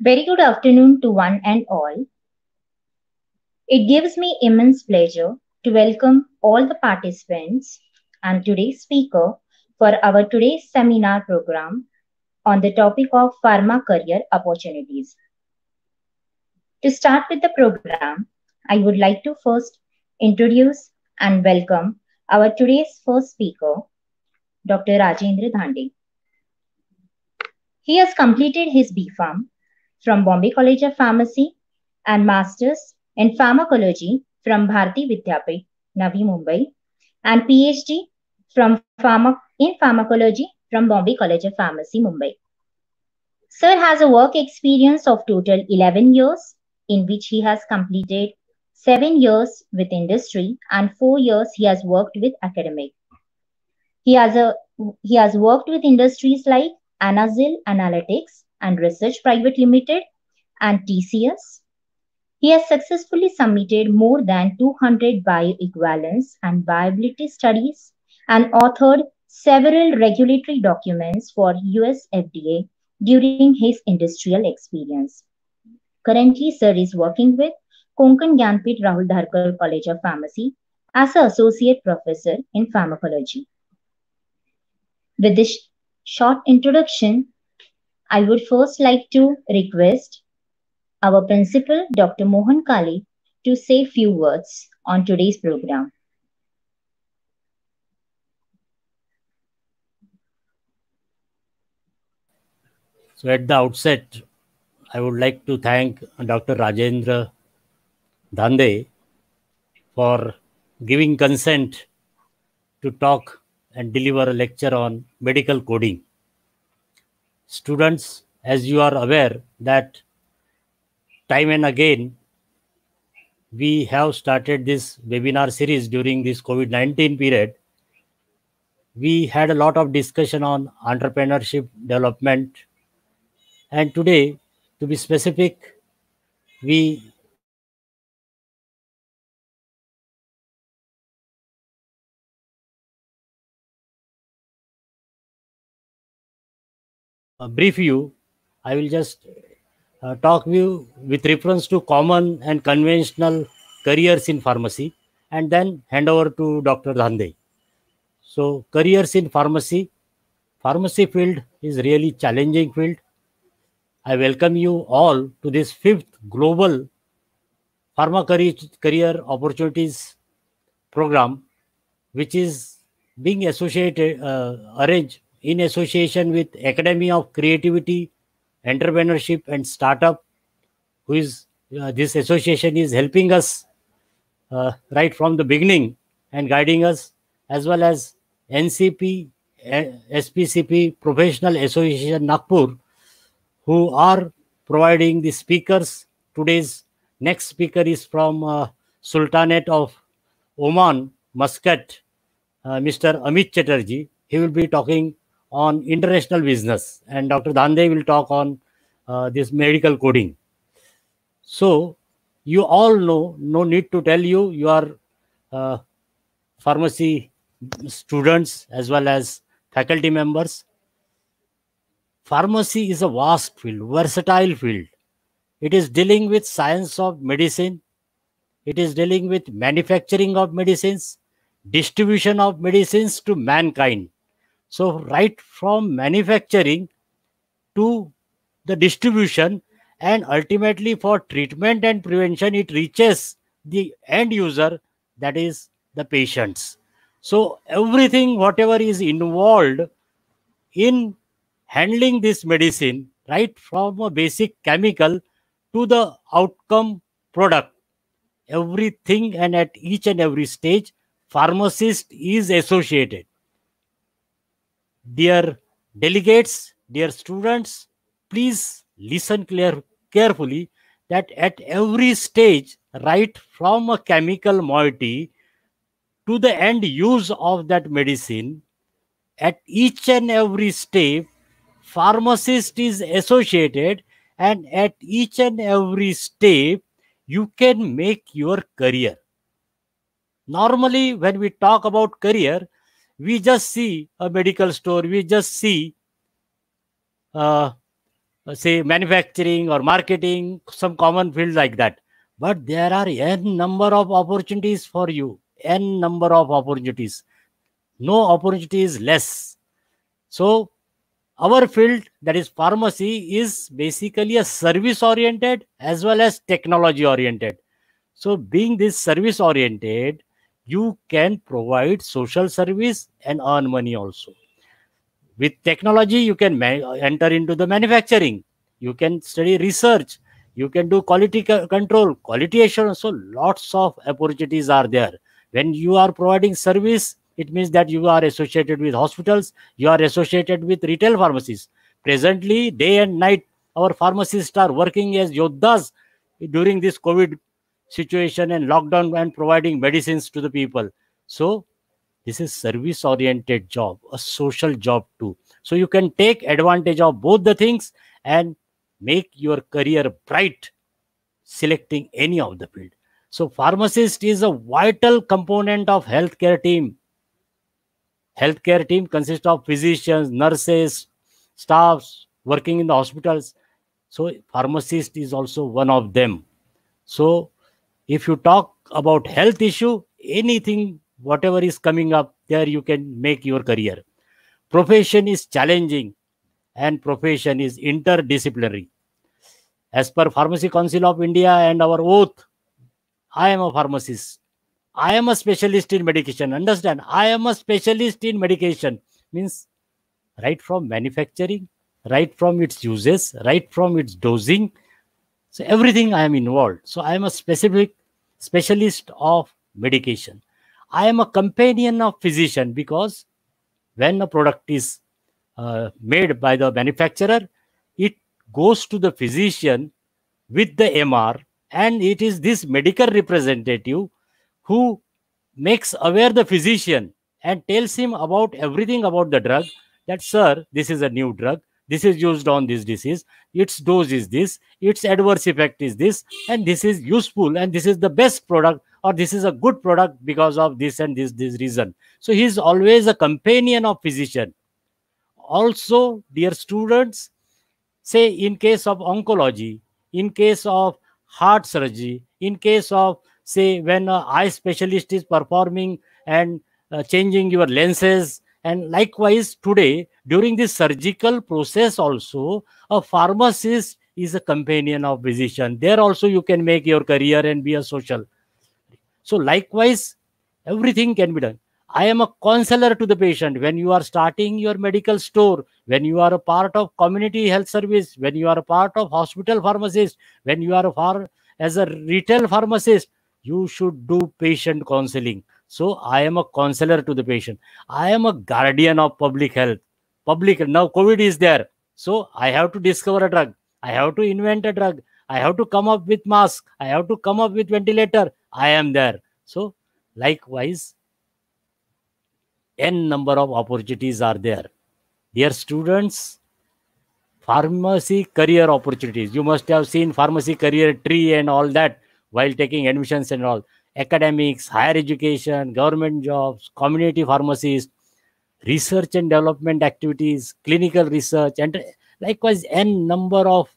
Very good afternoon to one and all. It gives me immense pleasure to welcome all the participants and today's speaker for our today's seminar program on the topic of pharma career opportunities. To start with the program, I would like to first introduce and welcome our today's first speaker, Dr. Rajendra Dhande. He has completed his B.Pharm from Bombay College of Pharmacy and Masters in Pharmacology from Bharati Vidyapit, Navi Mumbai, and PhD in Pharmacology from Bombay College of Pharmacy, Mumbai. Sir has a work experience of total 11 years, in which he has completed 7 years with industry and 4 years he has worked with academic. He has, a, he has worked with industries like Anazil Analytics and Research Private Limited and TCS. He has successfully submitted more than 200 bioequivalence and viability studies and authored several regulatory documents for US FDA during his industrial experience. Currently, Sir is working with Konkan Gyanpith Rahul Dharkar College of Pharmacy as an associate professor in pharmacology. With this short introduction, I would first like to request our principal, Dr. Mohan Kale, to say few words on today's program. So at the outset, I would like to thank Dr. Rajendra Dhande for giving consent to talk and deliver a lecture on medical coding. Students, as you are aware that time and again, we have started this webinar series during this COVID-19 period. We had a lot of discussion on entrepreneurship development. And today, to be specific, we brief you. I will just talk you with reference to common and conventional careers in pharmacy and then hand over to Dr. Dhande. So careers in pharmacy field is really challenging field. I welcome you all to this 5th global pharma career opportunities program, which is being arranged in association with Academy of Creativity, Entrepreneurship and Startup, who is this association is helping us right from the beginning and guiding us, as well as NCP, SPCP, Professional Association Nagpur, who are providing the speakers. Today's next speaker is from Sultanate of Oman, Muscat, Mr. Amit Chatterjee. He will be talking on international business, and Dr. Dhande will talk on this medical coding. So, you all know, no need to tell you, you are pharmacy students as well as faculty members. Pharmacy is a vast field, versatile field. It is dealing with science of medicine. It is dealing with manufacturing of medicines, distribution of medicines to mankind. So right from manufacturing to the distribution and ultimately for treatment and prevention, it reaches the end user, that is the patients. So everything, whatever is involved in handling this medicine, right from a basic chemical to the outcome product, everything and at each and every stage, pharmacist is associated. Dear delegates, dear students, please listen carefully that at every stage, right from a chemical moiety to the end use of that medicine, at each and every step, pharmacist is associated, and at each and every step, you can make your career. Normally, when we talk about career, we just see a medical store, we just see say manufacturing or marketing, some common field like that. But there are n number of opportunities for you, n number of opportunities. No opportunity is less. So our field, that is pharmacy, is basically a service oriented as well as technology oriented. So being this service oriented, you can provide social service and earn money also. With technology, you can enter into the manufacturing, you can study research, you can do quality control, quality assurance. So lots of opportunities are there. When you are providing service, it means that you are associated with hospitals, you are associated with retail pharmacies. Presently, day and night, our pharmacists are working as yodhas during this COVID situation and lockdown, and providing medicines to the people. So this is service oriented job, a social job too. So you can take advantage of both the things and make your career bright, selecting any of the field. So pharmacist is a vital component of healthcare team. Healthcare team consists of physicians, nurses, staffs working in the hospitals. So pharmacist is also one of them. So if you talk about health issue, anything, whatever is coming up, there you can make your career. Profession is challenging and profession is interdisciplinary. As per Pharmacy Council of India and our oath, I am a pharmacist. I am a specialist in medication. Understand? I am a specialist in medication. Means right from manufacturing, right from its uses, right from its dosing. So everything I am involved. So I am a specialist of medication. I am a companion of physician, because when a product is made by the manufacturer, it goes to the physician with the MR, and it is this medical representative who makes aware the physician and tells him about everything about the drug, that sir, this is a new drug, this is used on this disease, its dose is this, its adverse effect is this, and this is useful, and this is the best product, or this is a good product because of this and this reason. So he is always a companion of physician. Also, dear students, say in case of oncology, in case of heart surgery, in case of, say, when an eye specialist is performing and changing your lenses, and likewise today during this surgical process also, a pharmacist is a companion of physician. There also you can make your career and be a social. So likewise, everything can be done. I am a counselor to the patient. When you are starting your medical store, when you are a part of community health service, when you are a part of hospital pharmacist, when you are as a retail pharmacist, you should do patient counseling. So I am a counselor to the patient. I am a guardian of public health. Now COVID is there. So I have to discover a drug. I have to invent a drug. I have to come up with mask. I have to come up with ventilator. I am there. So likewise, n number of opportunities are there. Dear students, pharmacy career opportunities. You must have seen pharmacy career tree and all that while taking admissions and all. Academics, higher education, government jobs, community pharmacies, research and development activities, clinical research, and likewise n number of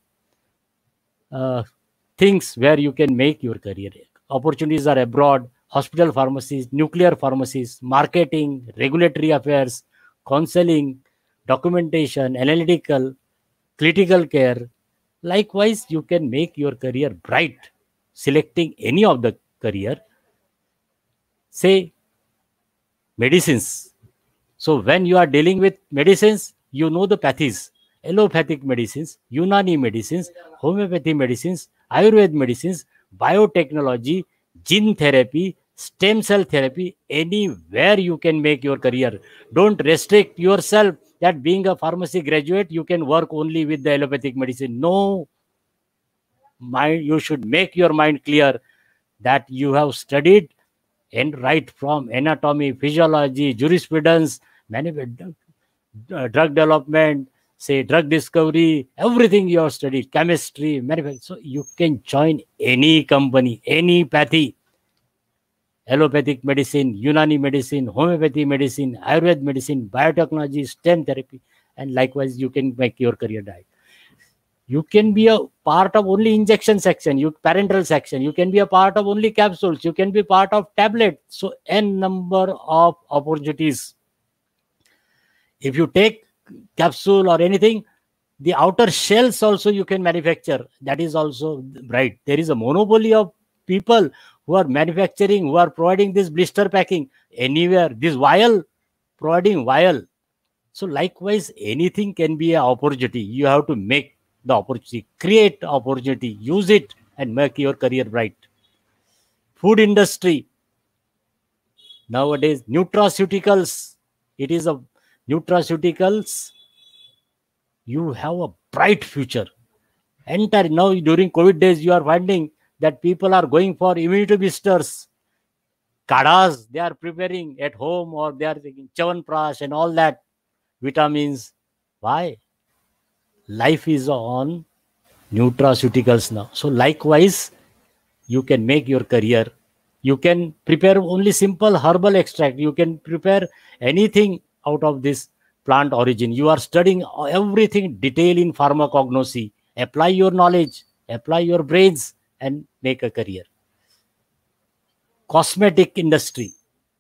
things where you can make your career. Opportunities are abroad, hospital pharmacies, nuclear pharmacies, marketing, regulatory affairs, counseling, documentation, analytical, critical care. Likewise, you can make your career bright, selecting any of the career. Say, medicines. So when you are dealing with medicines, you know the pathies, allopathic medicines, Unani medicines, homeopathy medicines, Ayurveda medicines, biotechnology, gene therapy, stem cell therapy. Anywhere you can make your career. Don't restrict yourself that being a pharmacy graduate, you can work only with the allopathic medicine. No. You should make your mind clear that you have studied and right from anatomy, physiology, jurisprudence, drug development, say drug discovery, everything you have studied, chemistry, manufacturing. So you can join any company, any pathy, allopathic medicine, Unani medicine, homeopathy medicine, Ayurveda medicine, biotechnology, stem therapy, and likewise you can make your career diet. You can be a part of only injection section, parenteral section. You can be a part of only capsules. You can be part of tablet. So n number of opportunities. If you take capsule or anything, the outer shells also you can manufacture. That is also right. There is a monopoly of people who are manufacturing, who are providing this blister packing anywhere. This vial, providing vial. So likewise, anything can be an opportunity. You have to make the opportunity, create opportunity, use it, and make your career bright. Food industry. Nowadays, nutraceuticals. It is a nutraceuticals. You have a bright future. Entire now during COVID days, you are finding that people are going for immunity boosters, kadas they are preparing at home, or they are taking chawanprash and all that vitamins. Why? Life is on nutraceuticals now. So likewise, you can make your career. You can prepare only simple herbal extract. You can prepare anything out of this plant origin. You are studying everything detail in pharmacognosy. Apply your knowledge, apply your brains, and make a career. Cosmetic industry.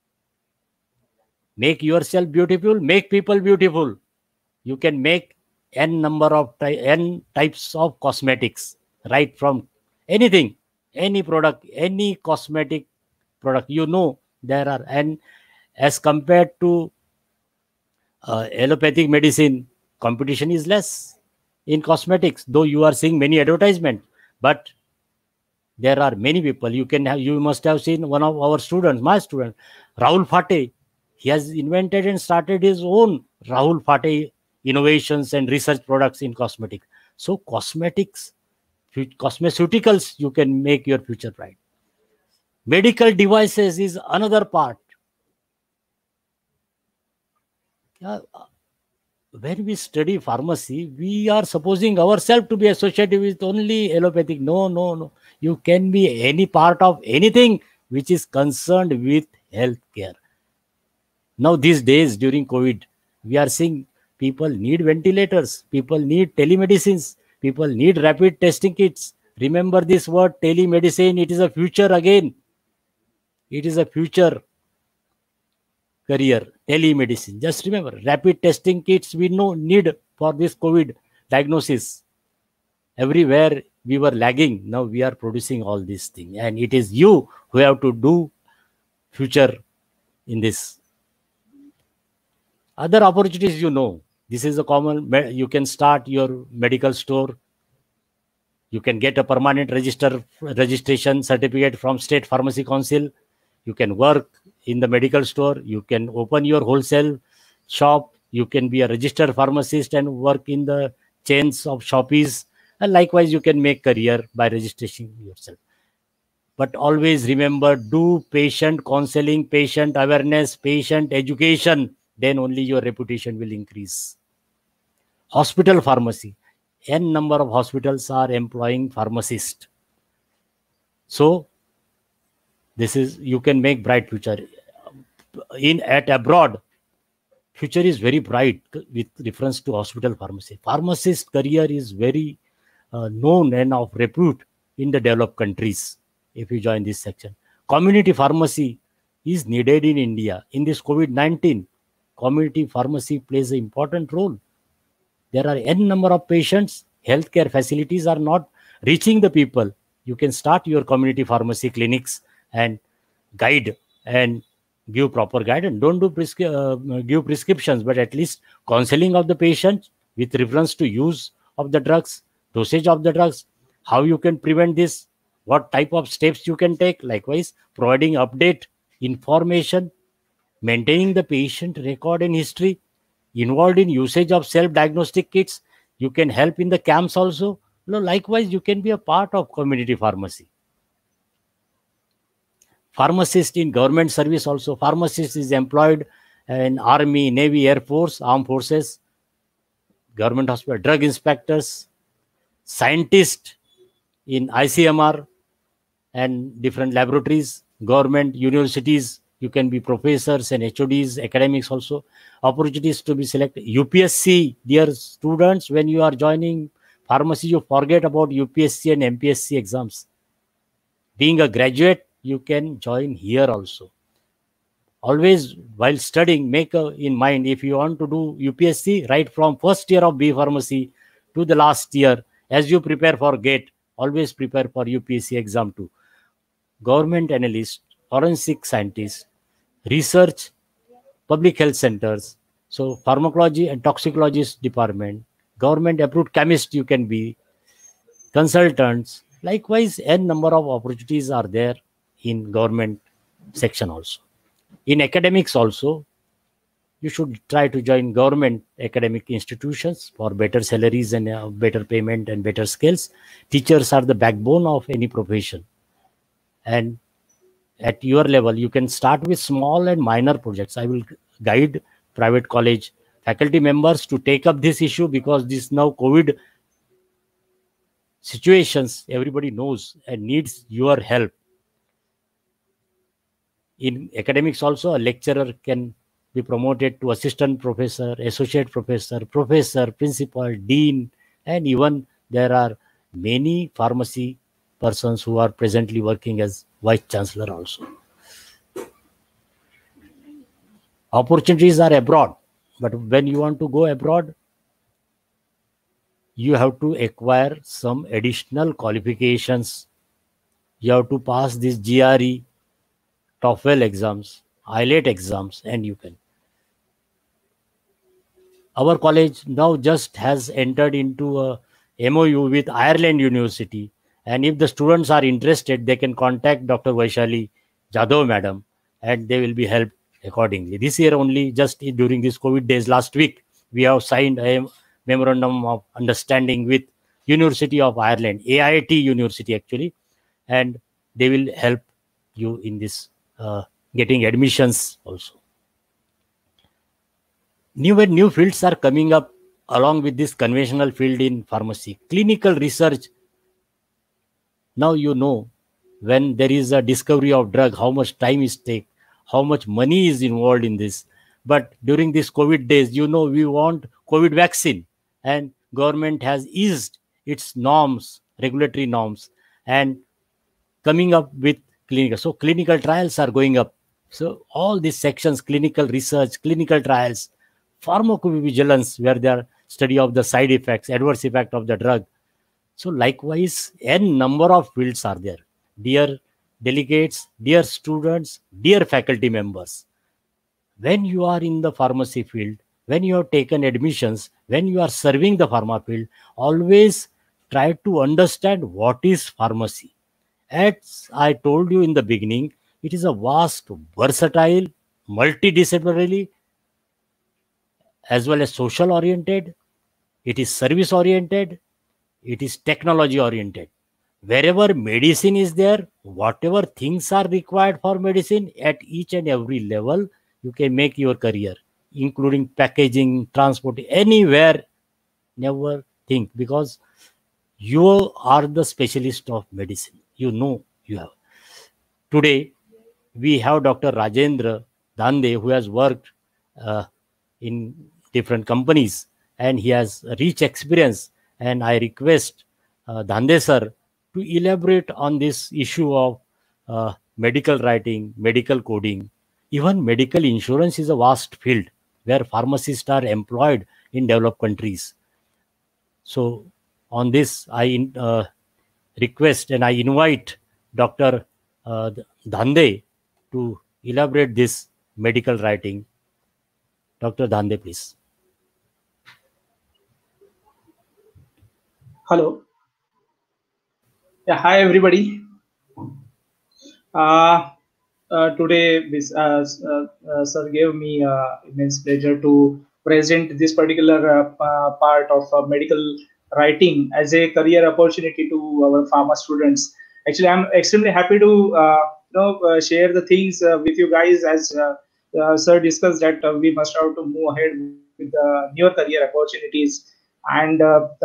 Make yourself beautiful, make people beautiful. You can make n types of cosmetics, right from anything, any product, any cosmetic product. There are, and as compared to allopathic medicine, competition is less in cosmetics, though you are seeing many advertisements, but there are many people. You must have seen one of our students, my student, Rahul Phate. He has invented and started his own Rahul Phate innovations and research products in cosmetics. So cosmetics, cosmeceuticals, you can make your future bright. Medical devices is another part. When we study pharmacy, we are supposing ourselves to be associated with only allopathic. No. You can be any part of anything which is concerned with healthcare. Now, these days during COVID, we are seeing people need ventilators, people need telemedicines, people need rapid testing kits. Remember this word, telemedicine. It is a future again. It is a future career, telemedicine. Just remember, rapid testing kits we need for this COVID diagnosis. Everywhere we were lagging, now we are producing all these things. And it is you who have to do future in this. Other opportunities, this is a common, you can start your medical store. You can get a permanent registration certificate from State Pharmacy Council. You can work in the medical store. You can open your wholesale shop. You can be a registered pharmacist and work in the chains of Shoppies. And likewise, you can make career by registering yourself. But always remember, do patient counseling, patient awareness, patient education. Then only your reputation will increase. Hospital pharmacy. N number of hospitals are employing pharmacists. So, you can make bright future. At abroad, future is very bright with reference to hospital pharmacy. Pharmacist career is very known and of repute in the developed countries. If you join this section, community pharmacy is needed in India. In this COVID-19, community pharmacy plays an important role. There are n number of patients. Healthcare facilities are not reaching the people. You can start your community pharmacy clinics and guide and give proper guidance. Don't give prescriptions, but at least counseling of the patient with reference to use of the drugs, dosage of the drugs, how you can prevent this, what type of steps you can take. Likewise, providing update information, maintaining the patient record and history, involved in usage of self-diagnostic kits. You can help in the camps also. Likewise, you can be a part of community pharmacy. Pharmacist in government service also. Pharmacist is employed in Army, Navy, Air Force, Armed Forces, government hospital, drug inspectors, scientists in ICMR and different laboratories, government universities. You can be professors and HODs, academics also. Opportunities to be selected. UPSC, dear students, when you are joining pharmacy, you forget about UPSC and MPSC exams. Being a graduate, you can join here also. Always while studying, make in mind, if you want to do UPSC, right from first year of B Pharmacy to the last year, as you prepare for GATE, always prepare for UPSC exam too. Government analyst, forensic scientist, research, public health centers, so pharmacology and toxicologist department, government approved chemist you can be, consultants. Likewise, n number of opportunities are there in government section also. In academics also, you should try to join government academic institutions for better salaries and better payment and better skills. Teachers are the backbone of any profession. And at your level, you can start with small and minor projects. I will guide private college faculty members to take up this issue, because this now COVID situations, everybody knows and needs your help. In academics also, a lecturer can be promoted to assistant professor, associate professor, professor, principal, dean, and even there are many pharmacy persons who are presently working as vice chancellor also. Opportunities are abroad, but when you want to go abroad, you have to acquire some additional qualifications. You have to pass these GRE, TOEFL exams, IELTS exams, and you can. Our college now just has entered into a MOU with Ireland University, and if the students are interested, they can contact Dr. Vaishali Jadhav madam, and they will be helped accordingly. This year only, just during this COVID days last week, we have signed a memorandum of understanding with University of Ireland, AIT University actually, and they will help you in this getting admissions also. New fields are coming up along with this conventional field in pharmacy. Clinical research. Now you know, when there is a discovery of drug, how much time is take, how much money is involved in this. But during this COVID days, you know, we want COVID vaccine, and government has eased its norms, regulatory norms, and coming up with clinical. So clinical trials are going up. So all these sections, clinical research, clinical trials, pharmacovigilance, where they are study of the side effects, adverse effect of the drug. So likewise, n number of fields are there. Dear delegates, dear students, dear faculty members, when you are in the pharmacy field, when you have taken admissions, when you are serving the pharma field, always try to understand what is pharmacy. As I told you in the beginning, it is a vast, versatile, multidisciplinary, as well as social oriented. It is service oriented. It is technology oriented. Wherever medicine is there, whatever things are required for medicine, at each and every level, you can make your career, including packaging, transport, anywhere. Never think, because you are the specialist of medicine. You know you have. Today, we have Dr. Rajendra Dhande, who has worked in different companies, and he has rich experience. And I request Dhande sir to elaborate on this issue of medical writing, medical coding. Even medical insurance is a vast field where pharmacists are employed in developed countries. So on this, I request and I invite Dr. Dhande to elaborate this medical writing. Dr. Dhande, please. Hello. Yeah, hi everybody. Today, this sir gave me immense pleasure to present this particular part of medical writing as a career opportunity to our pharma students. Actually, I'm extremely happy to share the things with you guys, as sir discussed that we must have to move ahead with newer career opportunities. And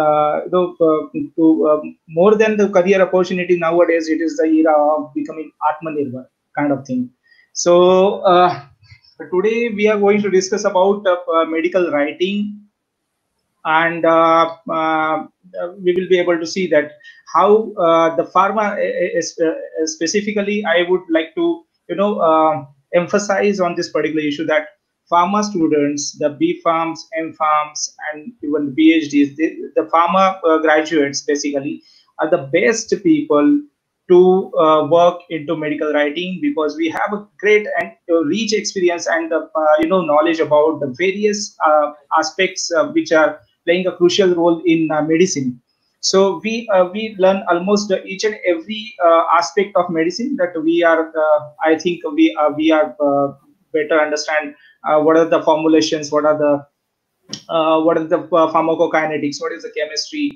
more than the career opportunity nowadays, it is the era of becoming Atmanirbhar kind of thing. So today we are going to discuss about medical writing. and we will be able to see that how the pharma specifically. I would like to emphasize on this particular issue that pharma students, the B farms, M farms, and even PhDs, the pharma graduates basically are the best people to work into medical writing, because we have a great and rich experience and knowledge about the various aspects which are playing a crucial role in medicine. So we learn almost each and every aspect of medicine that we are. I think we are better understand what are the formulations, what is the pharmacokinetics, what is the chemistry.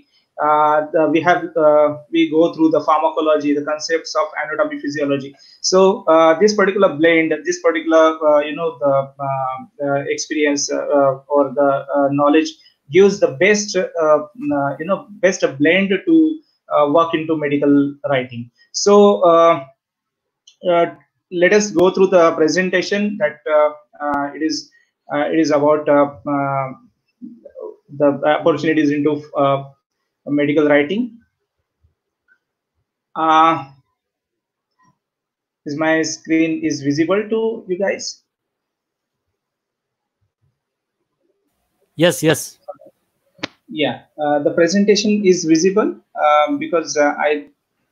We go through the pharmacology, the concepts of anatomy, physiology. So this particular blend, this particular the experience or the knowledge gives the best best blend to work into medical writing. So let us go through the presentation that it is about the opportunities into medical writing. Is my screen is visible to you guys? Yes, yes. Yeah, the presentation is visible because I.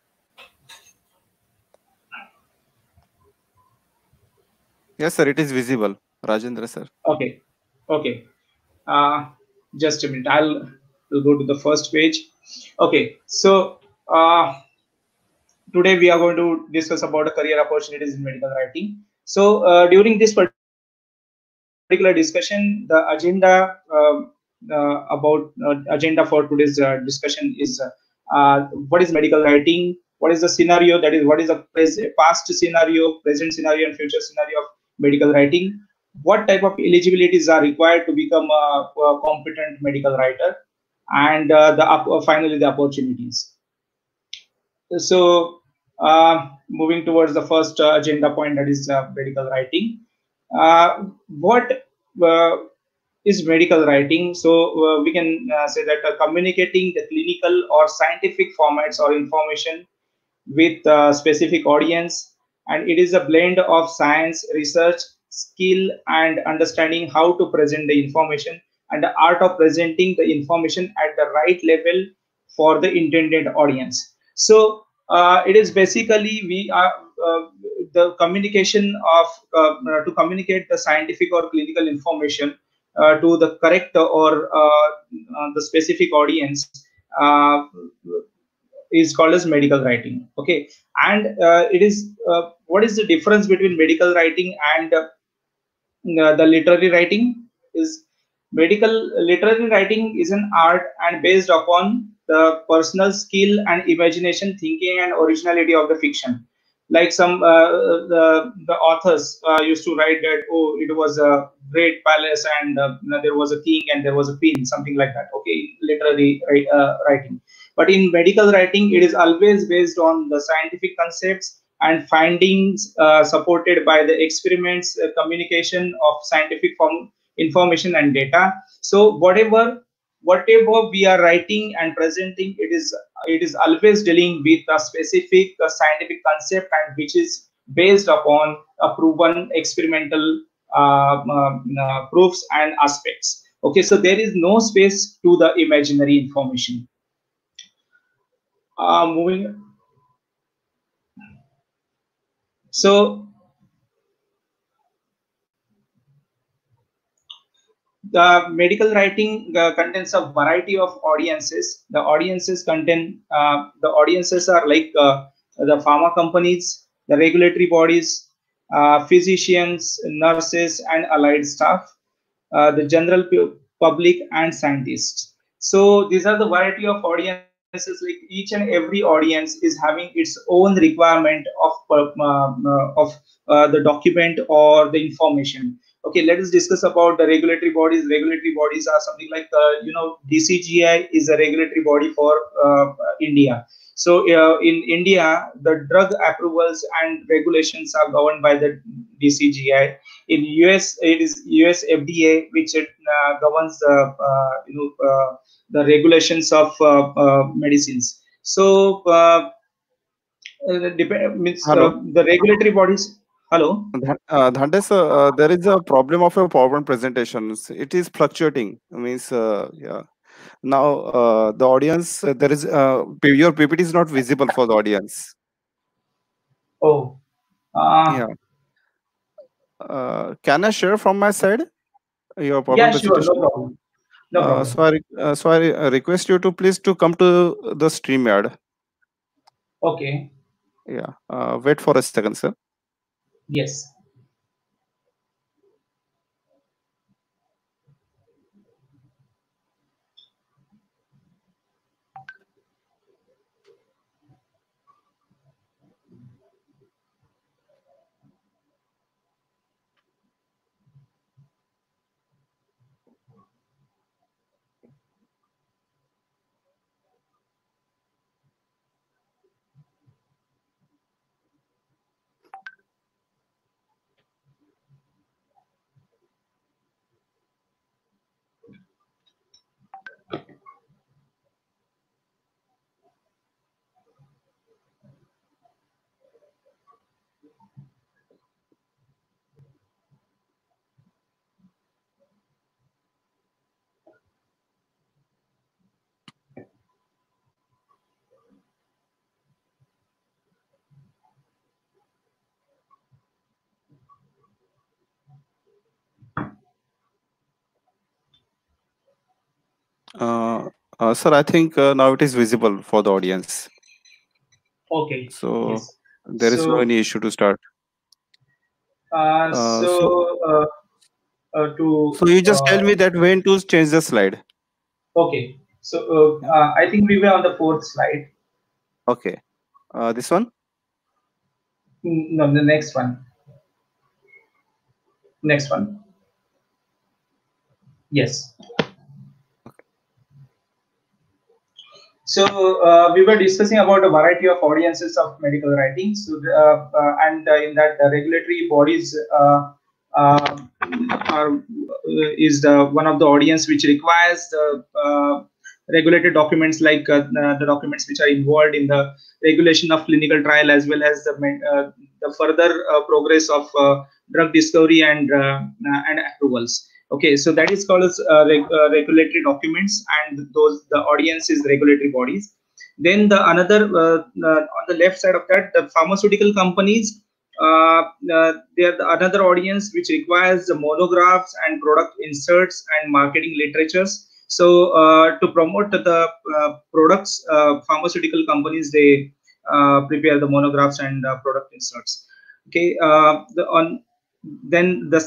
Yes, sir, it is visible, Rajendra, sir. Okay, okay. Just a minute. I'll go to the first page. Okay, so today we are going to discuss about the career opportunities in medical writing. So during this particular discussion, the agenda agenda for today's discussion is what is medical writing, what is the scenario, that is what is the past scenario, present scenario, and future scenario of medical writing, what type of eligibilities are required to become a competent medical writer, and finally the opportunities. So moving towards the first agenda point, that is medical writing. What is medical writing? So we can say that communicating the clinical or scientific formats or information with a specific audience, and it is a blend of science, research, skill, and understanding how to present the information, and the art of presenting the information at the right level for the intended audience. So it is basically we are the communication of to communicate the scientific or clinical information to the correct or the specific audience is called as medical writing. Okay, and it is what is the difference between medical writing and the literary writing? Is medical literary writing is an art and based upon the personal skill and imagination, thinking, and originality of the fiction. Like some the authors used to write that, oh, it was a great palace and there was a king and there was a queen, something like that. Okay, literary writing. But in medical writing, it is always based on the scientific concepts and findings supported by the experiments, communication of scientific information and data. So whatever we are writing and presenting, it is always dealing with a specific scientific concept, and which is based upon a proven experimental proofs and aspects. Okay, so there is no space to the imaginary information. Moving. So the medical writing contains a variety of audiences. The audiences are like the pharma companies, the regulatory bodies, physicians, nurses, and allied staff, the general public, and scientists. So these are the variety of audiences. Like each and every audience is having its own requirement of the document or the information. Okay, let us discuss about the regulatory bodies. Regulatory bodies are something like DCGI is a regulatory body for India. So in India, the drug approvals and regulations are governed by the DCGI. In US, it is US FDA, which governs the regulations of medicines. So means Hello. the regulatory bodies. Hello. Dhande sir, there is a problem of your PowerPoint presentations. It is fluctuating. Means, yeah. Now, the audience, there is your PPT is not visible for the audience. Oh. Yeah. Can I share from my side your Yeah, PowerPoint sure, no presentation? problem. No problem. So I request you to please to come to the StreamYard. Okay. Yeah. Wait for a second, sir. Yes. Sir, I think now it is visible for the audience. Okay. So Yes. there is no So any issue to start. uh, So so uh, to you just tell me that when to change the slide. okay. So Yeah. I think we were on the fourth slide. Okay. This one. No, the next one. Next one. Yes. So we were discussing about a variety of audiences of medical writing. So and in that the regulatory bodies uh, are is the one of the audience which requires the regulated documents like the documents which are involved in the regulation of clinical trial as well as the further progress of drug discovery and approvals. Okay, so that is called as regulatory documents, and those the audience is regulatory bodies. Then the another on the left side of that, the pharmaceutical companies. They are the another audience which requires the monographs and product inserts and marketing literatures. So to promote the products, pharmaceutical companies they prepare the monographs and product inserts. Okay, then the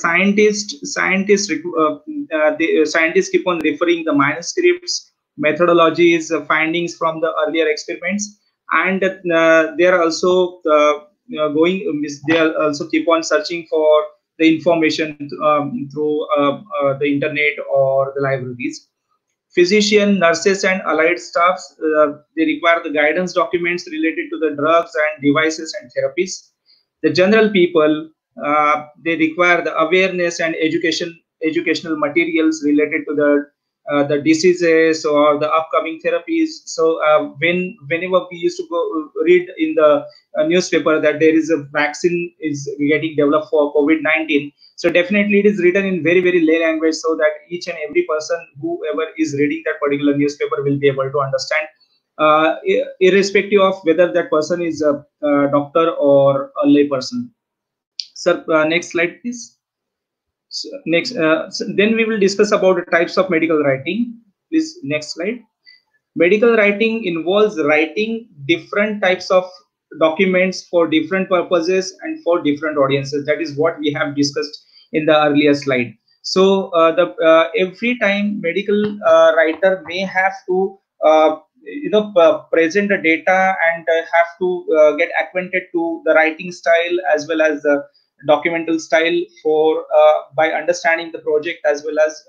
scientists keep on referring the manuscripts, methodologies, findings from the earlier experiments, and they are also they are also keep on searching for the information through the internet or the libraries. Physician, nurses, and allied staffs they require the guidance documents related to the drugs and devices and therapies. The general people they require the awareness and educational materials related to the diseases or the upcoming therapies. So whenever we used to go read in the newspaper that there is a vaccine is getting developed for COVID-19, so definitely it is written in very very lay language so that each and every person whoever is reading that particular newspaper will be able to understand, irrespective of whether that person is a doctor or a lay person. Sir, next slide, please. So then we will discuss about the types of medical writing. Please, next slide. Medical writing involves writing different types of documents for different purposes and for different audiences. That is what we have discussed in the earlier slide. So the every time medical writer may have to present the data and have to get acquainted to the writing style as well as the documental style for by understanding the project as well as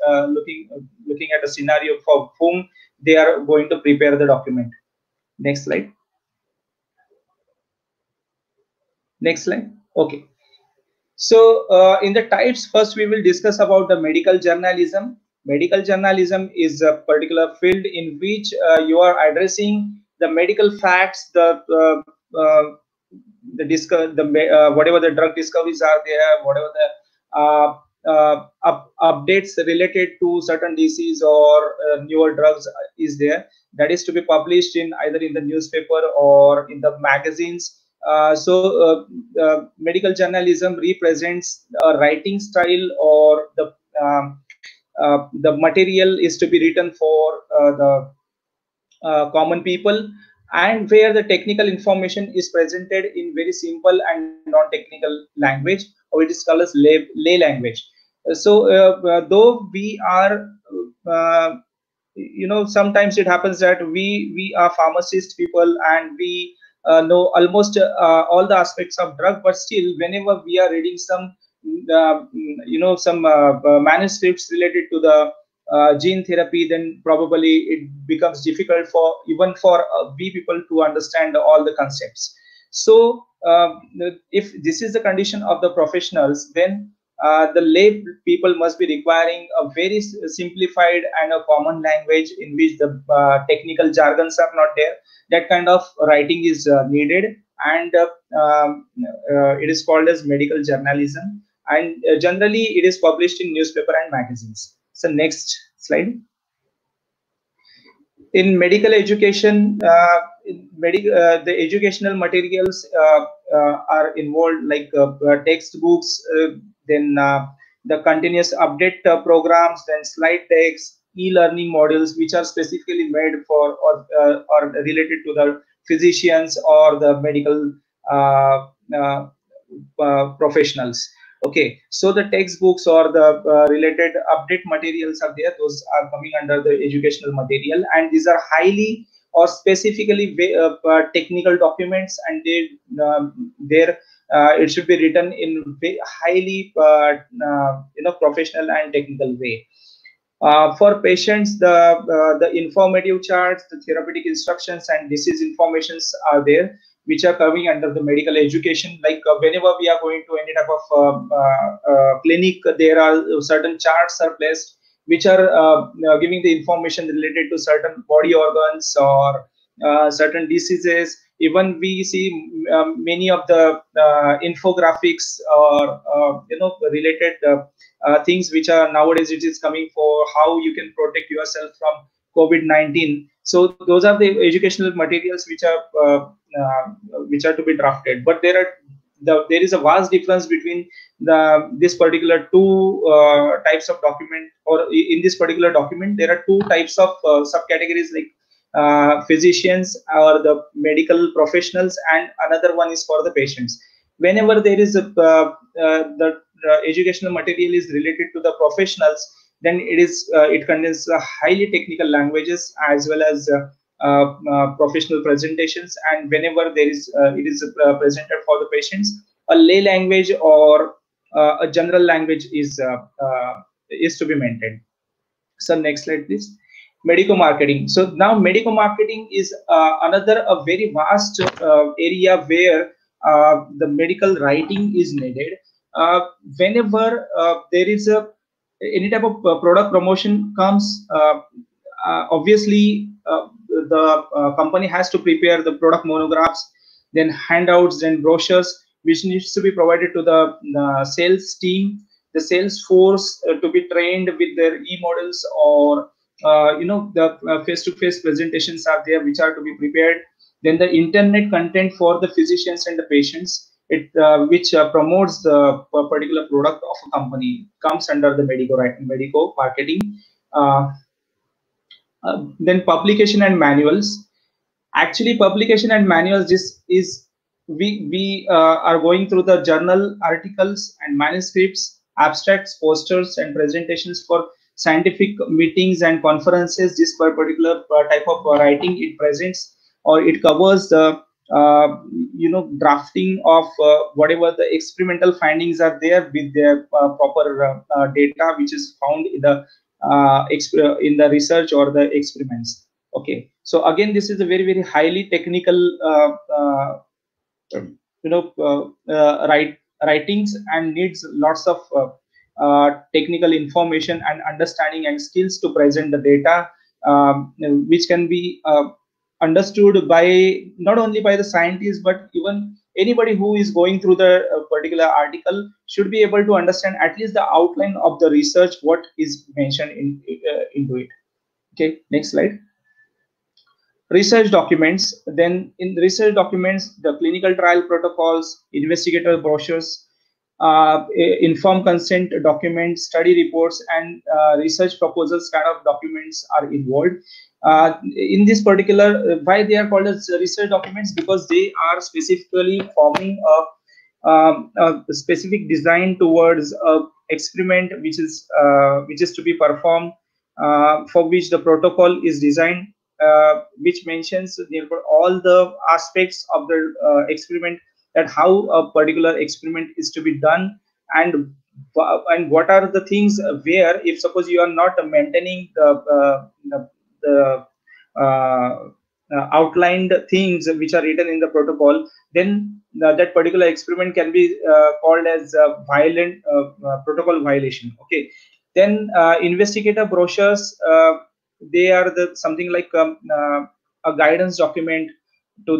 looking at a scenario for whom they are going to prepare the document. Next slide. Next slide. Okay. So in the types, first we will discuss about the medical journalism. Medical journalism is a particular field in which you are addressing the medical facts, whatever the drug discoveries are there, whatever the updates related to certain disease or newer drugs is there, that is to be published in either in the newspaper or in the magazines. Medical journalism represents a writing style, or the material is to be written for the common people, and where the technical information is presented in very simple and non-technical language, or it is called as lay language. Though we are sometimes it happens that we are pharmacist people, and we know almost all the aspects of drug, but still whenever we are reading some some manuscripts related to the gene therapy, then probably it becomes difficult for even for we people to understand all the concepts. So if this is the condition of the professionals, then the lay people must be requiring a very simplified and a common language in which the technical jargons are not there. That kind of writing is needed, and it is called as medical journalism, and generally it is published in newspaper and magazines. So next slide. In medical education, the educational materials are involved, like textbooks, then the continuous update programs, then slide decks, e-learning modules, which are specifically made for or related to the physicians or the medical professionals. Okay, so the textbooks or the related update materials are there. Those are coming under the educational material, and these are highly or specifically technical documents, and it should be written in highly professional and technical way. For patients, the informative charts, the therapeutic instructions, and disease informations are there, which are coming under the medical education. Like whenever we are going to any type of clinic, there are certain charts are placed which are giving the information related to certain body organs or certain diseases. Even we see many of the infographics or related things which are nowadays it is coming for how you can protect yourself from COVID-19. So those are the educational materials which are to be drafted. But there is a vast difference between this particular two types of document, or in this particular document there are two types of subcategories, like physicians or the medical professionals, and another one is for the patients. Whenever there is the educational material is related to the professionals, then it contains highly technical languages as well as professional presentations, and whenever it is presented for the patients, a lay language or a general language is to be maintained. So next slide please. Medico marketing. So now medico marketing is another a very vast area where the medical writing is needed. Whenever there is any type of product promotion comes, obviously the company has to prepare the product monographs, then handouts, then brochures, which needs to be provided to the sales team, the sales force, to be trained with their e-models, or the face-to-face presentations are there which are to be prepared. Then the internet content for the physicians and the patients, which promotes the particular product of a company, comes under the medico marketing. Then publication and manuals. Actually, publication and manuals, this is we are going through the journal articles and manuscripts, abstracts, posters, and presentations for scientific meetings and conferences. This particular type of writing it presents, or it covers the drafting of whatever the experimental findings are there with their proper data which is found in the research or the experiments. Okay, so again, this is a very, very highly technical writings, and needs lots of technical information and understanding and skills to present the data, which can be understood by not only by the scientists, but even anybody who is going through the particular article should be able to understand at least the outline of the research, what is mentioned into it. Okay, next slide. Research documents. Then in the research documents, the clinical trial protocols, investigator brochures, informed consent documents, study reports, and research proposals kind of documents are involved. In this particular, why they are called as research documents? Because they are specifically forming a specific design towards a experiment which is to be performed, for which the protocol is designed, which mentions all the aspects of the experiment, that how a particular experiment is to be done, and what are the things where, if suppose you are not maintaining the outlined things which are written in the protocol, then that particular experiment can be called as a violent protocol violation. Okay, then investigator brochures, they are the something like a guidance document to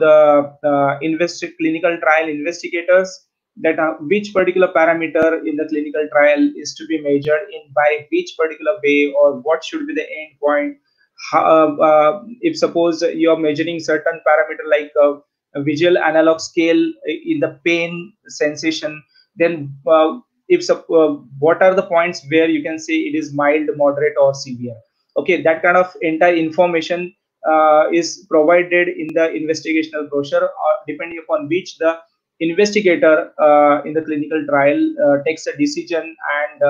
the clinical trial investigators, that which particular parameter in the clinical trial is to be measured in by which particular way, or what should be the end point. If suppose you are measuring certain parameter like a visual analog scale in the pain sensation, then what are the points where you can say it is mild, moderate, or severe. Okay, that kind of entire information is provided in the investigational brochure, depending upon which the investigator in the clinical trial takes a decision, and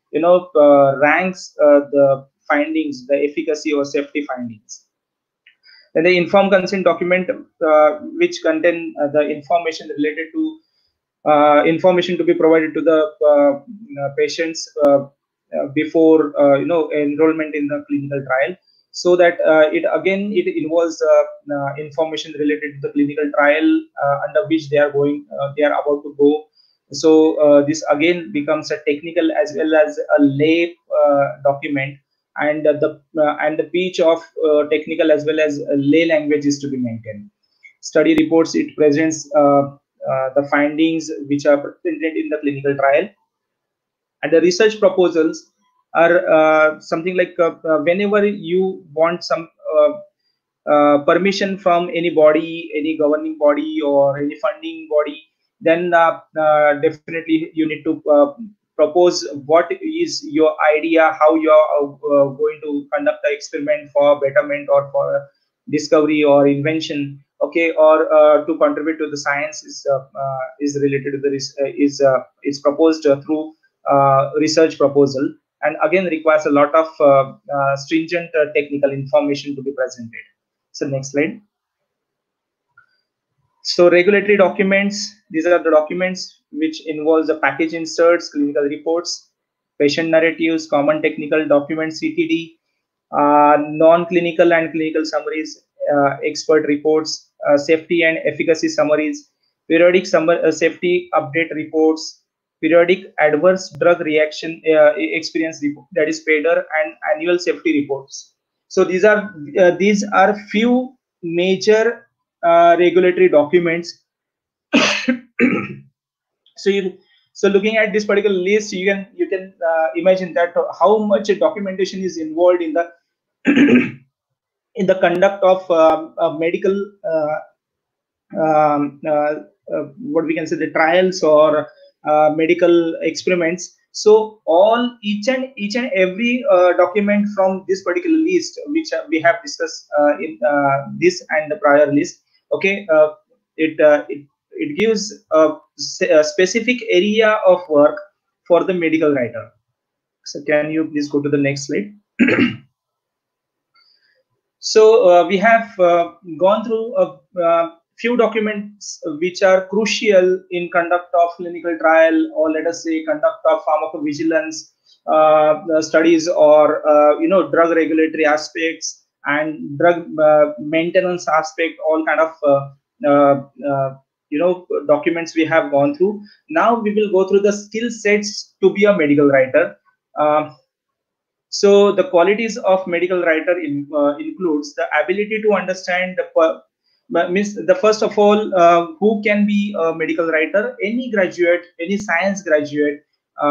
ranks the findings, the efficacy or safety findings. Then the informed consent document, which contain the information related to information to be provided to the patients before enrollment in the clinical trial, so that it involves information related to the clinical trial under which they are about to go. So this again becomes a technical as well as a lay document, and the pitch of technical as well as lay language is to be maintained. Study reports, it presents the findings which are presented in the clinical trial. And the research proposals are something like whenever you want some permission from any body, any governing body, or any funding body, then definitely you need to propose what is your idea, how you are going to conduct the experiment for betterment or for discovery or invention. Okay, or to contribute to the science is related to the is proposed through research proposal, and again requires a lot of stringent technical information to be presented. So next slide. So regulatory documents, these are the documents which involves the package inserts, clinical reports, patient narratives, common technical documents, CTD, non-clinical and clinical summaries, expert reports, safety and efficacy summaries, periodic safety update reports, periodic adverse drug reaction experience report, that is PADR, and annual safety reports. So these are few major regulatory documents. So looking at this particular list, you can imagine that how much documentation is involved in the in the conduct of medical what we can say, the trials or medical experiments. So each and every document from this particular list, which we have discussed in this and the prior list, okay, it gives a specific area of work for the medical writer. So can you please go to the next slide? So we have gone through a few documents which are crucial in conduct of clinical trial, or let us say conduct of pharmacovigilance studies, or drug regulatory aspects and drug maintenance aspect, all kind of documents we have gone through. Now we will go through the skill sets to be a medical writer. So the qualities of medical writer includes the ability to understand means the first of all, who can be a medical writer? Any graduate, any science graduate,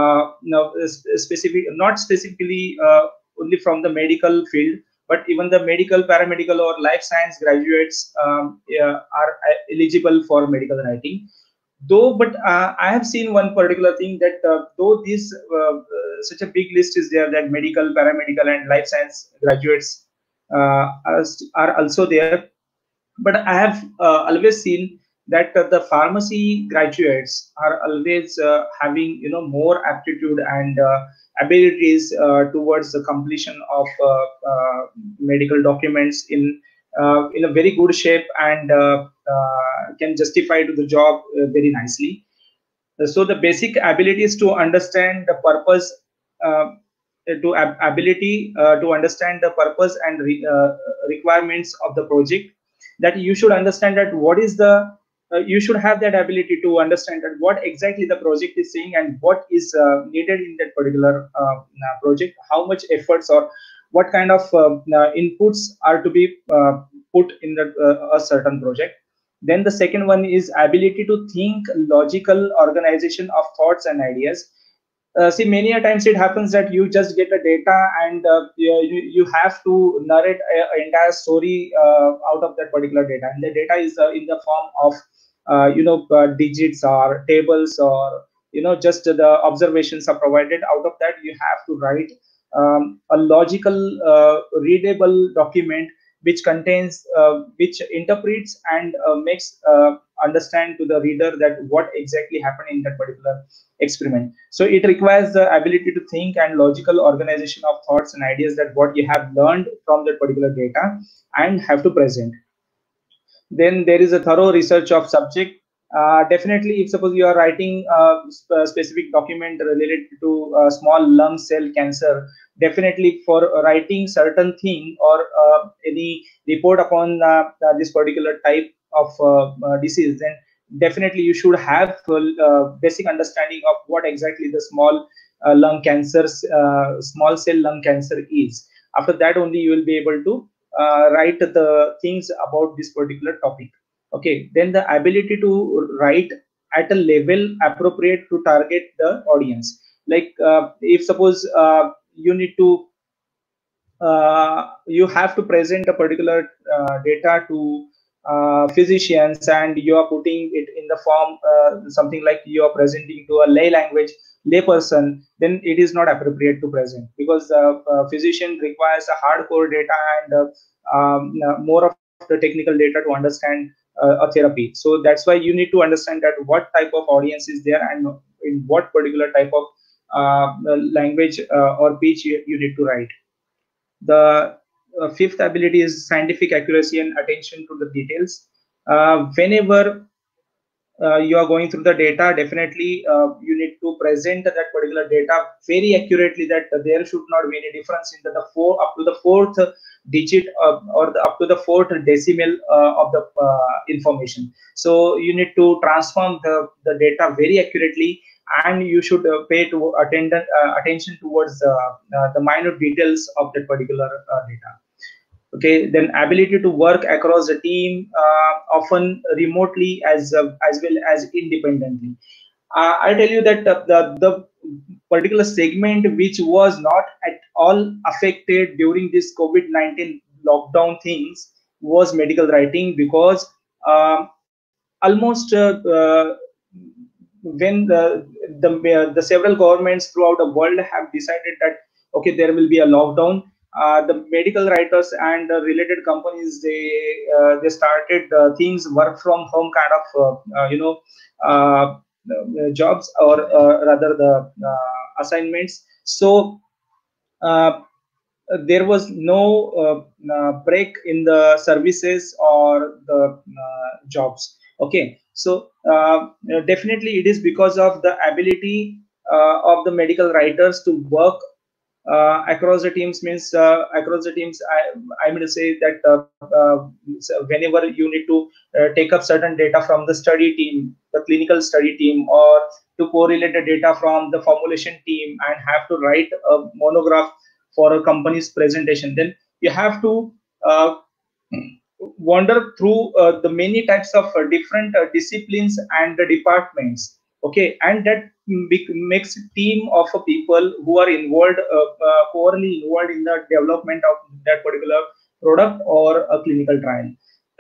not specifically only from the medical field, but even the medical, paramedical, or life science graduates are eligible for medical writing. But I have seen one particular thing that though this such a big list is there, that medical, paramedical, and life science graduates are also there, but I have always seen that the pharmacy graduates are always having more aptitude and abilities towards the completion of medical documents in a very good shape, and can justify to the job very nicely. So the basic ability is to understand the purpose, to understand the purpose and requirements of the project. That you should understand that what is the you should have that ability to understand that what exactly the project is saying, and what is needed in that particular project, how much efforts or what kind of inputs are to be put in a certain project. Then the second one is ability to think logical organization of thoughts and ideas. See, many a times it happens that you just get a data, and you have to narrate an entire story out of that particular data, and the data is in the form of digits or tables, or just the observations are provided. Out of that, you have to write a logical, readable document which contains, which interprets and makes understand to the reader that what exactly happened in that particular experiment. So it requires the ability to think and logical organization of thoughts and ideas, that what you have learned from that particular data and have to present. Then there is a thorough research of subject. Definitely, if suppose you are writing a specific document related to small lung cell cancer, definitely for writing certain thing or any report upon this particular type of disease, then definitely you should have basic understanding of what exactly the small small cell lung cancer is. After that only you will be able to write the things about this particular topic. Okay, then the ability to write at a level appropriate to target the audience. Like if suppose you need to you have to present a particular data to physicians, and you are putting it in the form something like you are presenting to a lay person, then it is not appropriate to present, because physician requires a hardcore data and more of the technical data to understand a therapy. So that's why you need to understand that what type of audience is there, and in what particular type of language or pitch you need to write. The fifth ability is scientific accuracy and attention to the details. Whenever you are going through the data, definitely you need to present that particular data very accurately, that there should not be any difference in up to the fourth digit or up to the fourth decimal of the information. So you need to transform the data very accurately, and you should pay attention towards the minute details of that particular data. Okay, then ability to work across a team, often remotely as well as independently. I tell you that the particular segment which was not at all affected during this COVID-19 lockdown things was medical writing, because almost when the several governments throughout the world have decided that okay, there will be a lockdown, the medical writers and related companies, they started things work from home kind of jobs, or rather the assignments. So there was no break in the services or the jobs. Okay, so definitely it is because of the ability of the medical writers to work across the teams means across the teams. I mean to say that so whenever you need to take up certain data from the study team, the clinical study team, or to correlate the data from the formulation team and have to write a monograph for a company's presentation, then you have to uh, wander through the many types of different disciplines and the departments. Okay, and that makes a team of people who are involved, who are involved in the development of that particular product or a clinical trial.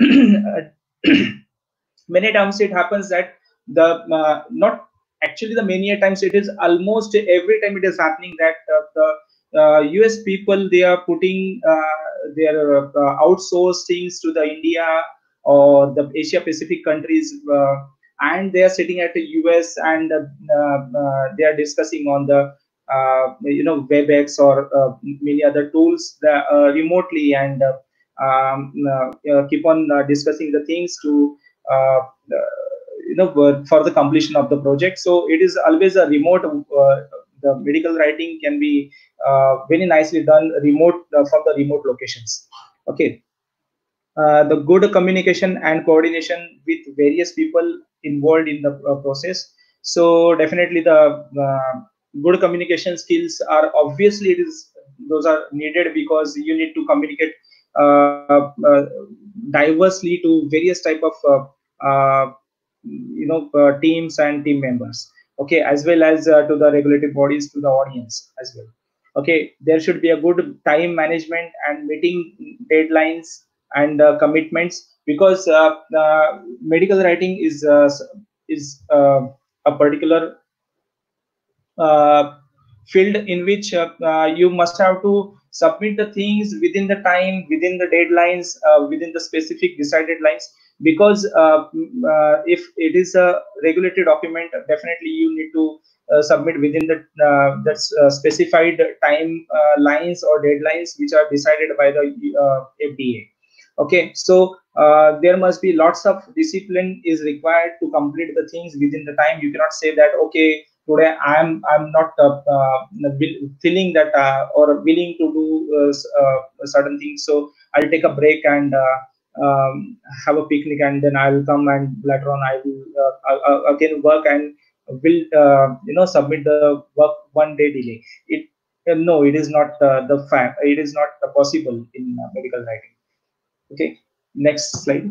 Many times it happens that the not actually the many times, it is almost every time it is happening that the US people, they are putting their outsourced things to the India or the Asia Pacific countries, and they are sitting at the US, and they are discussing on the WebEx or many other tools that, remotely, and keep on discussing the things to uh, for the completion of the project. So it is always a remote. The medical writing can be very nicely done remote, from the remote locations. Okay. The good communication and coordination with various people involved in the process. So definitely the good communication skills are, obviously it is, those are needed, because you need to communicate diversely to various type of teams and team members. Okay, as well as to the regulatory bodies, to the audience as well. Okay, there should be a good time management and meeting deadlines and commitments, because medical writing is a particular uh, field in which you must have to submit the things within the time, within the deadlines, within the specific decided lines. Because if it is a regulated document, definitely you need to submit within the specified time lines or deadlines which are decided by the FDA. Okay, so there must be lots of discipline is required to complete the things within the time. You cannot say that, okay, today I'm not feeling that or willing to do certain things, so I'll take a break and have a picnic, and then I'll come, and later on I will again work and will submit the work 1 day delay. It No, it is not the fact. It is not possible in medical writing. Okay, next slide.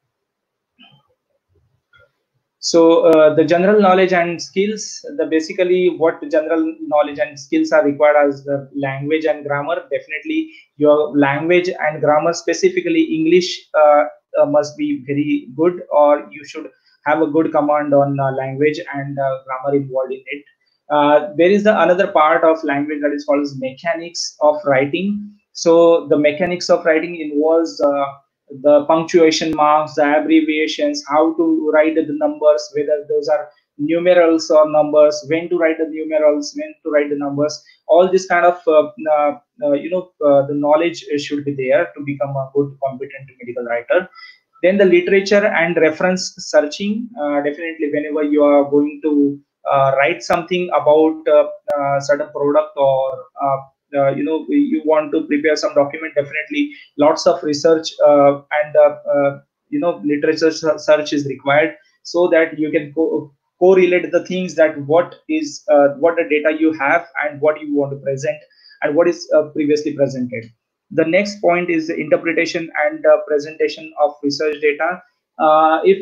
So the general knowledge and skills, the basically what general knowledge and skills are required as the language and grammar. Definitely your language and grammar, specifically English, must be very good, or you should have a good command on language and grammar involved in it. There is the another part of language that is called as mechanics of writing. So the mechanics of writing involves the punctuation marks, the abbreviations, how to write the numbers, whether those are numerals or numbers, when to write the numerals, when to write the numbers. All this kind of the knowledge should be there to become a good, competent medical writer. Then the literature and reference searching. Definitely, whenever you are going to write something about certain product, or you want to prepare some document, definitely lots of research and literature search is required, so that you can correlate the things, that what is what the data you have and what you want to present and what is previously presented. The next point is the interpretation and presentation of research data. If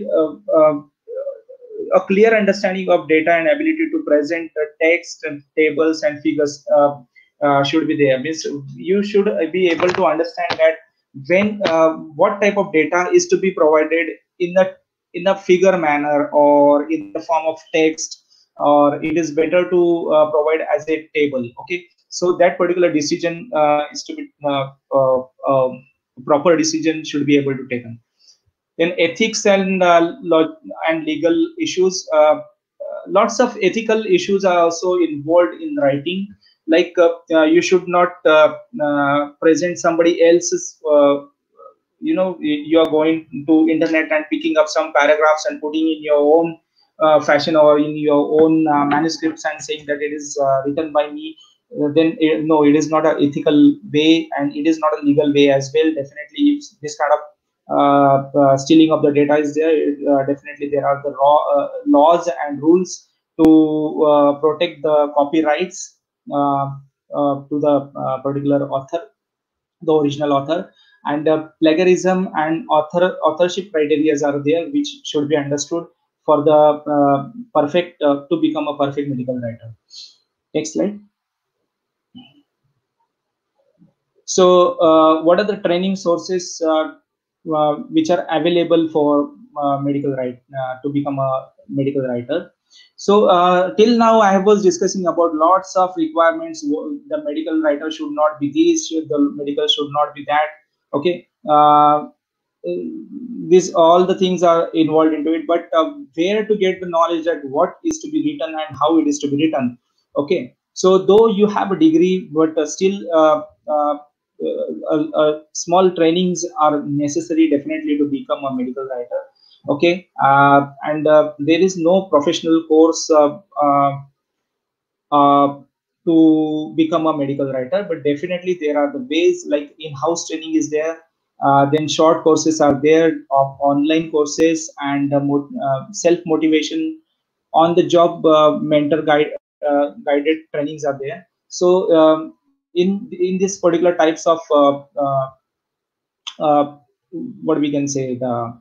a clear understanding of data and ability to present the text and tables and figures should be there. Means you should be able to understand that when what type of data is to be provided in a figure manner, or in the form of text, or it is better to provide as a table. Okay, so that particular decision is to be proper decision should be able to taken. Then ethics and and legal issues. Lots of ethical issues are also involved in writing. Like you should not present somebody else's. You are going to internet and picking up some paragraphs and putting in your own fashion, or in your own manuscripts, and saying that it is written by me. then no, it is not an ethical way, and it is not a legal way as well. Definitely, if this kind of stealing of the data is there, definitely there are the laws and rules to protect the copyrights to the particular author, the original author. And plagiarism and authorship criteria are there, which should be understood for the perfect to become a perfect medical writer. Next slide. So what are the training sources which are available for medical to become a medical writer? So till now I was discussing about lots of requirements. The medical writer should not be this, the medical should not be that. Okay, this all the things are involved into it, but where to get the knowledge that what is to be written and how it is to be written? Okay, so though you have a degree, but still small trainings are necessary definitely to become a medical writer. Okay, and there is no professional course to become a medical writer, but definitely there are the ways, like in-house training is there, then short courses are there of online courses, and self-motivation on the job mentor guided trainings are there. So in this particular types of what we can say,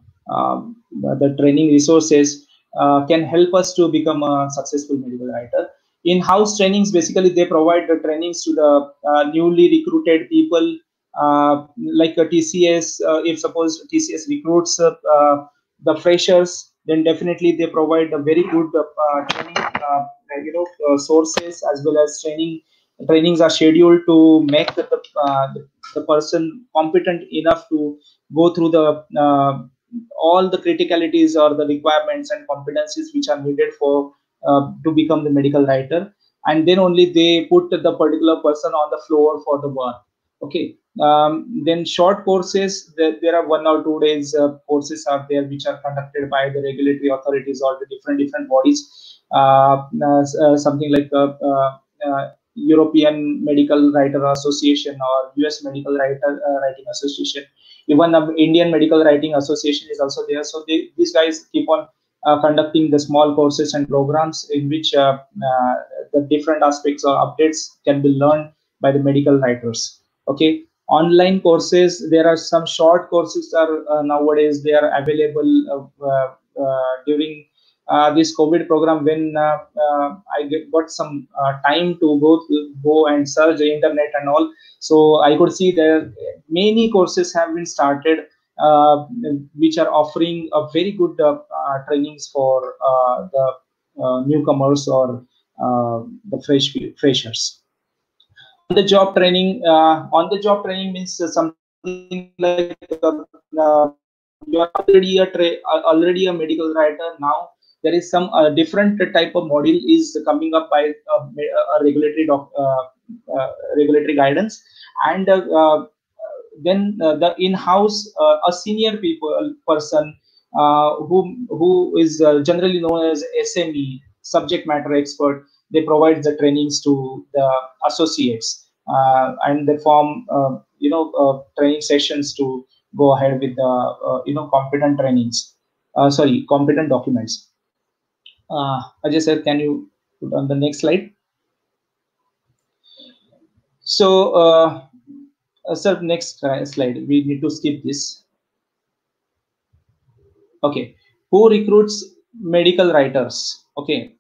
the training resources can help us to become a successful medical writer. In-house trainings, basically they provide the trainings to the newly recruited people, like a TCS. If suppose TCS recruits the freshers, then definitely they provide a very good training sources, as well as trainings are scheduled to make the person competent enough to go through the all the criticalities or the requirements and competencies which are needed for to become the medical writer, and then only they put the particular person on the floor for the work. Okay, then short courses, there are 1 or 2 days courses are there which are conducted by the regulatory authorities or the different bodies, something like European Medical Writer Association or US Medical Writing Association. Even the Indian Medical Writing Association is also there. So these guys keep on conducting the small courses and programs in which the different aspects or updates can be learned by the medical writers. Okay, online courses, there are some short courses are nowadays they are available during this COVID program, when I got some time to go and search the internet and all. So I could see there many courses have been started which are offering a very good trainings for the newcomers or the freshers. On the job training means something like you are already a medical writer. Now there is some different type of module is coming up by a regulatory guidance, and then the in-house a senior person who is generally known as SME, subject matter expert. They provide the trainings to the associates, and they form training sessions to go ahead with the competent trainings, competent documents. Ajay sir, can you put on the next slide? So sir, next slide, we need to skip this. Okay, who recruits medical writers? Okay,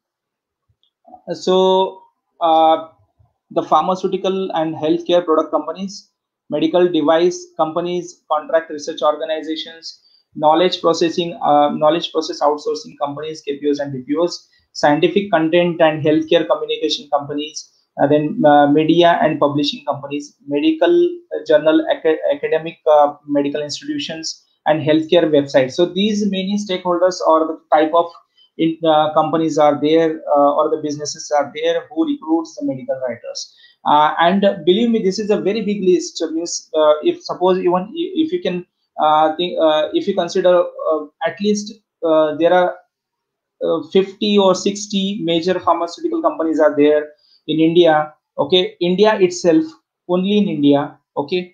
so the pharmaceutical and healthcare product companies, medical device companies, contract research organizations, knowledge process outsourcing companies, KPOs and BPOs, scientific content and healthcare communication companies, then media and publishing companies, medical journal, academic medical institutions, and healthcare websites. So these many stakeholders or the type of companies are there or the businesses are there who recruits the medical writers. And believe me, this is a very big list. Means if suppose even if you can if you consider at least there are 50 or 60 major pharmaceutical companies are there in India. Okay, India itself, only in India, okay,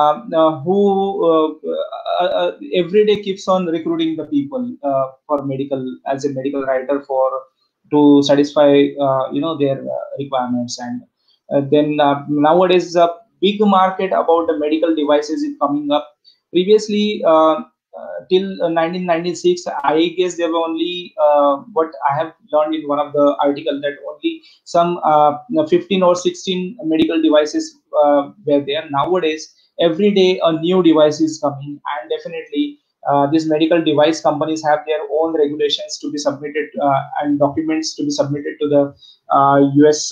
who every day keeps on recruiting the people for medical, as a medical writer, for to satisfy their requirements. And then nowadays a big market about the medical devices is coming up. Previously, till 1996, I guess there were only what I have learned in one of the article, that only some 15 or 16 medical devices were there. Nowadays, every day a new device is coming, and definitely these medical device companies have their own regulations to be submitted, and documents to be submitted to the US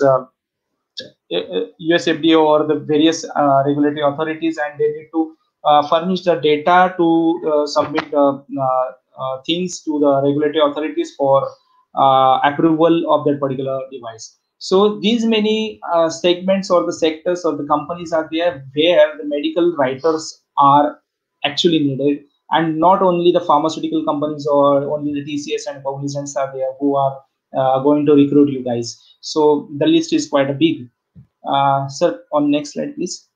US FDA or the various regulatory authorities, and they need to furnish the data to submit the things to the regulatory authorities for approval of that particular device. So these many segments or the sectors or the companies are there where the medical writers are actually needed, and not only the pharmaceutical companies or only the TCS and Cognizants are there who are going to recruit you guys. So the list is quite a big. Sir, on next slide, please.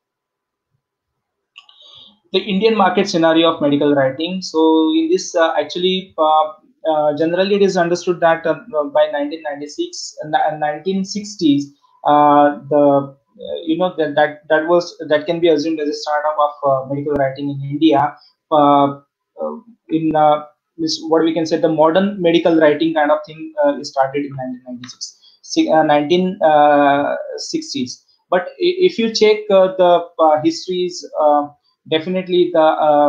The Indian market scenario of medical writing. So in this, generally it is understood that by 1996 and 1960s, the that can be assumed as a startup of medical writing in India. In what we can say, the modern medical writing kind of thing is started in 1996. 1960s. But if you check the histories, definitely the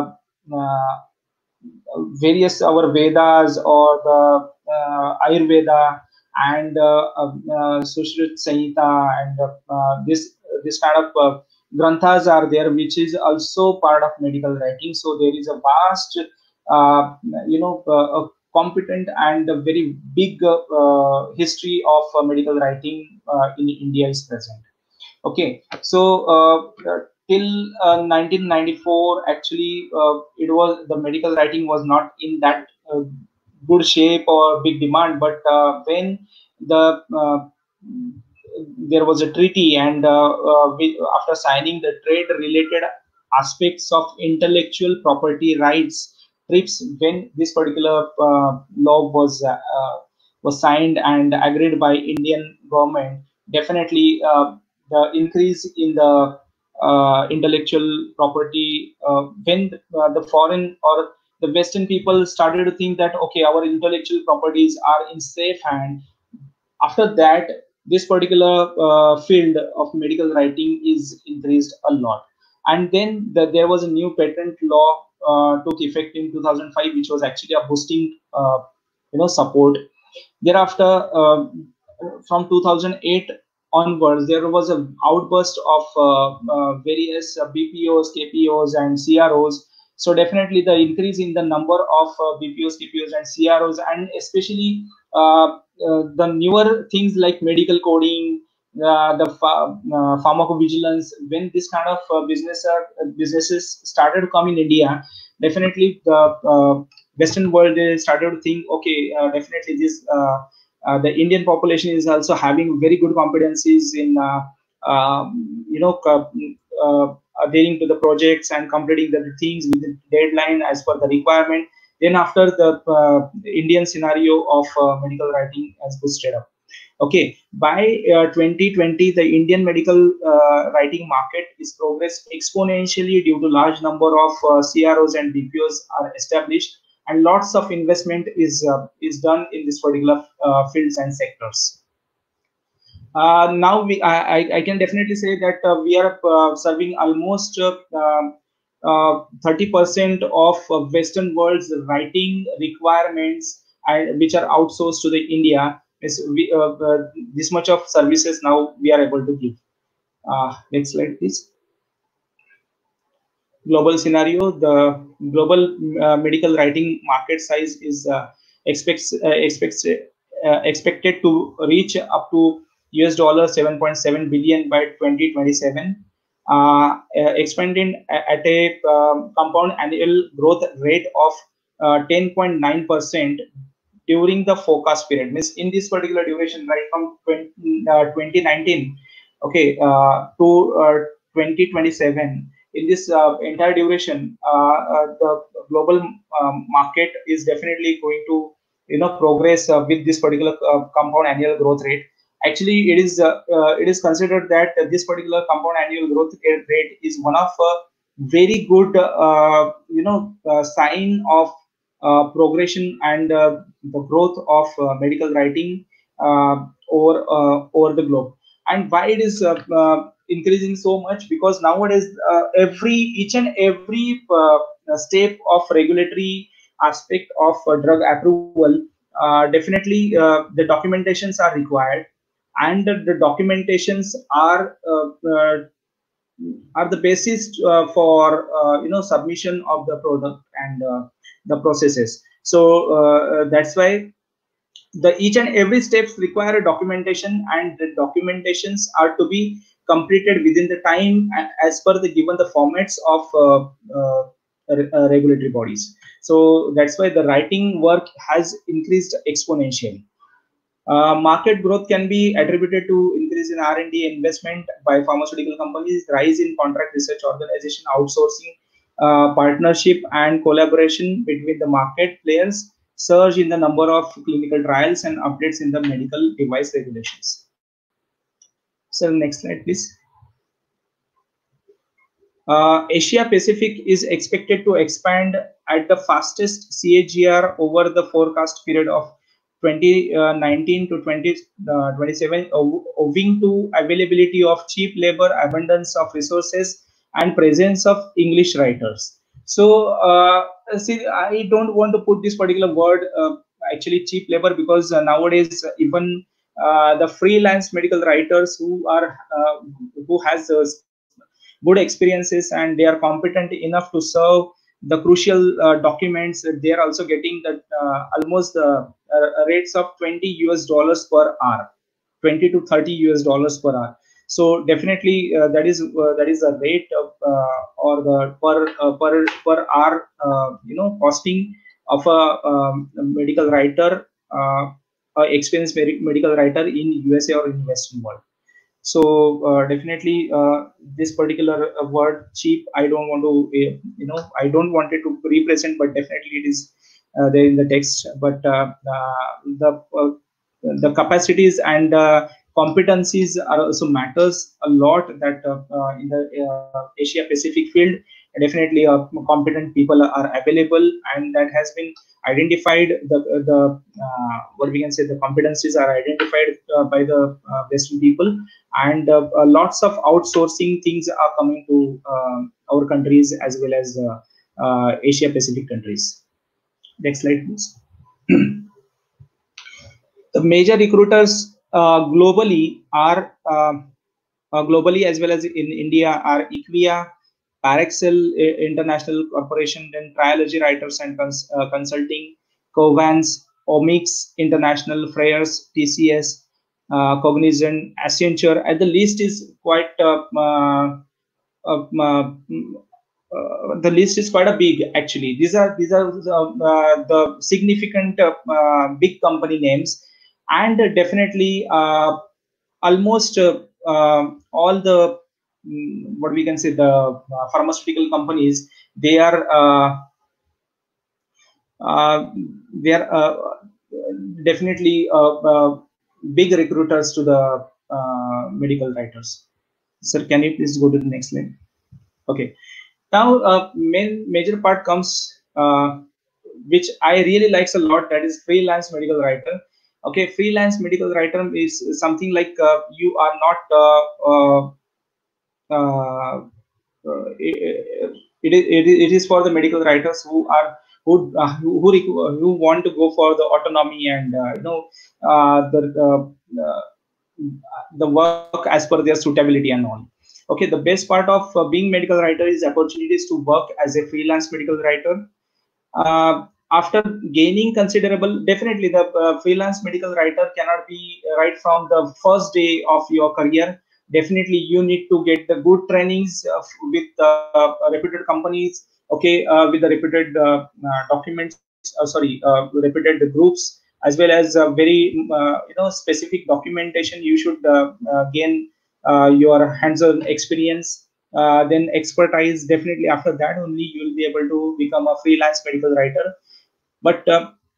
various our Vedas or the Ayurveda and Sushruta Samhita, and this kind of granthas are there, which is also part of medical writing. So there is a vast, a competent and a very big history of medical writing in India is present. Okay, so till 1994, actually, it was the medical writing was not in that good shape or big demand. But when the there was a treaty, and after signing the trade-related aspects of intellectual property rights TRIPS, when this particular law was signed and agreed by Indian government, definitely the increase in the intellectual property, when the foreign or the Western people started to think that, okay, our intellectual properties are in safe hand. After that, this particular field of medical writing is increased a lot. And then there was a new patent law took effect in 2005, which was actually a boosting support. Thereafter, from 2008 onwards, there was an outburst of various BPOs, KPOs, and CROs. So definitely the increase in the number of BPOs, KPOs, and CROs, and especially the newer things like medical coding, pharmacovigilance. When this kind of businesses started to come in India, definitely the Western world, they started to think, okay, definitely this the Indian population is also having very good competencies in adhering to the projects and completing the things within deadline as per the requirement. Then after the Indian scenario of medical writing has boosted up. Okay, by 2020, the Indian medical writing market is progressed exponentially due to large number of CROs and BPOs are established, and lots of investment is done in this particular fields and sectors. Now I can definitely say that we are serving almost 30% of Western world's writing requirements, and which are outsourced to the India. Is this much of services now we are able to give. Next slide, please. Global scenario: the global medical writing market size is expected to reach up to $7.7 billion by 2027, expanding at a compound annual growth rate of 10.9% during the forecast period. Means in this particular duration, right from 2019 Okay, to 2027. In this entire duration, the global market is definitely going to progress with this particular compound annual growth rate. Actually, it is considered that this particular compound annual growth rate is one of very good sign of progression and the growth of medical writing over the globe. And why it is increasing so much? Because nowadays each and every step of regulatory aspect of drug approval, definitely the documentations are required, and the documentations are the basis for submission of the product and the processes. So that's why the each and every steps require a documentation, and the documentations are to be completed within the time and as per the given the formats of regulatory bodies. So that's why the writing work has increased exponentially. Market growth can be attributed to increase in R&D investment by pharmaceutical companies, rise in contract research organization outsourcing, partnership and collaboration between the market players, surge in the number of clinical trials, and updates in the medical device regulations. So next slide, please. Asia Pacific is expected to expand at the fastest CAGR over the forecast period of 2019 to 2027, owing to availability of cheap labor, abundance of resources, and presence of English writers. So, see, I don't want to put this particular word, actually cheap labor, because nowadays even the freelance medical writers who has good experiences and they are competent enough to serve the crucial documents, they are also getting that almost rates of $20 per hour, 20 to 30 US dollars per hour. So definitely that is a rate of or the per hour costing of a medical writer, experienced medical writer in USA or in Western world. So definitely this particular word cheap, I don't want to I don't want it to represent, but definitely it is there in the text. But the capacities and competencies are also matters a lot, that in the Asia Pacific field definitely competent people are available, and that has been identified. The what we can say, the competencies are identified by the Western people, and lots of outsourcing things are coming to our countries as well as Asia Pacific countries. Next slide, please. The major recruiters globally are globally as well as in India are Equia, Parexel International Corporation, then Trilogy Writers and Consulting, Covance, Omics International, Freyers, TCS, Cognizant, Accenture, and the list is quite the list is quite a big. Actually, these are the significant big company names, and definitely almost all the what we can say, the pharmaceutical companies, they are definitely big recruiters to the medical writers. Sir, can you please go to the next slide? Okay. Now, major part comes, which I really likes a lot, that is freelance medical writer. Okay, freelance medical writer is something like you are not it is for the medical writers who are who want to go for the autonomy and the work as per their suitability and all. Okay, the best part of being medical writer is opportunities to work as a freelance medical writer. After gaining considerable, definitely the freelance medical writer cannot be right from the first day of your career. Definitely you need to get the good trainings with reputed companies, okay, with the reputed documents, reputed groups, as well as very specific documentation you should gain your hands-on experience, then expertise. Definitely after that only you will be able to become a freelance medical writer. But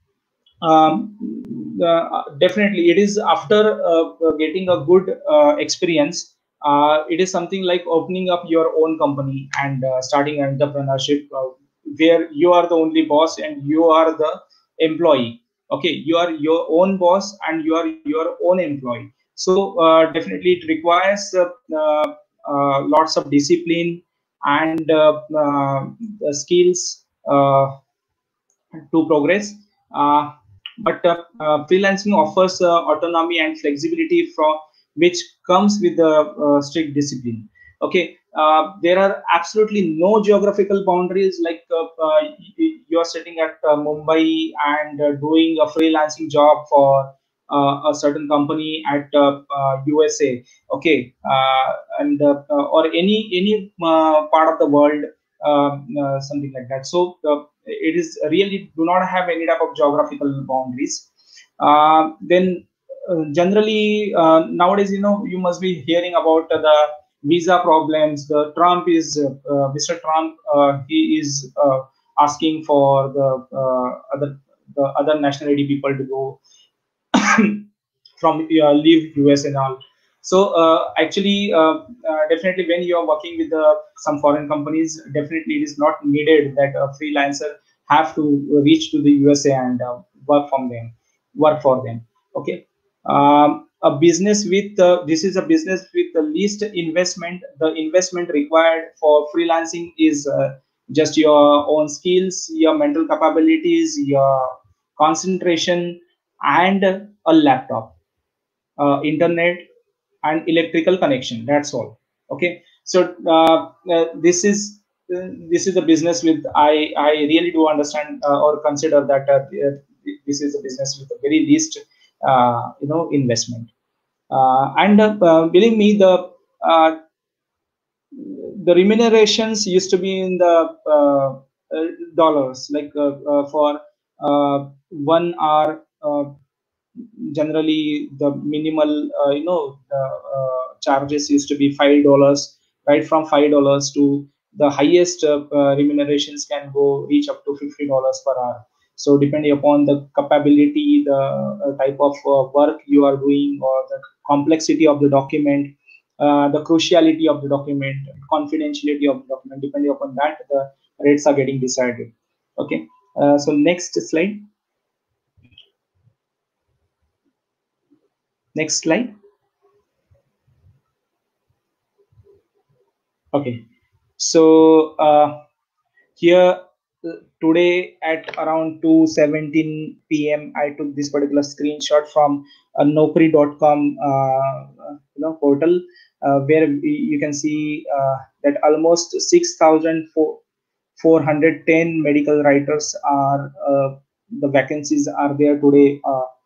definitely it is after getting a good experience. It is something like opening up your own company and starting entrepreneurship, where you are the only boss and you are the employee. Okay, you are your own boss and you are your own employee. So definitely it requires lots of discipline and skills to progress. Uh, but freelancing offers autonomy and flexibility from which comes with the strict discipline. Okay, there are absolutely no geographical boundaries. Like you are sitting at Mumbai and doing a freelancing job for a certain company at USA. Okay, or any part of the world, something like that. So it is really do not have any type of geographical boundaries. Then generally nowadays, you must be hearing about the visa problems. The Trump is Mr. Trump. He is asking for the other nationality people to go from leave US and all. So actually, definitely when you are working with some foreign companies, definitely it is not needed that a freelancer have to reach to the USA and work for them. Okay. A business with this is a business with the least investment. The investment required for freelancing is just your own skills, your mental capabilities, your concentration, and a laptop, internet, and electrical connection. That's all. Okay. So this is a business with I really do understand or consider that this is a business with a very least investment. And believe me, uh, the remunerations used to be in the dollars, like for 1 hour. Generally the minimal charges used to be $5, right? From $5 to the highest remunerations can go reach up to $50 per hour. So depending upon the capability, the type of work you are doing, or the complexity of the document, the cruciality of the document, confidentiality of the document, depending upon that the rates are getting decided. Okay. So next slide. Next slide. Okay. So here today at around 2:17 p.m. I took this particular screenshot from a Naukri.com portal, where you can see that almost 6,410 medical writers are the vacancies are there today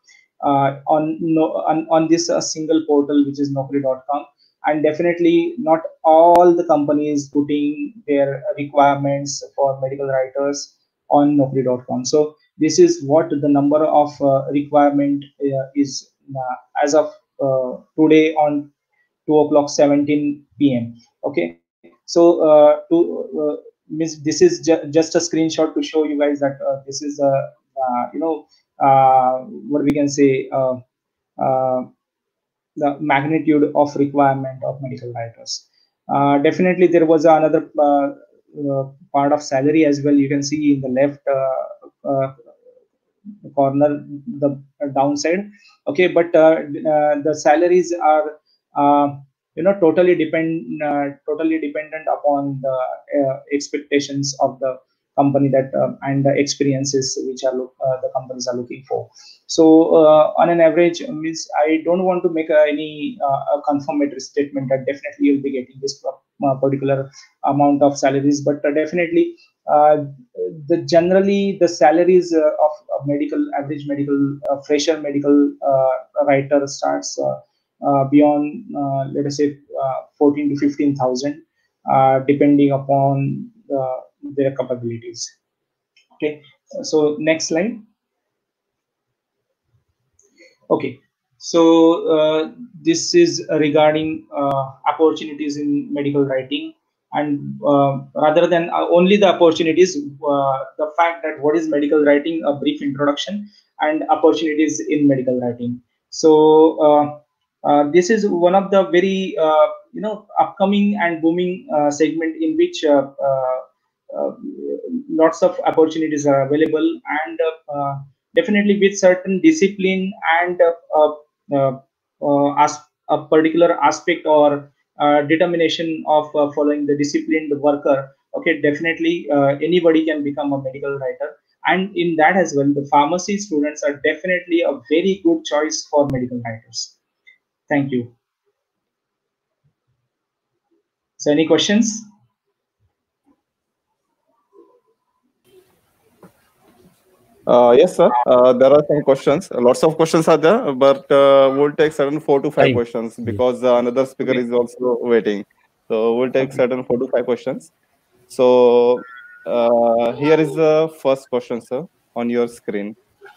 on this single portal, which is Naukri.com. And definitely not all the companies putting their requirements for medical writers on Naukri.com. So this is what the number of requirement is as of today on 2 o'clock 17 p.m. Okay. So this is just a screenshot to show you guys that this is a what we can say, the magnitude of requirement of medical writers. Definitely there was another part of salary as well. You can see in the left corner, the downside. Okay. But the salaries are totally dependent upon the expectations of the company, that and the experiences which are the companies are looking for. So on an average, means I don't want to make any a confirmatory statement that definitely you'll be getting this particular amount of salaries, but definitely generally the salaries of medical average medical fresher medical writer starts beyond let us say 14 to 15,000, depending upon their capabilities. Okay. So next slide. Okay. So this is regarding opportunities in medical writing, and rather than only the opportunities, the fact that what is medical writing, a brief introduction, and opportunities in medical writing. So this is one of the very upcoming and booming segment in which uh, lots of opportunities are available, and definitely with certain discipline and uh, as a particular aspect or determination of following the disciplined worker. Okay, definitely anybody can become a medical writer, and in that as well, the pharmacy students are definitely a very good choice for medical writers. Thank you. So, any questions? Yes, sir. There are some questions. Lots of questions are there, but we'll take certain 4 to 5 Time. questions because another speaker Okay. is also waiting. So we'll take Okay. certain 4 to 5 questions. So here is the first question, sir, on your screen.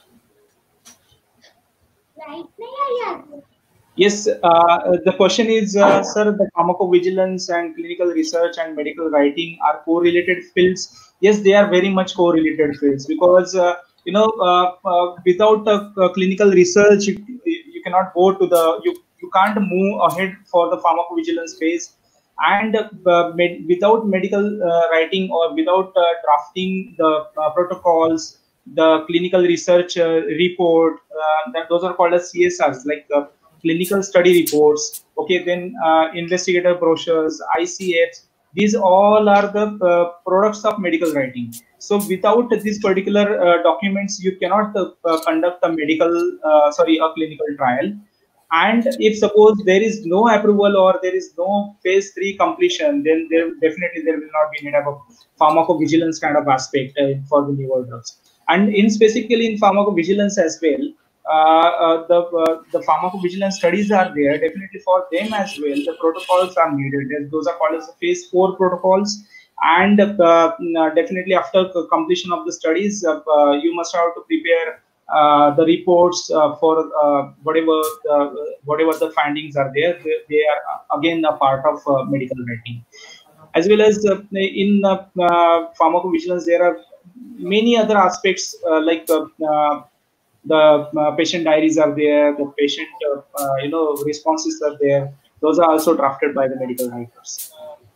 Yes, the question is, sir, the pharmacovigilance and clinical research and medical writing are correlated fields. Yes, they are very much correlated fields because without clinical research, you cannot go to you can't move ahead for the pharmacovigilance phase, and without medical writing or without drafting the protocols, the clinical research report, that those are called as CSRs, like clinical study reports. Okay, then investigator brochures, ICFs. These all are the products of medical writing. So without these particular documents, you cannot conduct a a clinical trial. And if suppose there is no approval or there is no phase 3 completion, then there will not be any type of pharmacovigilance kind of aspect for the newer drugs. And in specifically in pharmacovigilance as well, the pharmacovigilance studies are there. Definitely for them as well, the protocols are needed. Those are called as phase 4 protocols. And definitely after completion of the studies, you must have to prepare the reports for whatever the findings are there. They are again a part of medical writing. As well as in pharmacovigilance, there are many other aspects the patient diaries are there, the patient responses are there. Those are also drafted by the medical writers.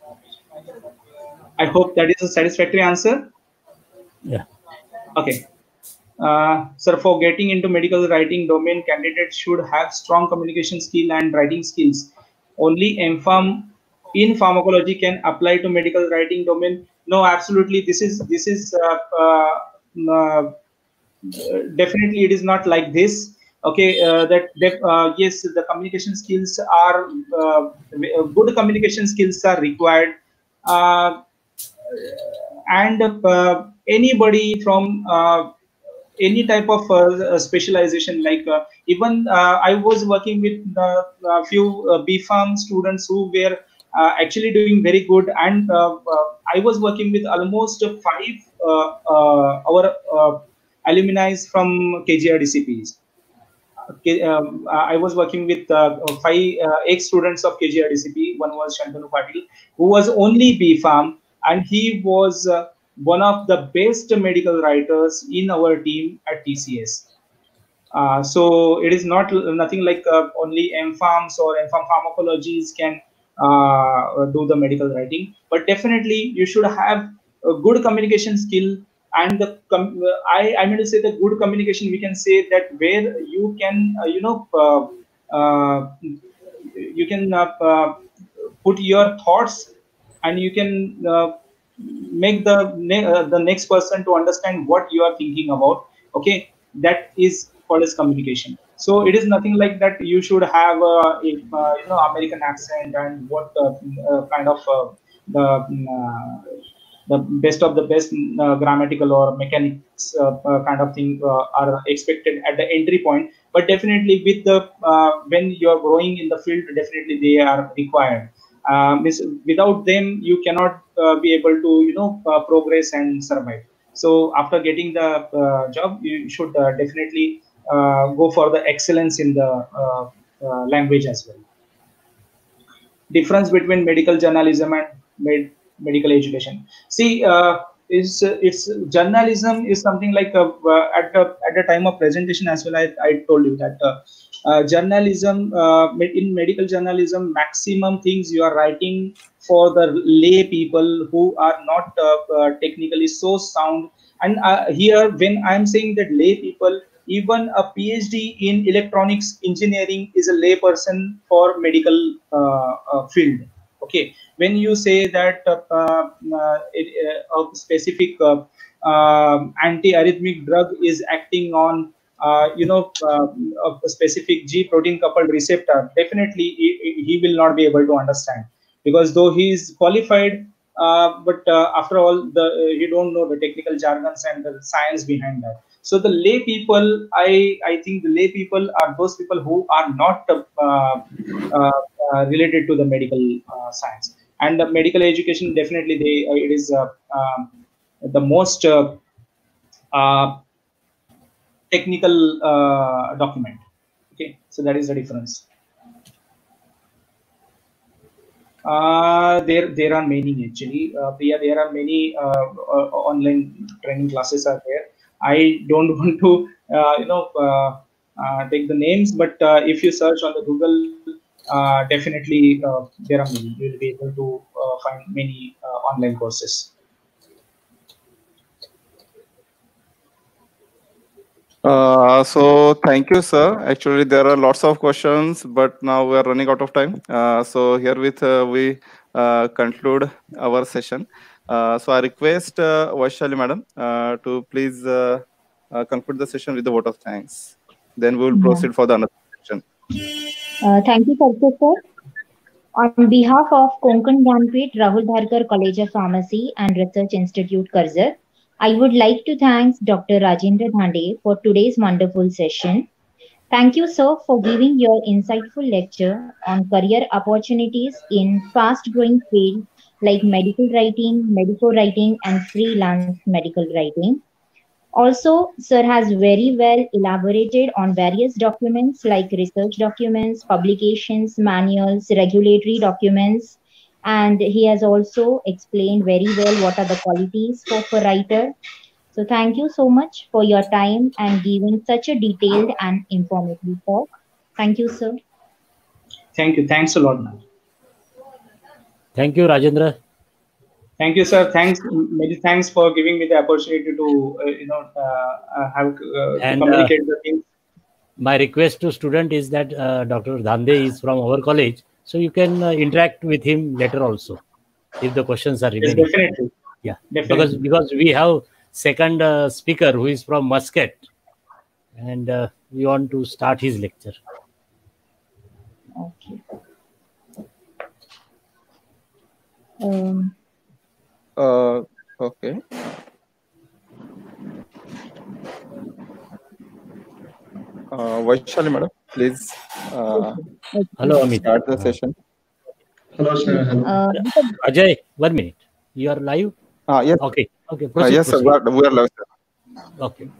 I hope that is a satisfactory answer. Yeah. Okay. Sir, for getting into medical writing domain, candidates should have strong communication skill and writing skills. Only MPharm in pharmacology can apply to medical writing domain. No, absolutely. This is definitely it is not like this. Okay, yes, the communication skills are good. Communication skills are required. Uh, and anybody from any type of specialization, like even I was working with a few BPharm students who were actually doing very good, and I was working with almost 5 our alumni from KGR DCPs. Okay, I was working with 5 ex-students of KGR DCP. One was Shantanu Patil, who was only BPharm, and he was one of the best medical writers in our team at TCS. So it is nothing like only MPharms or MPharm pharmacologies can do the medical writing, but definitely you should have a good communication skill. And I mean to say the good communication, we can say that where you can you can put your thoughts, and you can make the next person to understand what you are thinking about. Okay, that is called as communication. So it is nothing like that you should have American accent and what kind of the best of the best grammatical or mechanics kind of thing are expected at the entry point. But definitely with the when you are growing in the field, definitely they are required. Without them you cannot be able to progress and survive. So after getting the job, you should definitely go for the excellence in the language as well. Difference between medical journalism and medical education. See, it's journalism is something like at the time of presentation as well. I told you that journalism in medical journalism, maximum things you are writing for the lay people who are not technically so sound. And here, when I'm saying that lay people, even a PhD in electronics engineering is a lay person for medical field. Okay, when you say that a specific anti-arrhythmic drug is acting on a specific G protein coupled receptor, definitely he will not be able to understand, because though he is qualified, but after all, you don't know the technical jargons and the science behind that. So the lay people, I think the lay people are those people who are not related to the medical science. And the medical education, definitely it is the most technical document. Okay, so that is the difference. There are many actually. Priya, there are many online training classes are there. I don't want to take the names, but if you search on the Google, definitely there are many. You will be able to find many online courses. So thank you, sir. Actually, there are lots of questions, but now we are running out of time. So herewith we conclude our session. So I request Vaishali madam to please conclude the session with the vote of thanks. Then we will proceed for the another section. Thank you, Sarkar sir. On behalf of Konkan Gyanpith Rahul Dharkar College of Pharmacy and Research Institute, Karzar, I would like to thank Dr. Rajendra Dhande for today's wonderful session. Thank you, sir, for giving your insightful lecture on career opportunities in fast-growing fields like medical writing, and freelance medical writing. Also, sir has very well elaborated on various documents like research documents, publications, manuals, regulatory documents, and he has also explained very well what are the qualities for a writer. So thank you so much for your time and giving such a detailed and informative talk. Thank you, sir. Thank you. Thanks a lot, ma'am. Thank you, Rajendra. Thank you, sir. Many thanks for giving me the opportunity to communicate the things. My request to student is that Dr. Dhande is from our college, so you can interact with him later also, if the questions are remaining. Yes, definitely. Yeah, definitely. because we have second speaker who is from Muscat, and we want to start his lecture. Okay. Okay. Vaishali madam, please Hello, Amit. start the session. Hello, sir. Hello. Ajay, 1 minute. You are live? Yes. Okay. Proceed, yes, sir. proceed. We are live, sir. Okay.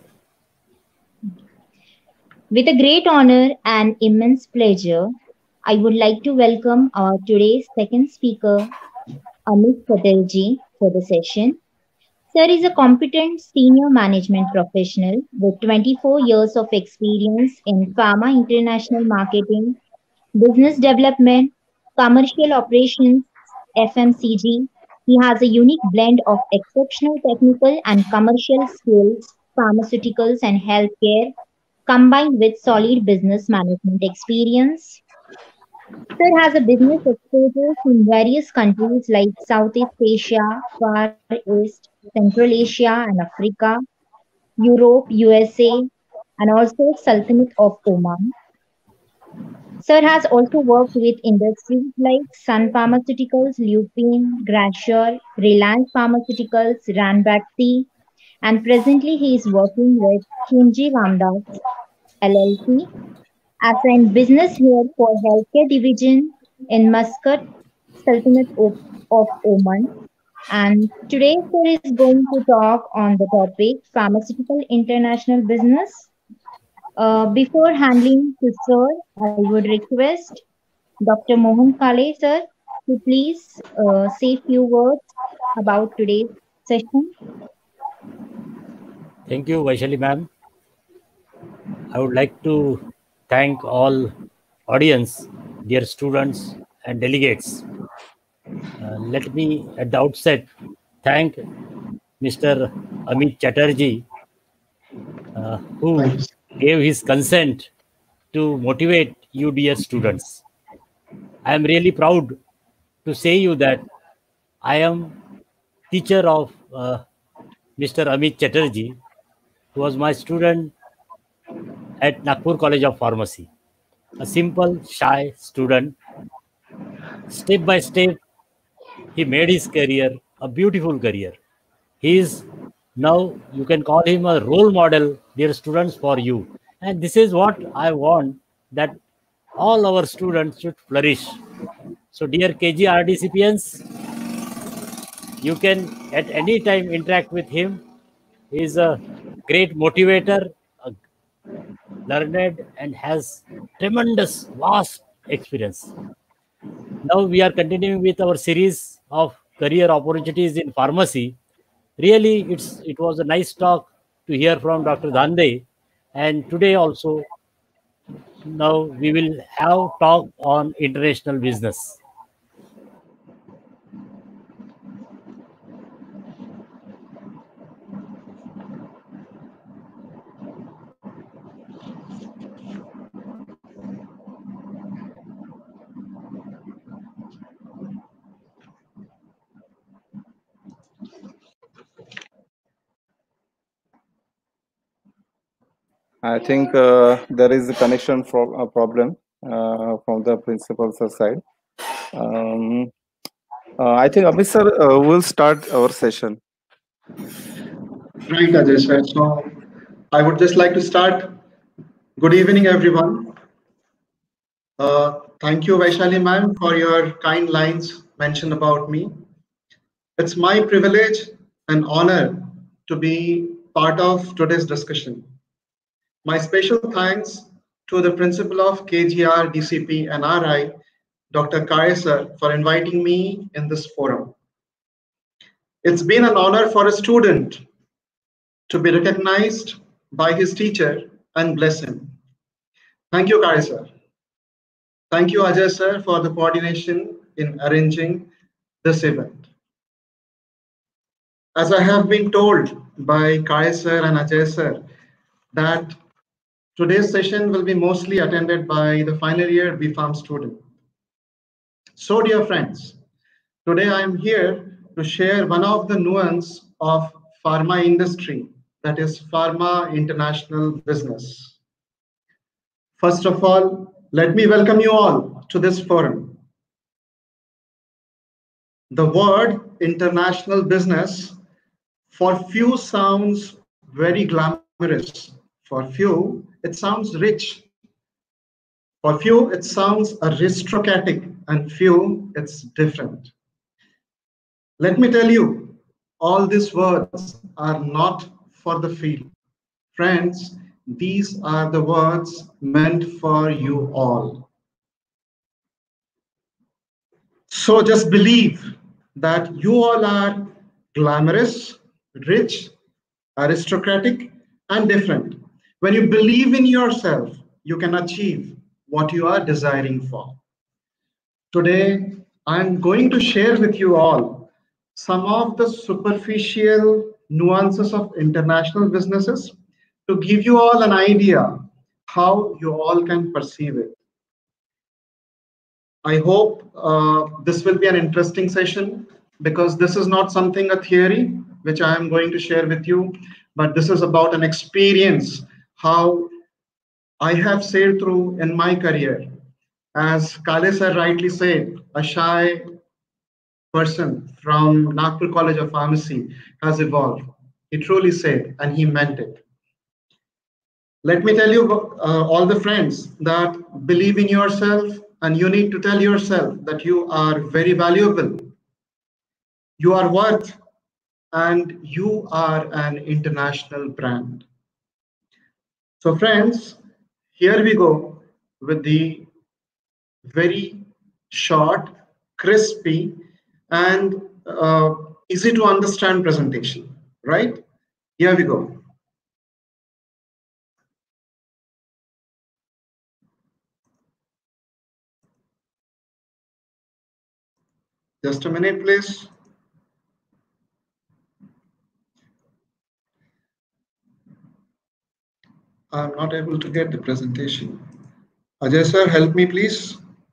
With a great honor and immense pleasure, I would like to welcome our today's second speaker, Amit Patelji, for the session. Sir is a competent senior management professional with 24 years of experience in pharma international marketing, business development, commercial operations, FMCG. He has a unique blend of exceptional technical and commercial skills, pharmaceuticals and healthcare, combined with solid business management experience. Sir has a business exposure in various countries like Southeast Asia, Far East, Central Asia and Africa, Europe, USA, and also Sultanate of Oman. Sir has also worked with industries like Sun Pharmaceuticals, Lupin, Grashur, Reliance Pharmaceuticals, Ranbaxy, and presently he is working with Kunji Ramdas LLC as a business head for healthcare division in Muscat, Sultanate of Oman. And today sir is going to talk on the topic pharmaceutical international business. Before handing to Sir, I would request Dr. Mohan Kale, sir, to please say few words about today's session. Thank you, Vaishali ma'am. I would like to thank all audience, dear students and delegates. Let me at the outset thank Mr. Amit Chatterjee, who gave his consent to motivate you dear students. I am really proud to say you that I am teacher of Mr. Amit Chatterjee, who was my student at Nagpur College of Pharmacy. A simple, shy student. Step by step, he made his career a beautiful career. He is now, you can call him a role model, dear students, for you. And this is what I want, that all our students should flourish. So, dear KG RDCPians, you can at any time interact with him. He is a great motivator, a learned, and has tremendous, vast experience. Now we are continuing with our series of career opportunities in pharmacy. Really, it was a nice talk to hear from Dr. Dhande, and today also, now we will have talk on international business. I think there is a connection problem from the principal's side. I think Amit sir will start our session. Right, Ajay sir. So I would just like to start. Good evening, everyone. Thank you, Vaishali ma'am, for your kind lines mentioned about me. It's my privilege and honor to be part of today's discussion. My special thanks to the principal of KGR, DCP, and RI, Dr. Kare sir, for inviting me in this forum. It's been an honor for a student to be recognized by his teacher and bless him. Thank you, Kare sir. Thank you, Ajay sir, for the coordination in arranging this event. As I have been told by Kare sir and Ajay sir, that today's session will be mostly attended by the final year BPharm student. So, dear friends, today I am here to share one of the nuance of pharma industry, that is pharma international business. First of all, let me welcome you all to this forum. The word international business for few sounds very glamorous. For few, it sounds rich. For few, it sounds aristocratic, and few, it's different. Let me tell you, all these words are not for the field. Friends, these are the words meant for you all. So just believe that you all are glamorous, rich, aristocratic, and different. When you believe in yourself, you can achieve what you are desiring for. Today, I'm going to share with you all some of the superficial nuances of international businesses to give you all an idea how you all can perceive it. I hope this will be an interesting session, because this is not something a theory which I am going to share with you, but this is about an experience, how I have sailed through in my career. As Kale sir rightly said, a shy person from Nagpur College of Pharmacy has evolved. He truly said, and he meant it. Let me tell you, all the friends, that believe in yourself, and you need to tell yourself that you are very valuable, you are worth, and you are an international brand. So friends, here we go with the very short, crispy, and easy to understand presentation, right? Here we go. Just a minute, please. I'm not able to get the presentation. Ajay sir, help me, please.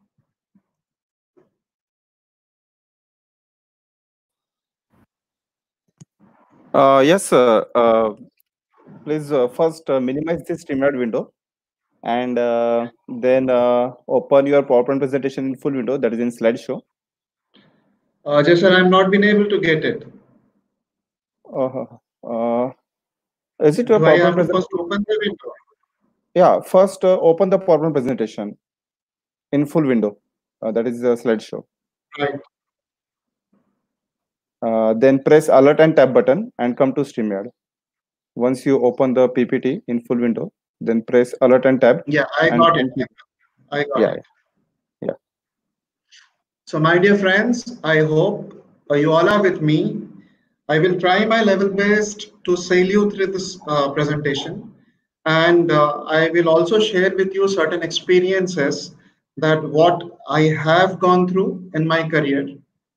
Yes, sir. Please first minimize the StreamYard window and then open your PowerPoint presentation in full window, that is in slideshow. Ajay sir, I'm not been able to get it. Is it your Do I PowerPoint have to presentation? first open the window? Yeah, first open the PowerPoint presentation in full window. That is the slideshow. Right. Then press Alert and Tab button and come to StreamYard. Once you open the PPT in full window, then press Alert and Tab. Yeah, I got it. I got it. Yeah. So my dear friends, I hope you all are with me. I will try my level best to sail you through this presentation. And I will also share with you certain experiences that what I have gone through in my career.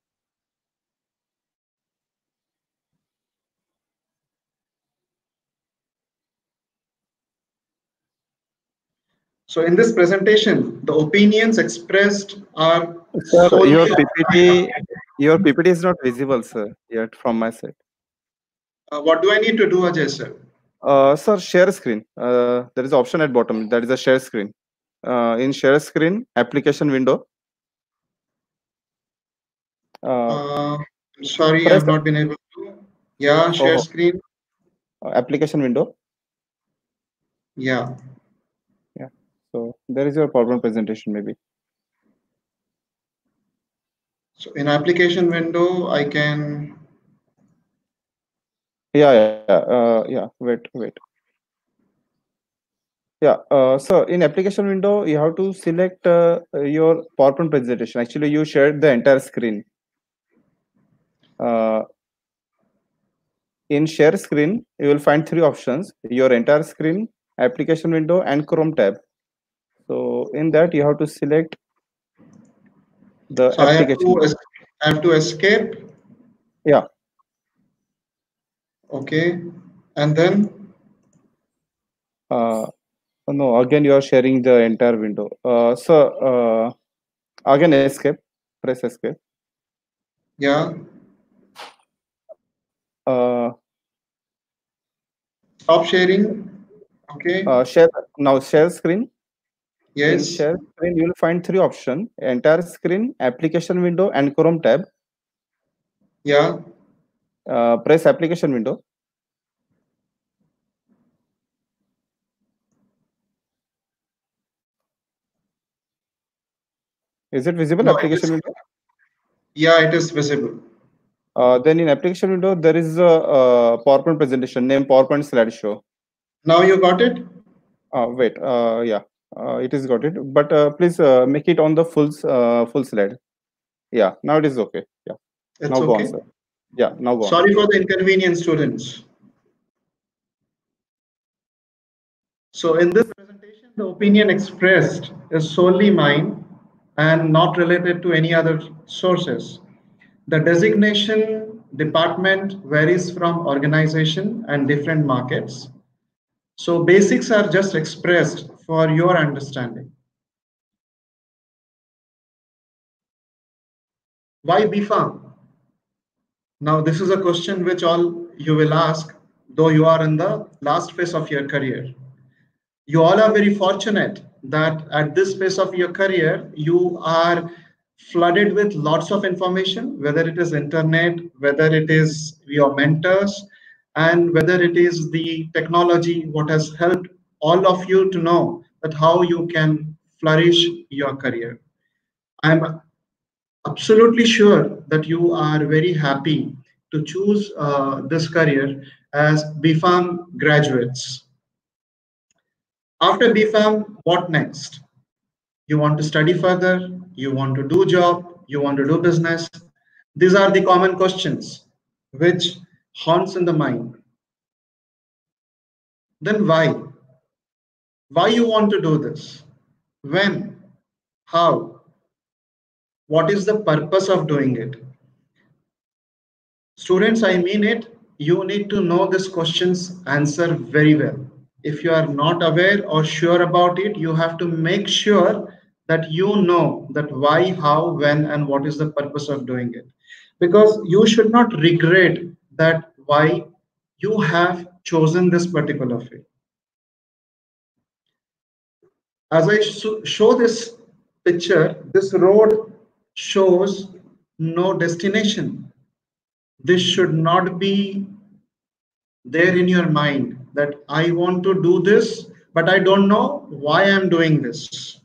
So in this presentation, the opinions expressed are Sir, solely your PPT is not visible, sir, yet from my side. What do I need to do, Ajay sir? Sir, share screen. There is an option at bottom. That is a share screen. In share screen, application window. Sorry, I've not been able to. Yeah, share screen. Application window. Yeah. Yeah. So there is your PowerPoint presentation, maybe. So in application window, I can. Yeah. Wait. Yeah. So in application window, you have to select your PowerPoint presentation. Actually, you shared the entire screen. In share screen, you will find three options: your entire screen, application window, and Chrome tab. So in that, you have to select the application. I have to escape. Yeah. Okay. And then? No, again, you are sharing the entire window. So again, escape. Press escape. Yeah. Stop sharing. Okay. Share screen. Yes. In share screen, you will find three options: entire screen, application window, and Chrome tab. Yeah. Press application window. Is it visible? No, application window? Yeah, it is visible. Then in application window, there is a PowerPoint presentation named PowerPoint slideshow. Now you got it? Wait, yeah, it is got it. But please make it on the full slide. Yeah, now it is okay. Yeah, it's now okay. Go on, sir. Yeah, now go on. Sorry for the inconvenience, students. So in this presentation, the opinion expressed is solely mine and not related to any other sources. The designation department varies from organization and different markets. So basics are just expressed for your understanding. Why BPharm? Now this is a question which all you will ask, though you are in the last phase of your career. You all are very fortunate that at this phase of your career, you are flooded with lots of information, whether it is internet, whether it is your mentors, and whether it is the technology, what has helped all of you to know that how you can flourish your career. I'm absolutely sure that you are very happy to choose this career as BPharm graduates. After BPharm, what next? You want to study further, you want to do job, you want to do business. These are the common questions which haunts in the mind. Then why? Why you want to do this? When? How? What is the purpose of doing it? Students, I mean it, you need to know this question's answer very well. If you are not aware or sure about it, you have to make sure that you know that why, how, when, and what is the purpose of doing it. Because you should not regret that why you have chosen this particular field. As I show this picture, this road shows no destination. This should not be there in your mind that I want to do this, but I don't know why I'm doing this.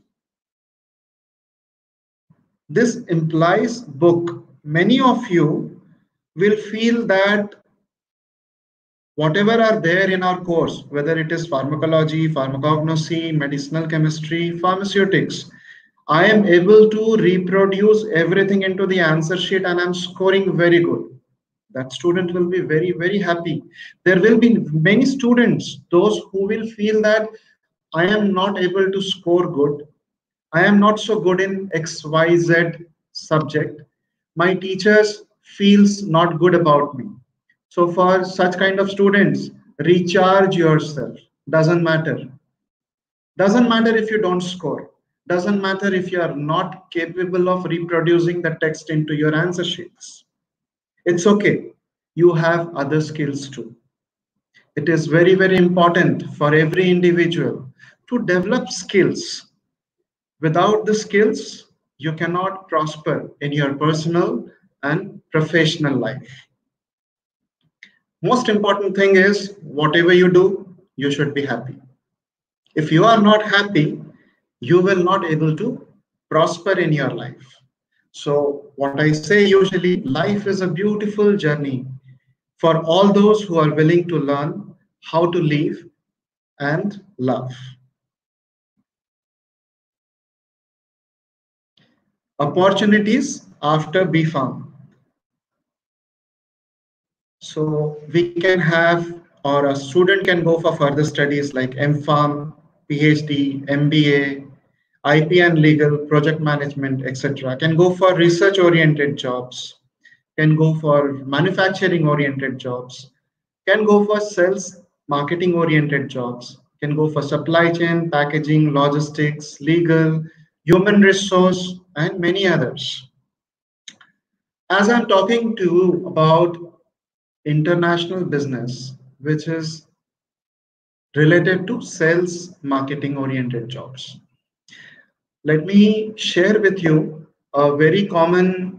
This implies book. Many of you will feel that whatever are there in our course, whether it is pharmacology, pharmacognosy, medicinal chemistry, pharmaceutics, I am able to reproduce everything into the answer sheet and I'm scoring very good. That student will be very, very happy. There will be many students, those who will feel that I am not able to score good. I am not so good in XYZ subject. My teachers feels not good about me. So for such kind of students, recharge yourself. Doesn't matter. Doesn't matter if you don't score. Doesn't matter if you are not capable of reproducing the text into your answer sheets. It's okay. You have other skills too. It is very, very important for every individual to develop skills. Without the skills, you cannot prosper in your personal and professional life. Most important thing is whatever you do, you should be happy. If you are not happy, you will not able to prosper in your life. So what I say usually, life is a beautiful journey for all those who are willing to learn how to live and love. Opportunities after BPharm. So we can have, or a student can go for further studies like MPharm, PhD, MBA, IP and legal, project management, etc. Can go for research oriented jobs, can go for manufacturing oriented jobs, can go for sales marketing oriented jobs, can go for supply chain, packaging, logistics, legal, human resource, and many others. As I'm talking to you about international business, which is related to sales marketing oriented jobs, let me share with you a very common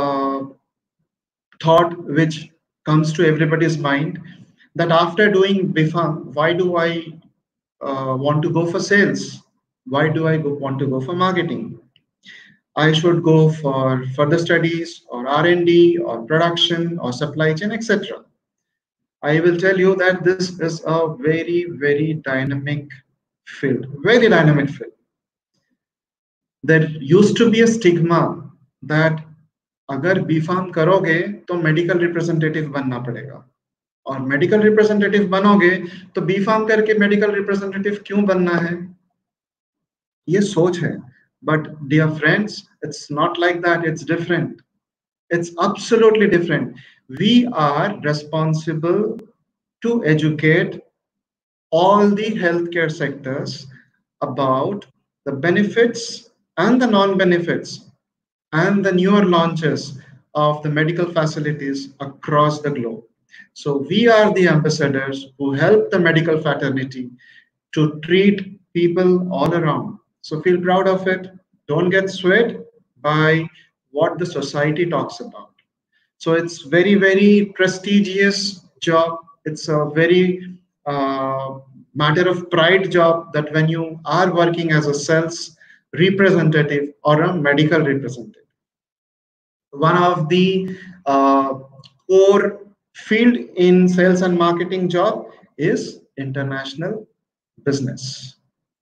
thought which comes to everybody's mind, that after doing BPharm, why do I want to go for sales? Why do I want to go for marketing? I should go for further studies or R&D or production or supply chain, etc. I will tell you that this is a very, very dynamic field, very dynamic field. There used to be a stigma that अगर BPharm करोगे तो medical representative बनना पड़ेगा, और medical representative बनोगे तो BPharm करके medical representative क्यों बनना है, ये सोच है. But dear friends, it's not like that. It's different. It's absolutely different. We are responsible to educate all the healthcare sectors about the benefits and the non-benefits and the newer launches of the medical facilities across the globe. So we are the ambassadors who help the medical fraternity to treat people all around. So feel proud of it. Don't get swayed by what the society talks about. So it's very, very prestigious job. It's a very matter of pride job that when you are working as a sales representative or a medical representative. One of the core field in sales and marketing job is international business.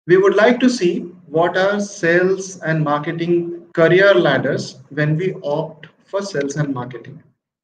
We would like to see what are sales and marketing career ladders when we opt for sales and marketing.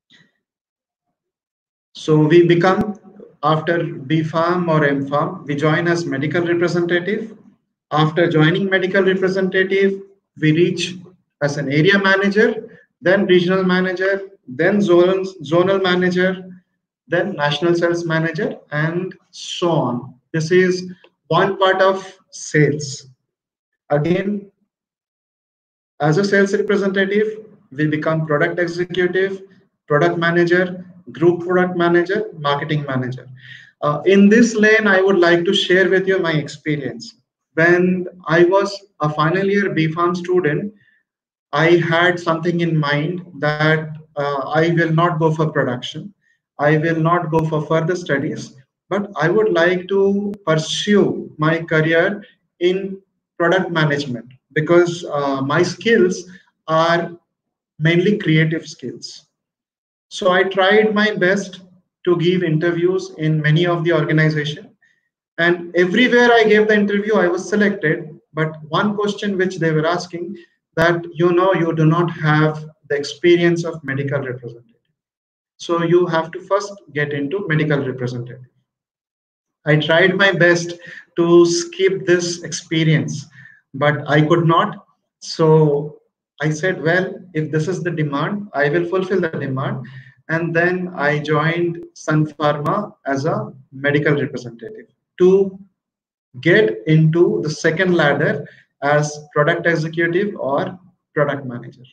So we become, after B Pharm or M Pharm, we join as medical representative. After joining medical representative, we reach as an area manager, then regional manager, then zonal manager, then national sales manager, and so on. This is one part of sales. Again, as a sales representative, we become product executive, product manager, group product manager, marketing manager. In this lane, I would like to share with you my experience. When I was a final year BPharm student, I had something in mind that I will not go for production. I will not go for further studies, but I would like to pursue my career in product management because my skills are mainly creative skills. So I tried my best to give interviews in many of the organizations, and everywhere I gave the interview, I was selected. But one question which they were asking, that you do not have the experience of medical representative. So you have to first get into medical representative. I tried my best to skip this experience, but I could not. So I said, well, if this is the demand, I will fulfill the demand. And then I joined Sun Pharma as a medical representative to get into the second ladder as product executive or product manager.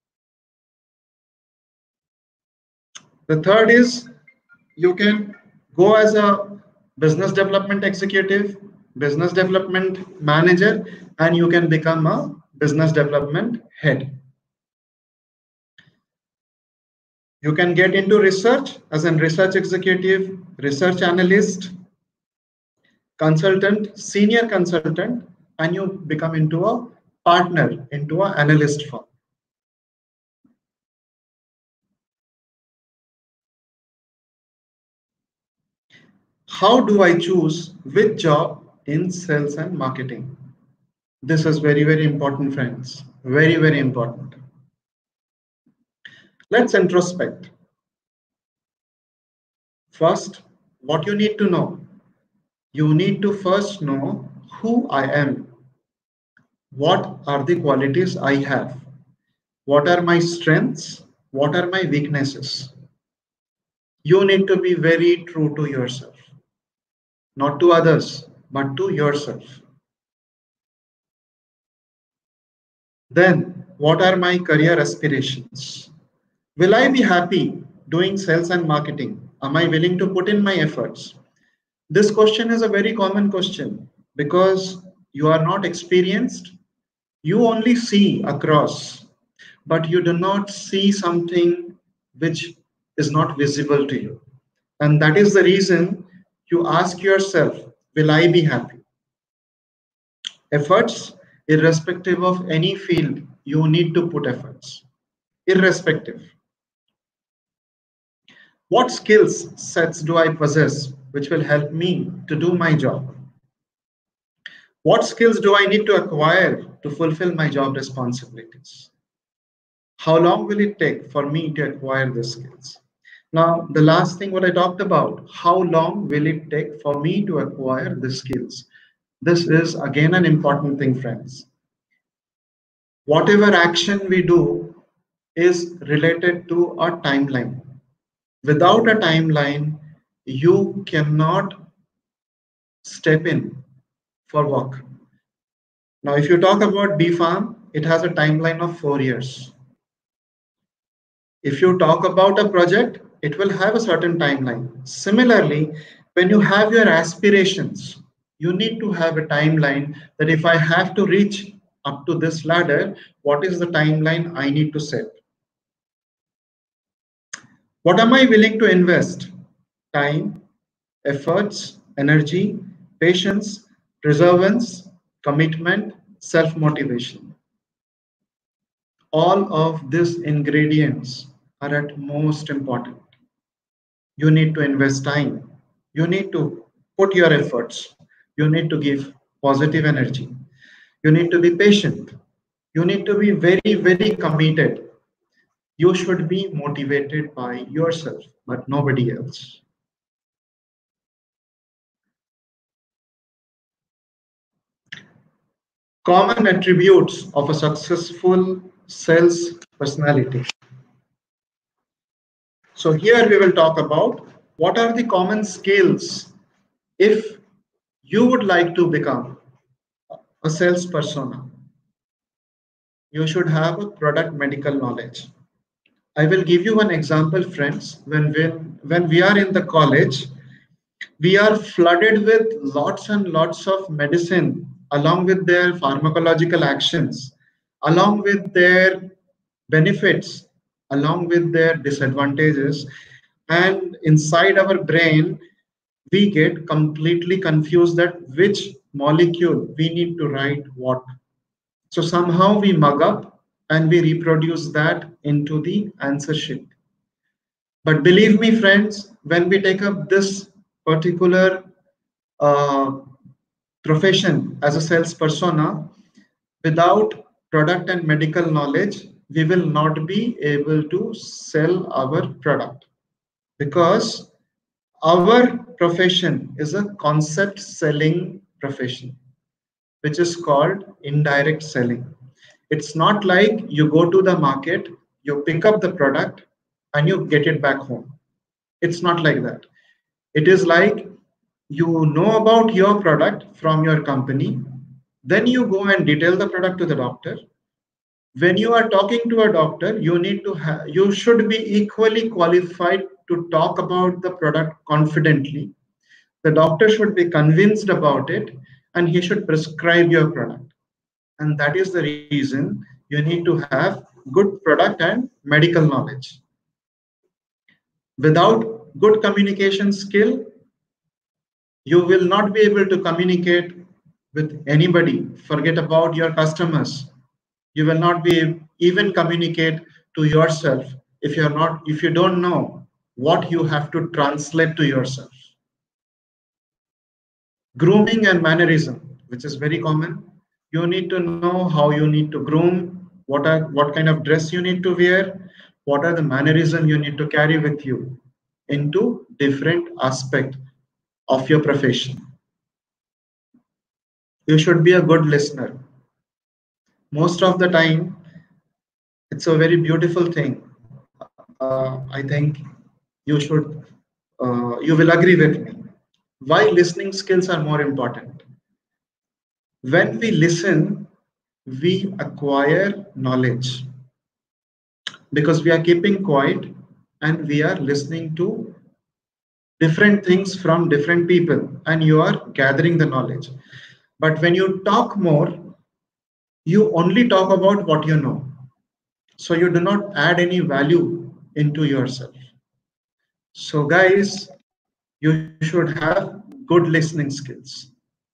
The third is you can go as a business development executive, business development manager, and you can become a business development head. You can get into research as a research executive, research analyst, consultant, senior consultant, and you become into a partner, into an analyst firm. How do I choose which job in sales and marketing? This is very, very important, friends. Very, very important. Let's introspect. First, what you need to know. You need to first know who I am. What are the qualities I have? What are my strengths? What are my weaknesses? You need to be very true to yourself. Not to others, but to yourself. Then, what are my career aspirations? Will I be happy doing sales and marketing? Am I willing to put in my efforts? This question is a very common question because you are not experienced. You only see across, but you do not see something which is not visible to you. And that is the reason you ask yourself, will I be happy? Efforts, irrespective of any field, you need to put efforts, irrespective. What skills sets do I possess which will help me to do my job? What skills do I need to acquire to fulfill my job responsibilities? How long will it take for me to acquire these skills? Now, the last thing what I talked about, how long will it take for me to acquire the skills? This is again an important thing, friends. Whatever action we do is related to a timeline. Without a timeline, you cannot step in for work. Now, if you talk about BPharm, it has a timeline of 4 years. If you talk about a project, it will have a certain timeline. Similarly, when you have your aspirations, you need to have a timeline that if I have to reach up to this ladder, what is the timeline I need to set? What am I willing to invest? Time, efforts, energy, patience, perseverance, commitment, self-motivation. All of these ingredients are at most important. You need to invest time. You need to put your efforts. You need to give positive energy. You need to be patient. You need to be very, very committed. You should be motivated by yourself, but nobody else. Common attributes of a successful sales personality. So here we will talk about what are the common skills if you would like to become a sales persona. You should have a product medical knowledge. I will give you one example, friends. When we are in the college, we are flooded with lots and lots of medicine along with their pharmacological actions, along with their benefits, along with their disadvantages. And inside our brain, we get completely confused that which molecule we need to write what. So somehow we mug up and we reproduce that into the answer sheet. But believe me, friends, when we take up this particular profession as a sales persona, without product and medical knowledge, we will not be able to sell our product, because our profession is a concept selling profession, which is called indirect selling. It's not like you go to the market, you pick up the product and you get it back home. It's not like that. It is like you know about your product from your company, then you go and detail the product to the doctor. When you are talking to a doctor, you should be equally qualified to talk about the product confidently. The doctor should be convinced about it and he should prescribe your product. And that is the reason you need to have good product and medical knowledge. Without good communication skill, you will not be able to communicate with anybody. Forget about your customers. You will not be even communicate to yourself if you don't know what you have to translate to yourself. Grooming and mannerism, which is very common. You need to know how you need to groom, what kind of dress you need to wear, what are the mannerism you need to carry with you into different aspect of your profession. You should be a good listener. Most of the time, it's a very beautiful thing. I think you will agree with me. Why listening skills are more important? When we listen, we acquire knowledge because we are keeping quiet and we are listening to different things from different people and you are gathering the knowledge. But when you talk more, you only talk about what you know. So you do not add any value into yourself. So guys, you should have good listening skills.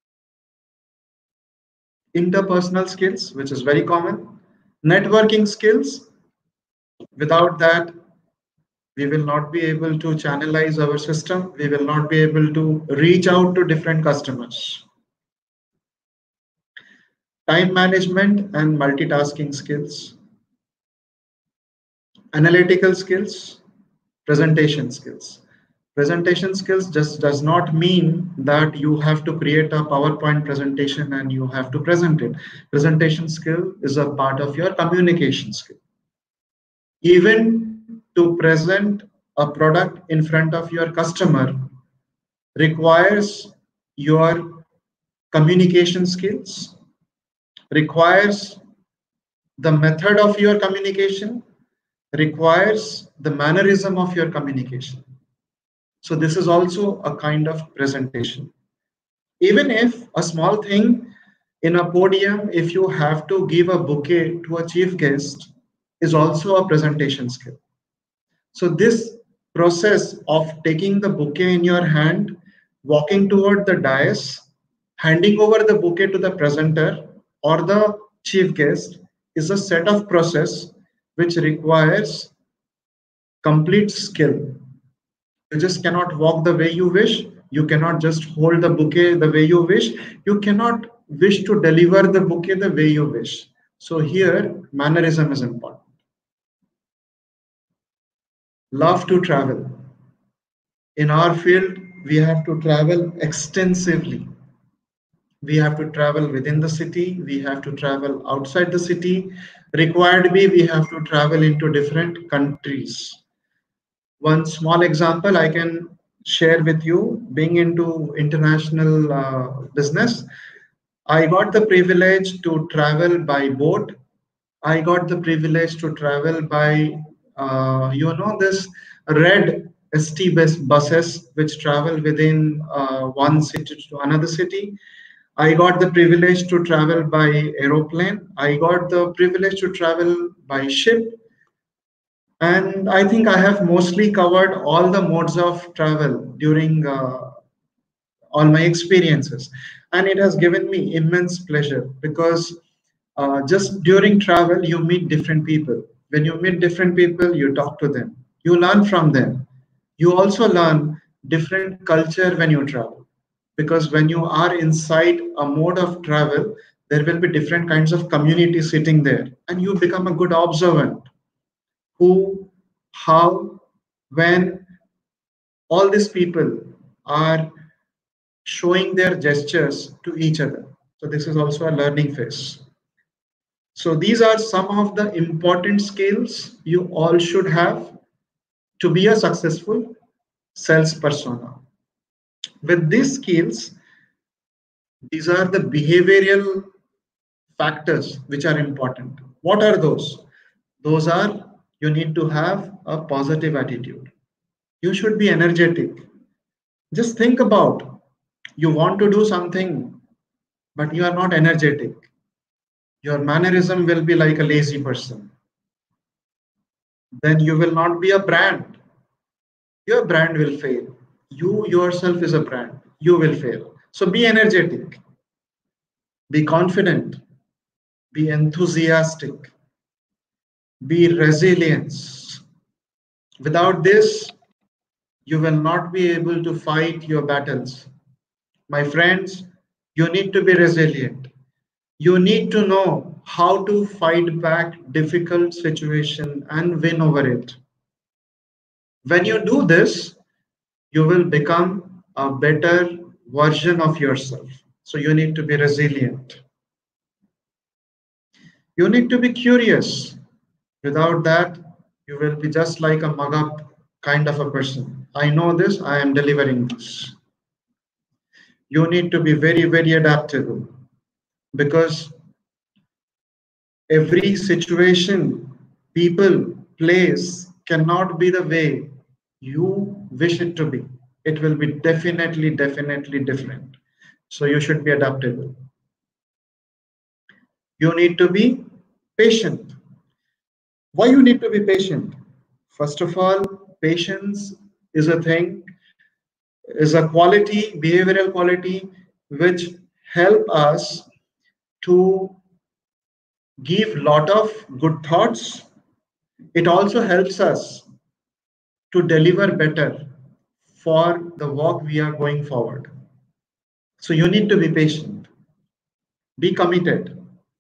Interpersonal skills, which is very common. Networking skills. Without that, we will not be able to channelize our system. We will not be able to reach out to different customers. Time management and multitasking skills. Analytical skills, presentation skills. Presentation skills just does not mean that you have to create a PowerPoint presentation and you have to present it. Presentation skill is a part of your communication skill. Even to present a product in front of your customer requires your communication skills, requires the method of your communication, requires the mannerism of your communication. So this is also a kind of presentation. Even if a small thing in a podium, if you have to give a bouquet to a chief guest, is also a presentation skill. So this process of taking the bouquet in your hand, walking toward the dais, handing over the bouquet to the presenter or the chief guest is a set of process which requires complete skill. You just cannot walk the way you wish. You cannot just hold the bouquet the way you wish. You cannot wish to deliver the bouquet the way you wish. So here, mannerism is important. Love to travel. In our field, we have to travel extensively. We have to travel within the city. We have to travel outside the city. Required be, we have to travel into different countries. One small example I can share with you, being into international business, I got the privilege to travel by boat. I got the privilege to travel by, this red ST buses which travel within one city to another city. I got the privilege to travel by aeroplane. I got the privilege to travel by ship. And I think I have mostly covered all the modes of travel during all my experiences. And it has given me immense pleasure because just during travel, you meet different people. When you meet different people, you talk to them, you learn from them. You also learn different culture when you travel. Because when you are inside a mode of travel, there will be different kinds of community sitting there, and you become a good observant. Who, how, when all these people are showing their gestures to each other. So this is also a learning phase. So these are some of the important skills you all should have to be a successful sales persona. With these skills, these are the behavioral factors which are important. What are those? Those are, you need to have a positive attitude. You should be energetic. Just think about, you want to do something, but you are not energetic. Your mannerism will be like a lazy person. Then you will not be a brand. Your brand will fail. You yourself is a brand. You will fail. So be energetic. Be confident. Be enthusiastic. Be resilient. Without this, you will not be able to fight your battles. My friends, you need to be resilient. You need to know how to fight back difficult situation and win over it. When you do this, you will become a better version of yourself. So you need to be resilient. You need to be curious. Without that, you will be just like a mug up kind of a person. I know this, I am delivering this. You need to be very, very adaptable because every situation, people, place cannot be the way you wish it to be. It will be definitely different. So you should be adaptable. You need to be patient. Why you need to be patient? First of all, patience is a thing, is a quality, behavioral quality, which help us to give lot of good thoughts. It also helps us to deliver better for the work we are going forward. So you need to be patient, be committed.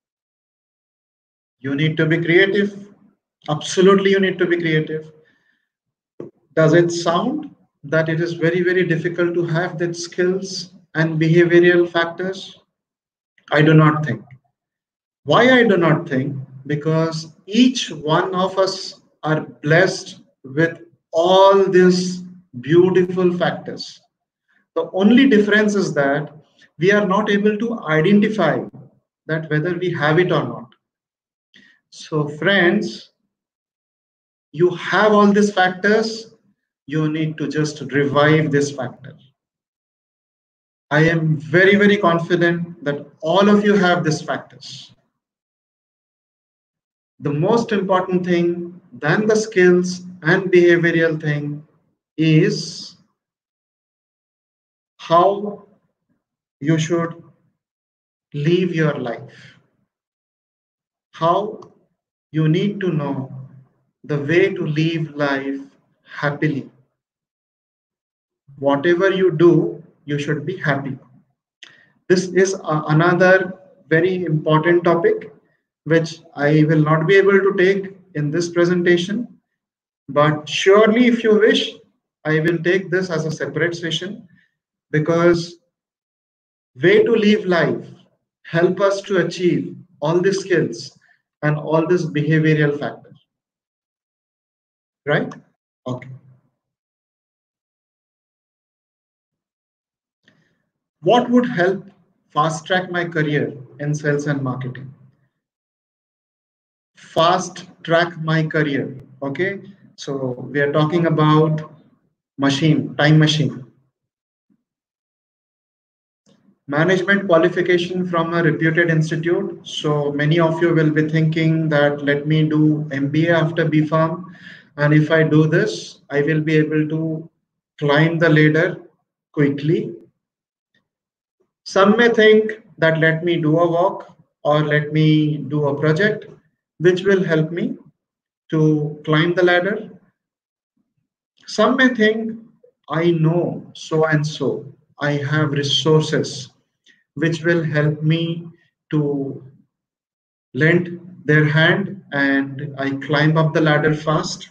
You need to be creative. Absolutely, you need to be creative. Does it sound that it is very, very difficult to have that skills and behavioral factors? I do not think. Why I do not think? Because each one of us are blessed with all these beautiful factors. The only difference is that we are not able to identify that whether we have it or not. So friends, you have all these factors, you need to just revive this factor. I am very, very confident that all of you have these factors. The most important thing than the skills and behavioral thing is how you should live your life. How you need to know the way to live life happily. Whatever you do, you should be happy. This is another very important topic, which I will not be able to take in this presentation. But surely, if you wish, I will take this as a separate session, because way to live life help us to achieve all these skills and all these behavioral factors. Right? Okay. What would help fast track my career in sales and marketing? Fast track my career. Okay. So we are talking about time machine. Management qualification from a reputed institute. So many of you will be thinking that let me do MBA after BPharm. And if I do this, I will be able to climb the ladder quickly. Some may think that let me do a walk or let me do a project which will help me to climb the ladder. Some may think I know so and so, I have resources which will help me to lend their hand and I climb up the ladder fast.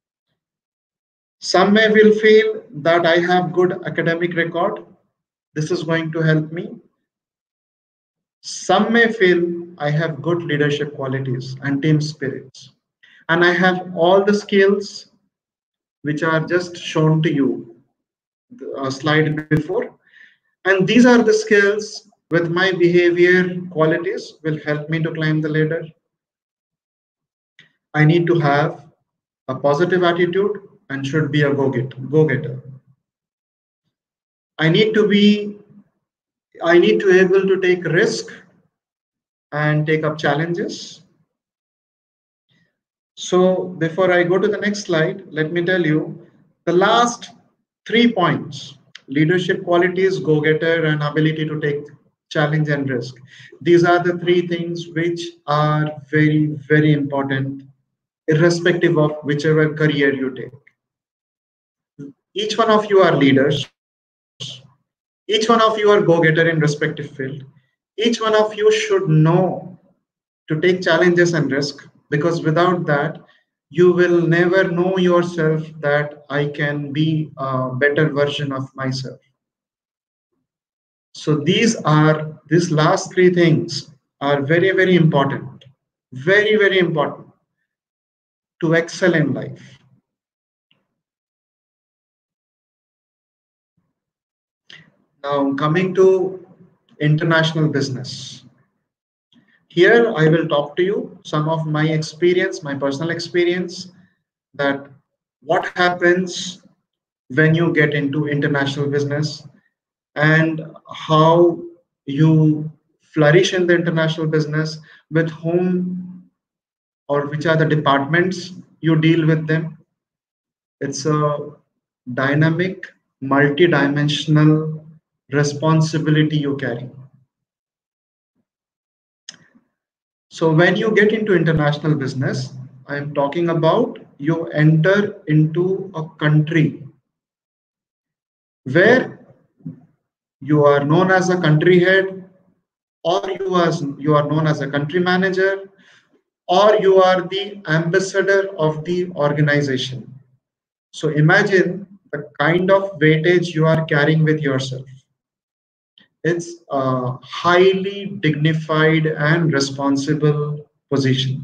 Some may will feel that I have good academic record. This is going to help me. Some may feel I have good leadership qualities and team spirits. And I have all the skills which are just shown to you, the slide before. And these are the skills with my behavior qualities will help me to climb the ladder. I need to have a positive attitude and should be a go-getter. I need to be able to take risk and take up challenges. So before I go to the next slide, let me tell you the last 3 points: leadership qualities, go-getter, and ability to take challenge and risk. These are the 3 things which are very, very important, irrespective of whichever career you take. Each one of you are leaders. Each one of you are go-getter in respective field. Each one of you should know to take challenges and risk, because without that, you will never know yourself that I can be a better version of myself. So these last 3 things are very, very important, very, very important to excel in life. Now coming to international business. Here I will talk to you some of my experience, my personal experience, that what happens when you get into international business and how you flourish in the international business, with whom or which are the departments you deal with them. It's a dynamic, multi-dimensional responsibility you carry. So when you get into international business, I'm talking about you enter into a country where you are known as a country head, or you are known as a country manager, or you are the ambassador of the organization. So imagine the kind of weightage you are carrying with yourself. It's a highly dignified and responsible position.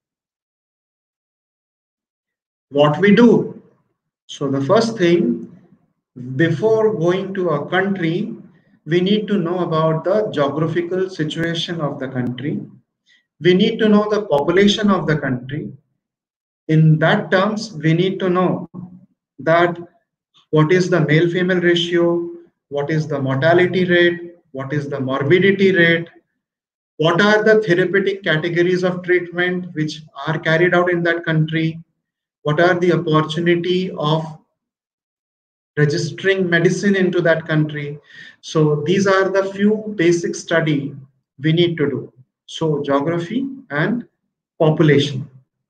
What we do? So the first thing, before going to a country, we need to know about the geographical situation of the country. We need to know the population of the country. In that terms, we need to know that what is the male-female ratio, what is the mortality rate, what is the morbidity rate, what are the therapeutic categories of treatment which are carried out in that country, what are the opportunity of registering medicine into that country. So these are the few basic study we need to do. So geography and population.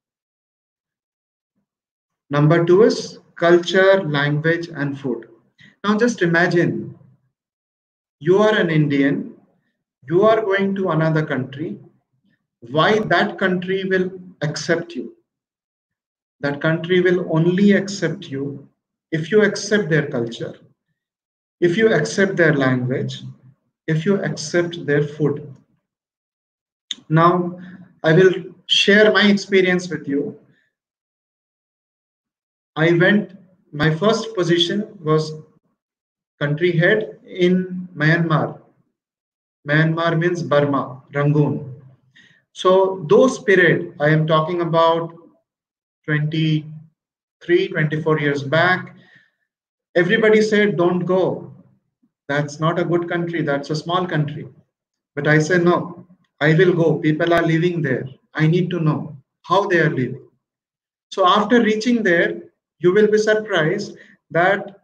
Number 2 is culture, language, and food. Now just imagine you are an Indian You are going to another country. Why that country will accept you? That country will only accept you if you accept their culture, if you accept their language, if you accept their food. Now, I will share my experience with you. My first position was country head in Myanmar. Myanmar means Burma, Rangoon. So those period, I am talking about 23, 24 years back, everybody said, don't go. That's not a good country. That's a small country. But I said, no, I will go. People are living there. I need to know how they are living. So after reaching there, you will be surprised that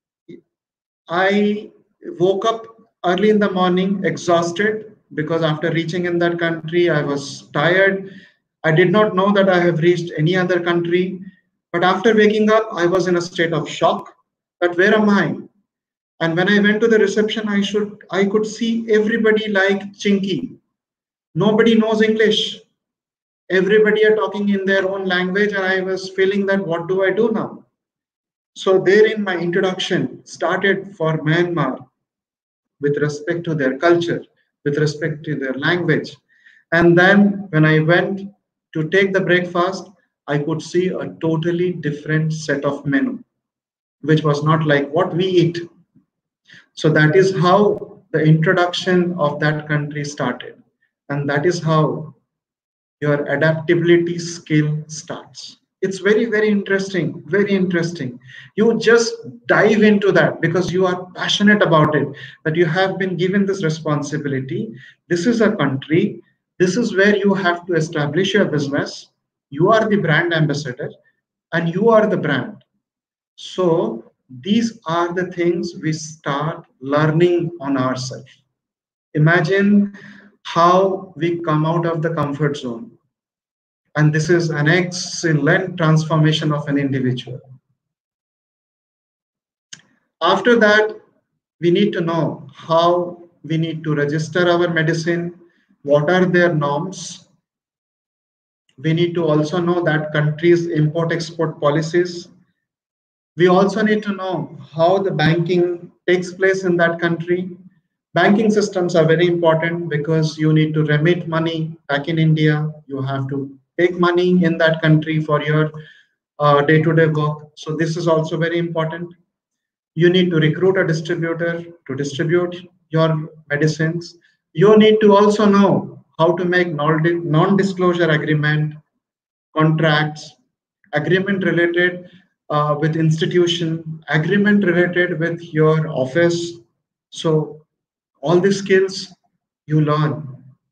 I woke up early in the morning exhausted because after reaching in that country, I was tired. I did not know that I have reached any other country. But after waking up, I was in a state of shock that where am I? And when I went to the reception, I could see everybody like Chinky. Nobody knows English. Everybody are talking in their own language, and I was feeling that what do I do now? So therein my introduction started for Myanmar with respect to their culture, with respect to their language. And then when I went to take the breakfast, I could see a totally different set of menu, which was not like what we eat. So that is how the introduction of that country started. And that is how your adaptability skill starts. It's very, very interesting, very interesting. You just dive into that because you are passionate about it, that you have been given this responsibility. This is a country. This is where you have to establish your business. You are the brand ambassador and you are the brand. So these are the things we start learning on ourselves. Imagine how we come out of the comfort zone. And this is an excellent transformation of an individual. After that, we need to know how we need to register our medicine, what are their norms. We need to also know that countries' import-export policies. We also need to know how the banking takes place in that country. Banking systems are very important because you need to remit money back in India. You have to take money in that country for your day-to-day work. So this is also very important. You need to recruit a distributor to distribute your medicines. You need to also know how to make non-disclosure agreement, contracts, agreement related with institution, agreement related with your office. So all these skills you learn.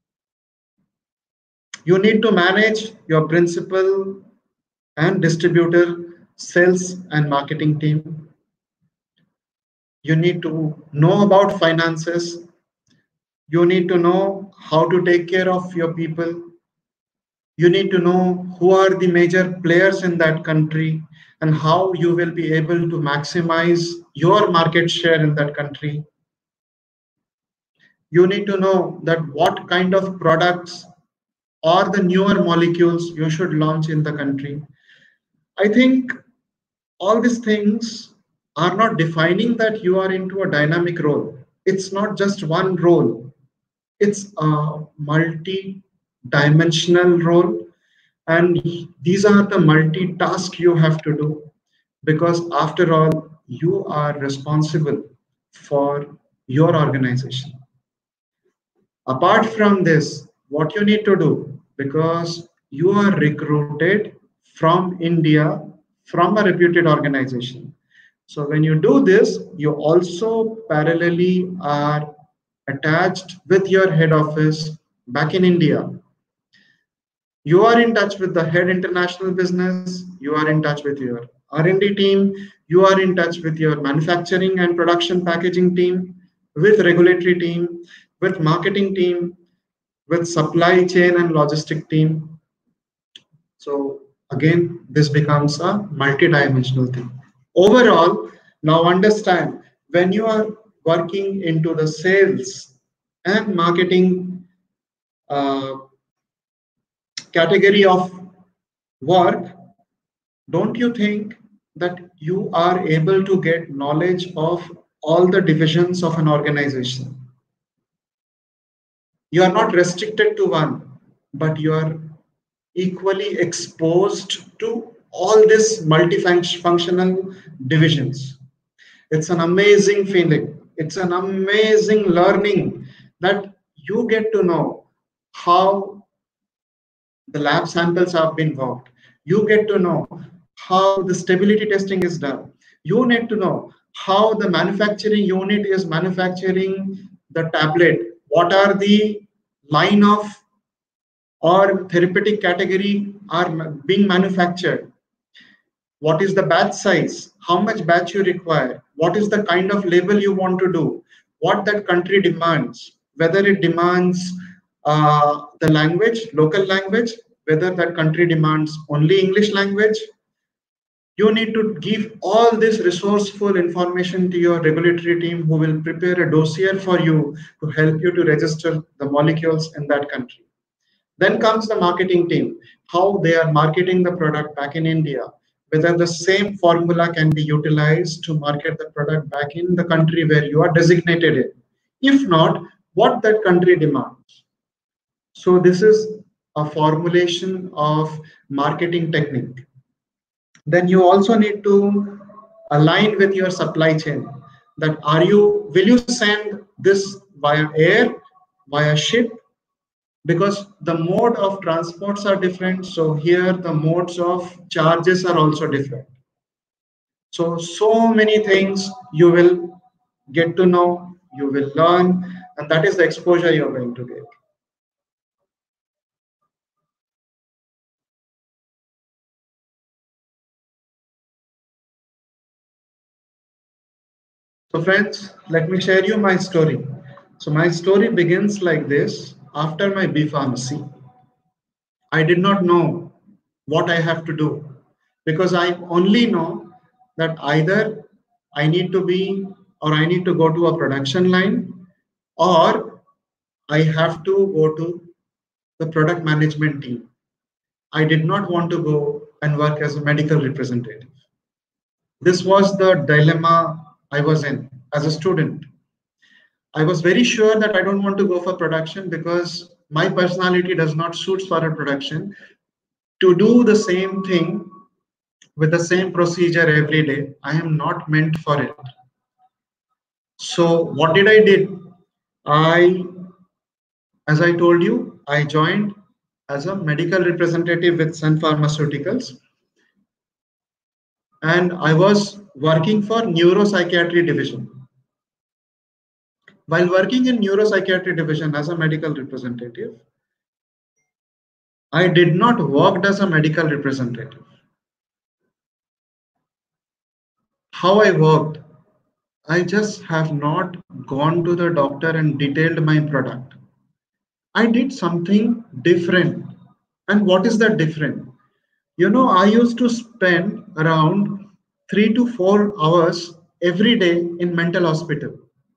You need to manage your principal and distributor, sales and marketing team. You need to know about finances. You need to know how to take care of your people. You need to know who are the major players in that country and how you will be able to maximize your market share in that country. You need to know that what kind of products or the newer molecules you should launch in the country. I think all these things are not defining that you are into a dynamic role. It's not just one role. It's a multi-dimensional role. And these are the multitask you have to do because after all, you are responsible for your organization. Apart from this, what you need to do, because you are recruited from India, from a reputed organization. So when you do this, you also parallelly are attached with your head office back in India. You are in touch with the head international business, you are in touch with your R&D team, you are in touch with your manufacturing and production packaging team, with regulatory team, with marketing team, with supply chain and logistic team. So again, this becomes a multi-dimensional thing. Overall, now understand when you are working into the sales and marketing category of work, don't you think that you are able to get knowledge of all the divisions of an organization? You are not restricted to one, but you are equally exposed to all these multifunctional divisions. It's an amazing feeling. It's an amazing learning that you get to know how the lab samples have been worked. You get to know how the stability testing is done. You need to know how the manufacturing unit is manufacturing the tablet. What are the line of or therapeutic category are being manufactured? What is the batch size? How much batch you require? What is the kind of label you want to do? What that country demands? Whether it demands the language, local language, whether that country demands only English language. You need to give all this resourceful information to your regulatory team, who will prepare a dossier for you to help you to register the molecules in that country. Then comes the marketing team, how they are marketing the product back in India, whether the same formula can be utilized to market the product back in the country where you are designated in. If not, what that country demands. So this is a formulation of marketing technique. Then you also need to align with your supply chain, that will you send this via air, via ship, because the mode of transports are different. So here the modes of charges are also different. So many things you will get to know, you will learn, and that is the exposure you're going to get. So friends, let me share you my story. So my story begins like this. After my B Pharmacy, I did not know what I have to do, because I only know that either I need to be, or I need to go to a production line, or I have to go to the product management team. I did not want to go and work as a medical representative. This was the dilemma I was in as a student. I was very sure that I don't want to go for production because my personality does not suit for a production. To do the same thing with the same procedure every day, I am not meant for it. So what did I did? As I told you, I joined as a medical representative with Sun Pharmaceuticals, and I was working for neuropsychiatry division. While working in neuropsychiatry division as a medical representative, I did not work as a medical representative. How I worked, I just have not gone to the doctor and detailed my product. I did something different. And what is that different? I used to spend around 3 to 4 hours every day in mental hospital.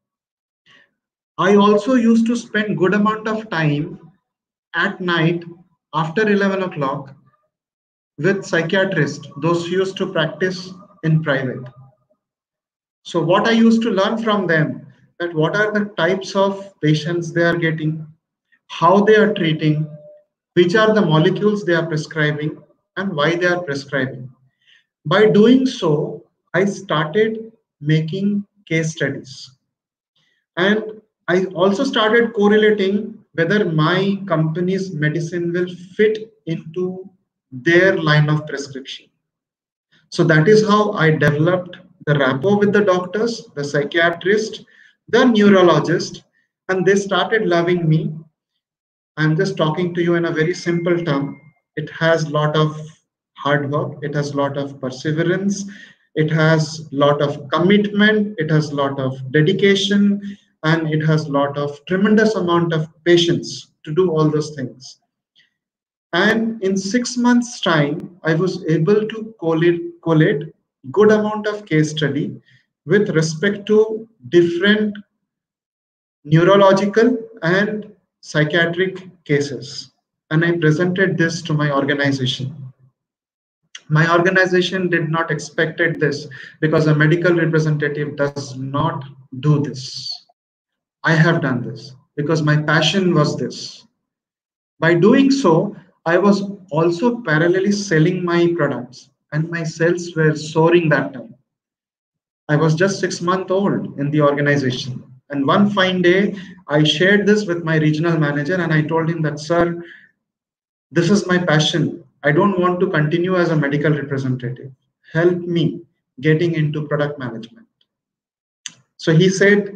I also used to spend good amount of time at night after 11 o'clock with psychiatrists, those who used to practice in private. So what I used to learn from them, that what are the types of patients they are getting, how they are treating, which are the molecules they are prescribing, and why they are prescribing. By doing so, I started making case studies. And I also started correlating whether my company's medicine will fit into their line of prescription. So that is how I developed the rapport with the doctors, the psychiatrist, the neurologist, and they started loving me. I'm just talking to you in a very simple term. It has a lot of hard work, it has a lot of perseverance, it has a lot of commitment, it has a lot of dedication, and it has a lot of tremendous amount of patience to do all those things. And in 6 months' time, I was able to collate good amount of case study with respect to different neurological and psychiatric cases. And I presented this to my organization. My organization did not expected this because a medical representative does not do this. I have done this because my passion was this. By doing so, I was also parallelly selling my products and my sales were soaring that time. I was just 6 months old in the organization. And one fine day, I shared this with my regional manager and I told him that, sir, this is my passion. I don't want to continue as a medical representative. Help me getting into product management. So he said,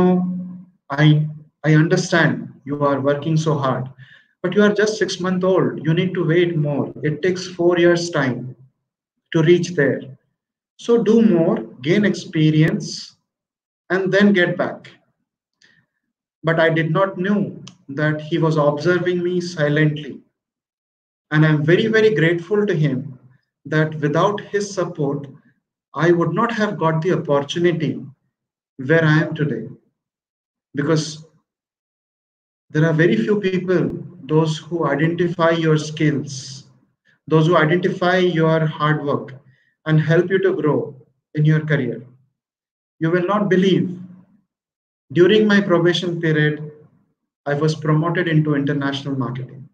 I understand you are working so hard, but you are just 6 months old. You need to wait more. It takes 4 years time to reach there. So do more, gain experience, and then get back. But I did not know that he was observing me silently. And I'm very, very grateful to him that without his support, I would not have got the opportunity where I am today. Because there are very few people, those who identify your skills, those who identify your hard work and help you to grow in your career. You will not believe, during my probation period, I was promoted into international marketing.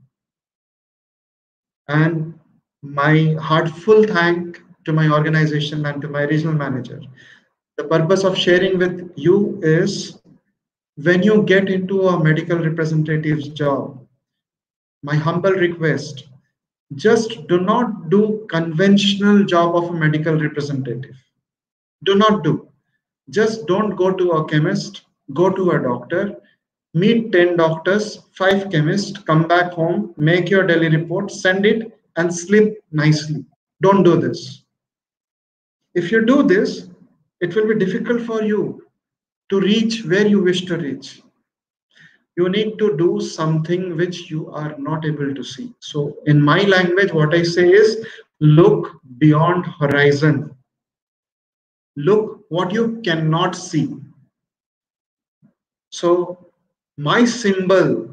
And my heartfelt thank to my organization and to my regional manager. The purpose of sharing with you is when you get into a medical representative's job, my humble request, just do not do conventional job of a medical representative. Do not do. Just don't go to a chemist, go to a doctor, meet 10 doctors, 5 chemists, come back home, make your daily report, send it, and sleep nicely. Don't do this. If you do this, it will be difficult for you to reach where you wish to reach. You need to do something which you are not able to see. So in my language, what I say is, look beyond horizon. Look what you cannot see. So my symbol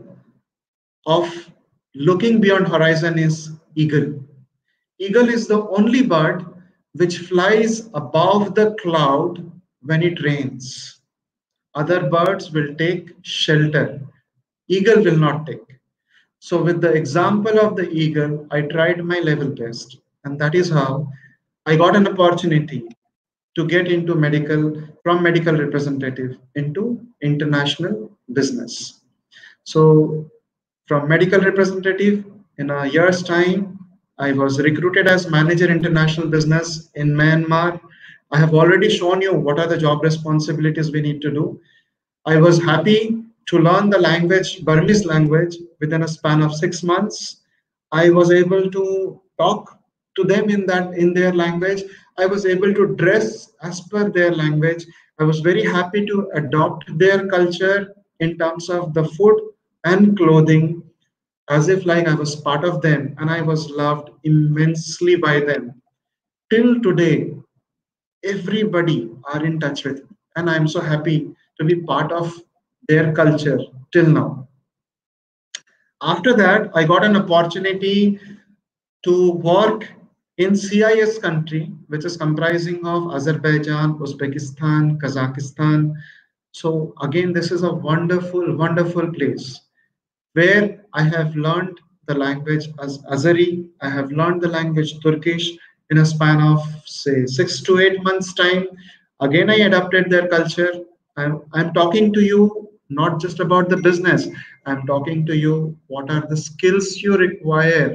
of looking beyond horizon is eagle. Eagle is the only bird which flies above the cloud when it rains. Other birds will take shelter. Eagle will not take. So with the example of the eagle, I tried my level best. And that is how I got an opportunity to get into from medical representative into international business. So from medical representative, in a year's time, I was recruited as manager international business in Myanmar. I have already shown you what are the job responsibilities we need to do. I was happy to learn the language, Burmese language, within a span of 6 months. I was able to talk to them in their language. I was able to dress as per their language. I was very happy to adopt their culture in terms of the food and clothing, as if like I was part of them, and I was loved immensely by them. Till today, everybody are in touch with me, and I'm so happy to be part of their culture till now. After that, I got an opportunity to work in CIS country, which is comprising of Azerbaijan, Uzbekistan, Kazakhstan. So again, this is a wonderful, wonderful place where I have learned the language as Azeri. I have learned the language Turkish in a span of say 6 to 8 months time. Again, I adapted their culture. I'm talking to you not just about the business. I'm talking to you what are the skills you require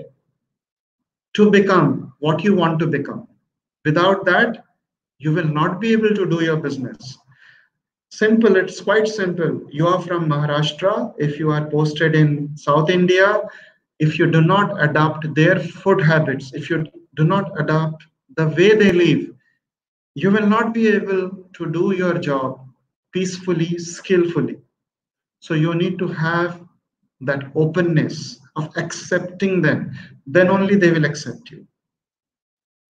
to become what you want to become. Without that, you will not be able to do your business. Simple, it's quite simple. You are from Maharashtra. If you are posted in South India, if you do not adopt their food habits, if you do not adopt the way they live, you will not be able to do your job peacefully, skillfully. So you need to have that openness of accepting them. Then only they will accept you.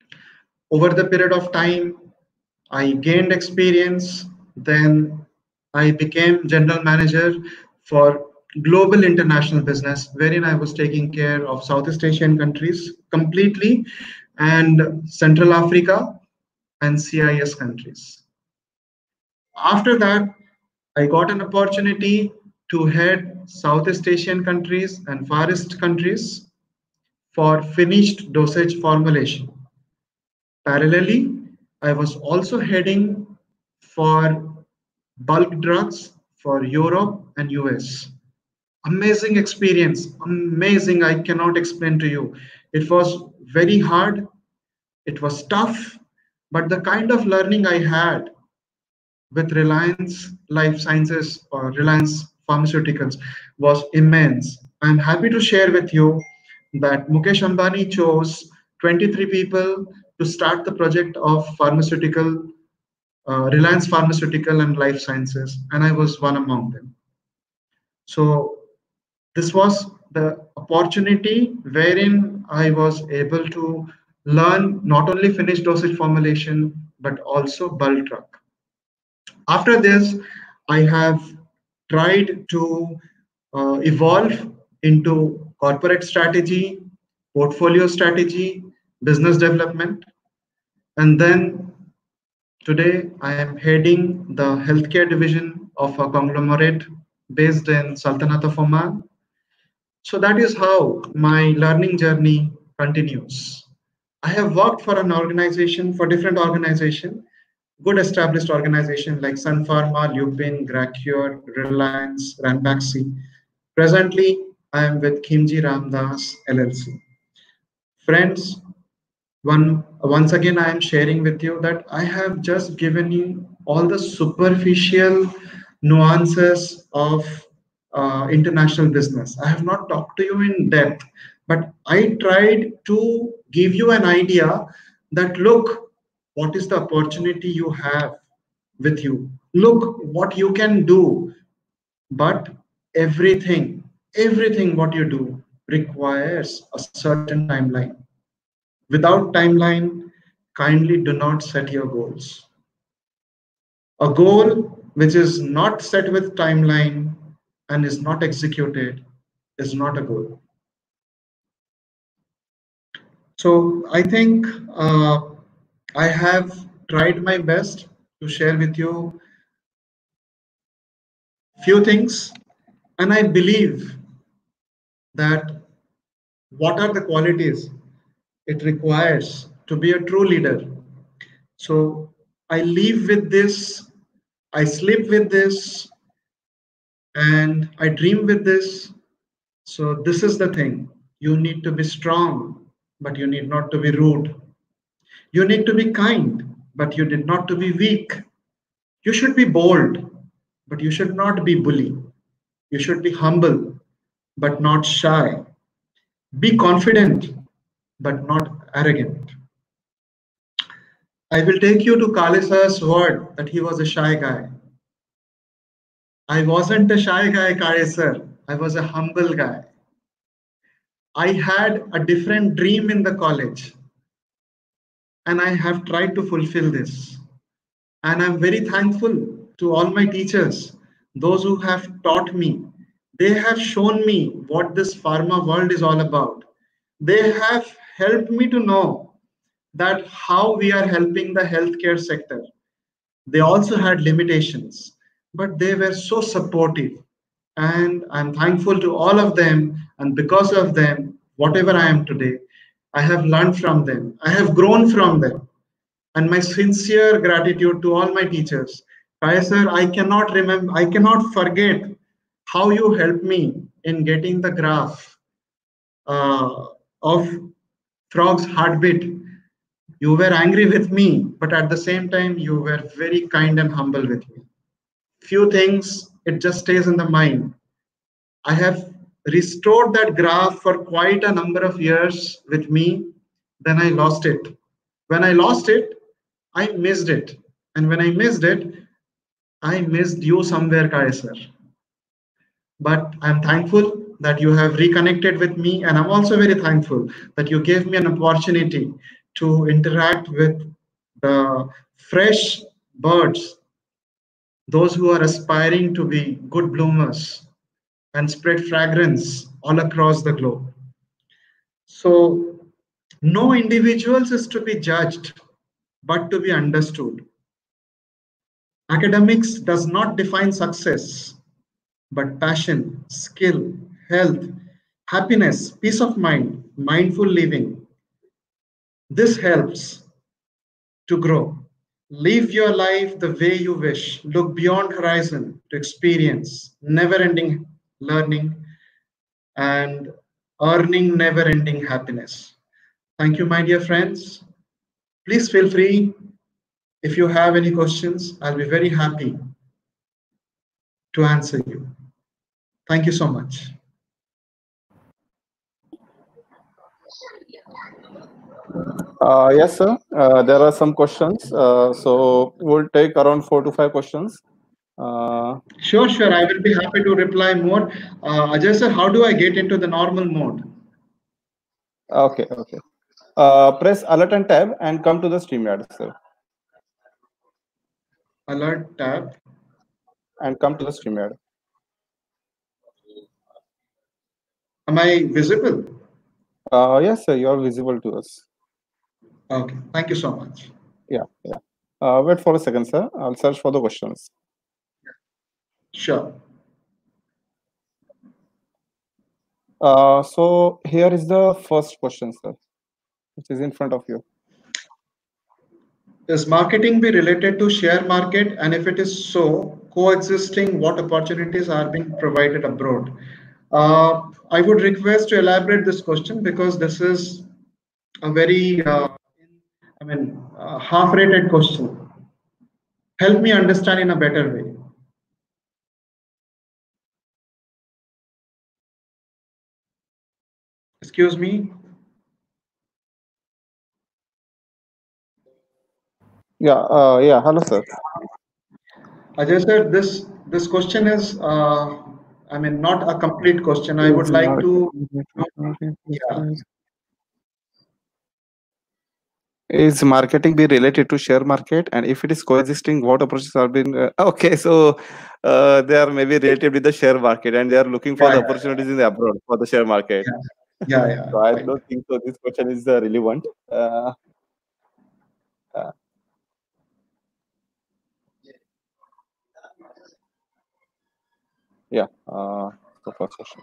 Over the period of time, I gained experience. Then I became general manager for global international business, wherein I was taking care of Southeast Asian countries completely and Central Africa and CIS countries. After that, I got an opportunity to head Southeast Asian countries and Far East countries for finished dosage formulation. Parallelly, I was also heading for bulk drugs for Europe and US. Amazing experience, amazing. I cannot explain to you. It was very hard, it was tough, but the kind of learning I had with Reliance Life Sciences or Reliance Pharmaceuticals was immense. I'm happy to share with you that Mukesh Ambani chose 23 people to start the project of pharmaceutical, Reliance Pharmaceutical and Life Sciences, and I was one among them. So this was the opportunity wherein I was able to learn not only finished dosage formulation, but also bulk drug. After this, I have tried to evolve into corporate strategy, portfolio strategy, business development. And then today I am heading the healthcare division of a conglomerate based in Sultanate of Oman. So that is how my learning journey continues. I have worked for an organization, for different organizations, good established organizations like Sun Pharma, Lupin, Gracure, Reliance, Ranbaxy. Presently, I am with Khimji Ramdas LLC. Friends, once again, I am sharing with you that I have just given you all the superficial nuances of international business. I have not talked to you in depth, but I tried to give you an idea that look, what is the opportunity you have with you? Look what you can do, but everything what you do requires a certain timeline. Without timeline, kindly do not set your goals. A goal which is not set with timeline and is not executed is not a goal. So I think I have tried my best to share with you few things, and I believe that what are the qualities it requires to be a true leader. So I live with this, I sleep with this, and I dream with this. So this is the thing. You need to be strong, but you need not to be rude. You need to be kind, but you did not to be weak. You should be bold, but you should not be bully. You should be humble, but not shy. Be confident, but not arrogant. I will take you to Kalisar's word that he was a shy guy. I wasn't a shy guy, Kalisar. I was a humble guy. I had a different dream in the college, and I have tried to fulfill this. And I'm very thankful to all my teachers, those who have taught me. They have shown me what this pharma world is all about. They have helped me to know that how we are helping the healthcare sector. They also had limitations, but they were so supportive. And I'm thankful to all of them. And because of them, whatever I am today, I have learned from them. I have grown from them. And my sincere gratitude to all my teachers. Sir, I cannot forget how you helped me in getting the graph of frog's heartbeat. You were angry with me, but at the same time, you were very kind and humble with me. Few things, it just stays in the mind. I have restored that graph for quite a number of years with me. Then I lost it. When I lost it, I missed it. And when I missed it, I missed you somewhere, Kalisar. But I'm thankful that you have reconnected with me. And I'm also very thankful that you gave me an opportunity to interact with the fresh birds those who are aspiring to be good bloomers and spread fragrance all across the globe. So, no individuals is to be judged, but to be understood. Academics does not define success, but passion, skill, health, happiness, peace of mind, mindful living. This helps to grow. Live your life the way you wish. Look beyond horizon to experience never-ending learning and earning never-ending happiness. Thank you, my dear friends. Please feel free. If you have any questions, I'll be very happy to answer you. Thank you so much. Yes, sir. There are some questions. So we'll take around 4 to 5 questions. Sure. I will be happy to reply more. Ajay sir, how do I get into the normal mode? Okay. Press Alert and Tab and come to the StreamYard, sir. Alert tab. And come to the StreamYard. Am I visible? Yes, sir. You are visible to us. Okay. Thank you so much. Yeah. Wait for a second, sir. I'll search for the questions. Sure. So here is the first question, sir, which is in front of you. Does marketing be related to share market? And if it is so, coexisting, what opportunities are being provided abroad? I would request to elaborate this question because this is a very, half-rated question. Help me understand in a better way. Excuse me. Yeah. Hello, sir. Ajay sir, this question is, not a complete question. I would like to. Yeah. Is marketing be related to share market? And if it is coexisting, what approaches are being? Okay, so they are maybe related with the share market, and they are looking for the opportunities in the abroad for the share market. Yeah. So I don't think so. This question is relevant. Yeah. The first question.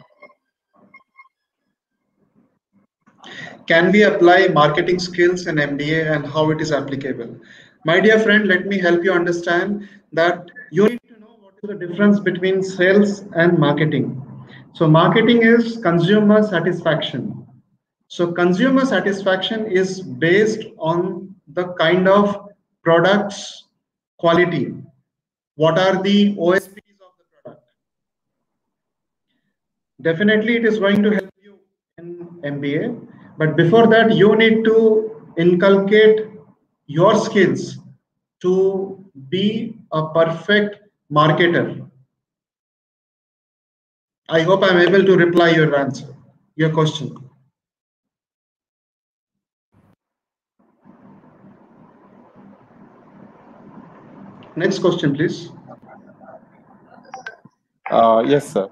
Can we apply marketing skills in MBA and how it is applicable? My dear friend, let me help you understand that you need to know what is the difference between sales and marketing. So marketing is consumer satisfaction. So consumer satisfaction is based on the kind of products quality. What are the OSPs of the product? Definitely it is going to help you in MBA. But before that, you need to inculcate your skills to be a perfect marketer. I hope I'm able to reply your question. Next question, please. Yes, sir.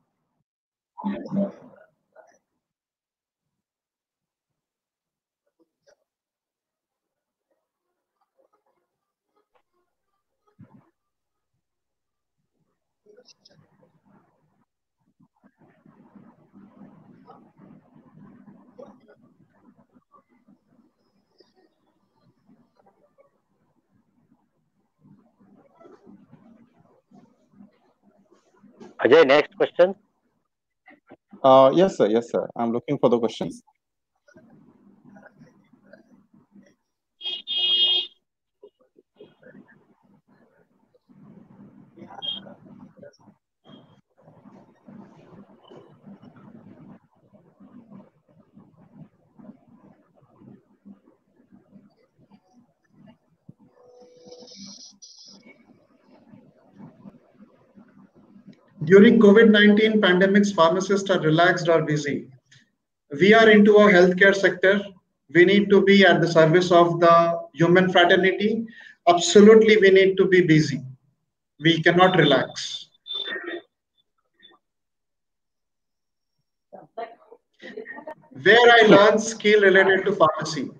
Ajay, next question. Yes, sir. I'm looking for the questions. During COVID-19 pandemics, pharmacists are relaxed or busy. We are into a healthcare sector. We need to be at the service of the human fraternity. Absolutely, we need to be busy. we cannot relax. Where I learned skill related to pharmacy.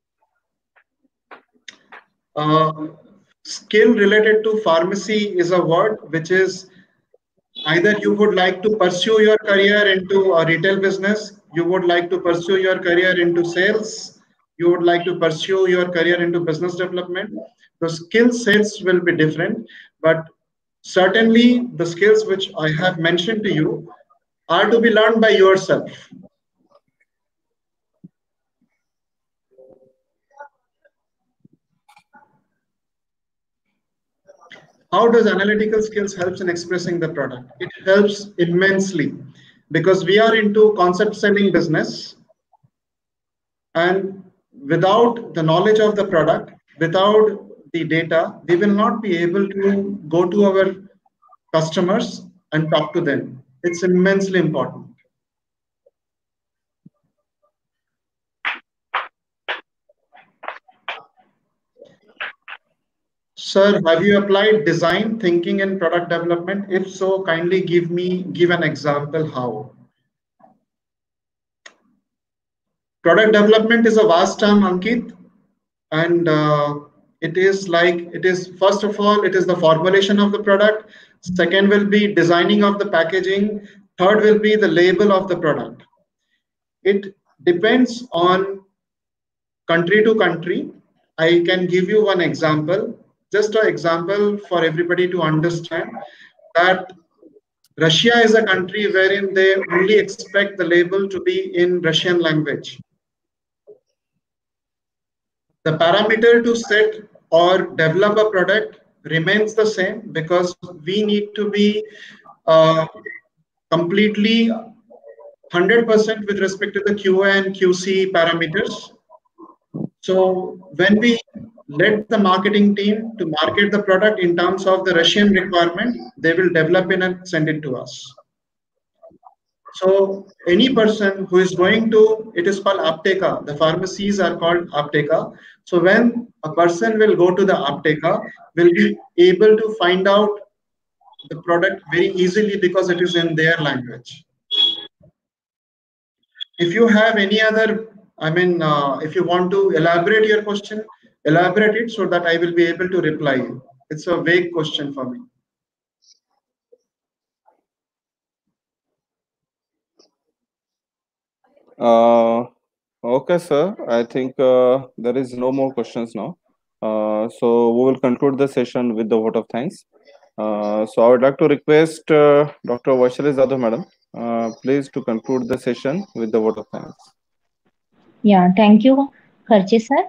Skill related to pharmacy is a word which is either you would like to pursue your career into a retail business, you would like to pursue your career into sales, you would like to pursue your career into business development. The skill sets will be different, but certainly the skills which I have mentioned to you are to be learned by yourself. How does analytical skills helps in expressing the product? It helps immensely because we are into concept selling business, and without the knowledge of the product, without the data, we will not be able to go to our customers and talk to them. It's immensely important. Sir, have you applied design thinking in product development? If so, kindly give an example how. Product development is a vast term, Ankit, and it is first of all, it is the formulation of the product. Second will be designing of the packaging. Third will be the label of the product. It depends on country to country. I can give you one example, just an example for everybody to understand that Russia is a country wherein they only expect the label to be in Russian language. The parameter to set or develop a product remains the same because we need to be completely 100% with respect to the QA and QC parameters. So when we let the marketing team to market the product in terms of the Russian requirement, they will develop it and send it to us. So any person who is going to, it is called apteka. The pharmacies are called apteka. So when a person will go to the apteka, will be able to find out the product very easily because it is in their language. If you have any other, if you want to elaborate your question, elaborate it so that I will be able to reply you. It's a vague question for me. Okay, sir. I think there is no more questions now. So we will conclude the session with the vote of thanks. So I would like to request Dr. Vaishali Jadhav, madam, please to conclude the session with the vote of thanks. Yeah, thank you, Kharche sir.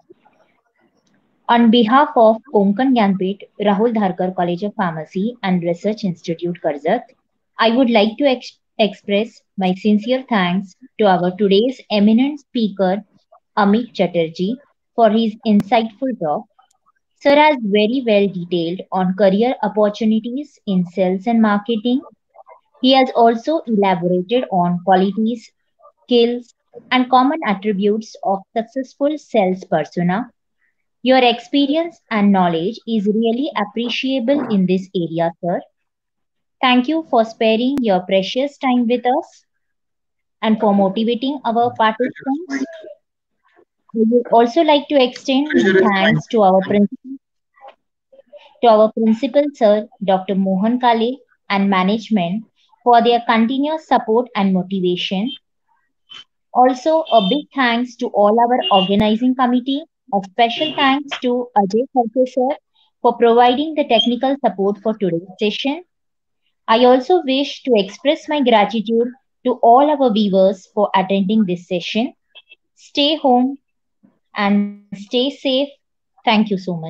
On behalf of Konkan Gyanpith Rahul Dharkar College of Pharmacy and Research Institute, Karjat, I would like to express my sincere thanks to our today's eminent speaker, Amit Chatterjee, for his insightful talk. Sir has very well detailed on career opportunities in sales and marketing. He has also elaborated on qualities, skills, and common attributes of successful sales persona. Your experience and knowledge is really appreciable in this area, sir. Thank you for sparing your precious time with us and for motivating our participants. We would also like to extend thanks to our principal, sir, Dr. Mohan Kale, and management for their continuous support and motivation. Also, a big thanks to all our organizing committee. A special thanks to Ajay Kharche sir for providing the technical support for today's session. I also wish to express my gratitude to all our viewers for attending this session. Stay home and stay safe. Thank you so much.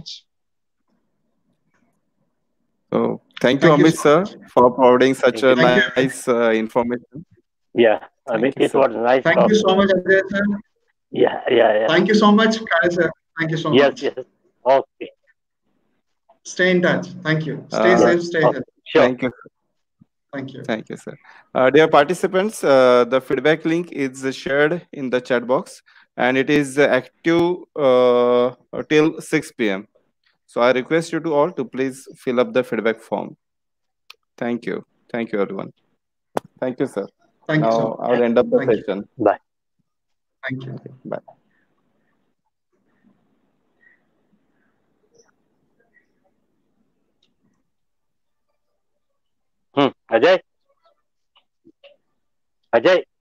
So thank you, Amit sir, for providing such a nice information. Yeah, Amit, it was nice. Thank you so much, Ajay sir. Yeah. Thank you so much, Kale sir. Thank you so much. Yes. Okay. Stay in touch. Thank you. Stay safe, stay healthy. Sure. Thank you. Thank you. Thank you, sir. Dear participants, the feedback link is shared in the chat box and it is active till 6 p.m. So I request you to all to please fill up the feedback form. Thank you. Thank you, everyone. Thank you, sir. Thank you, sir. Now I'll end up the Thank you. session. Bye. Thank you. Okay, bye. Ajay? Ajay?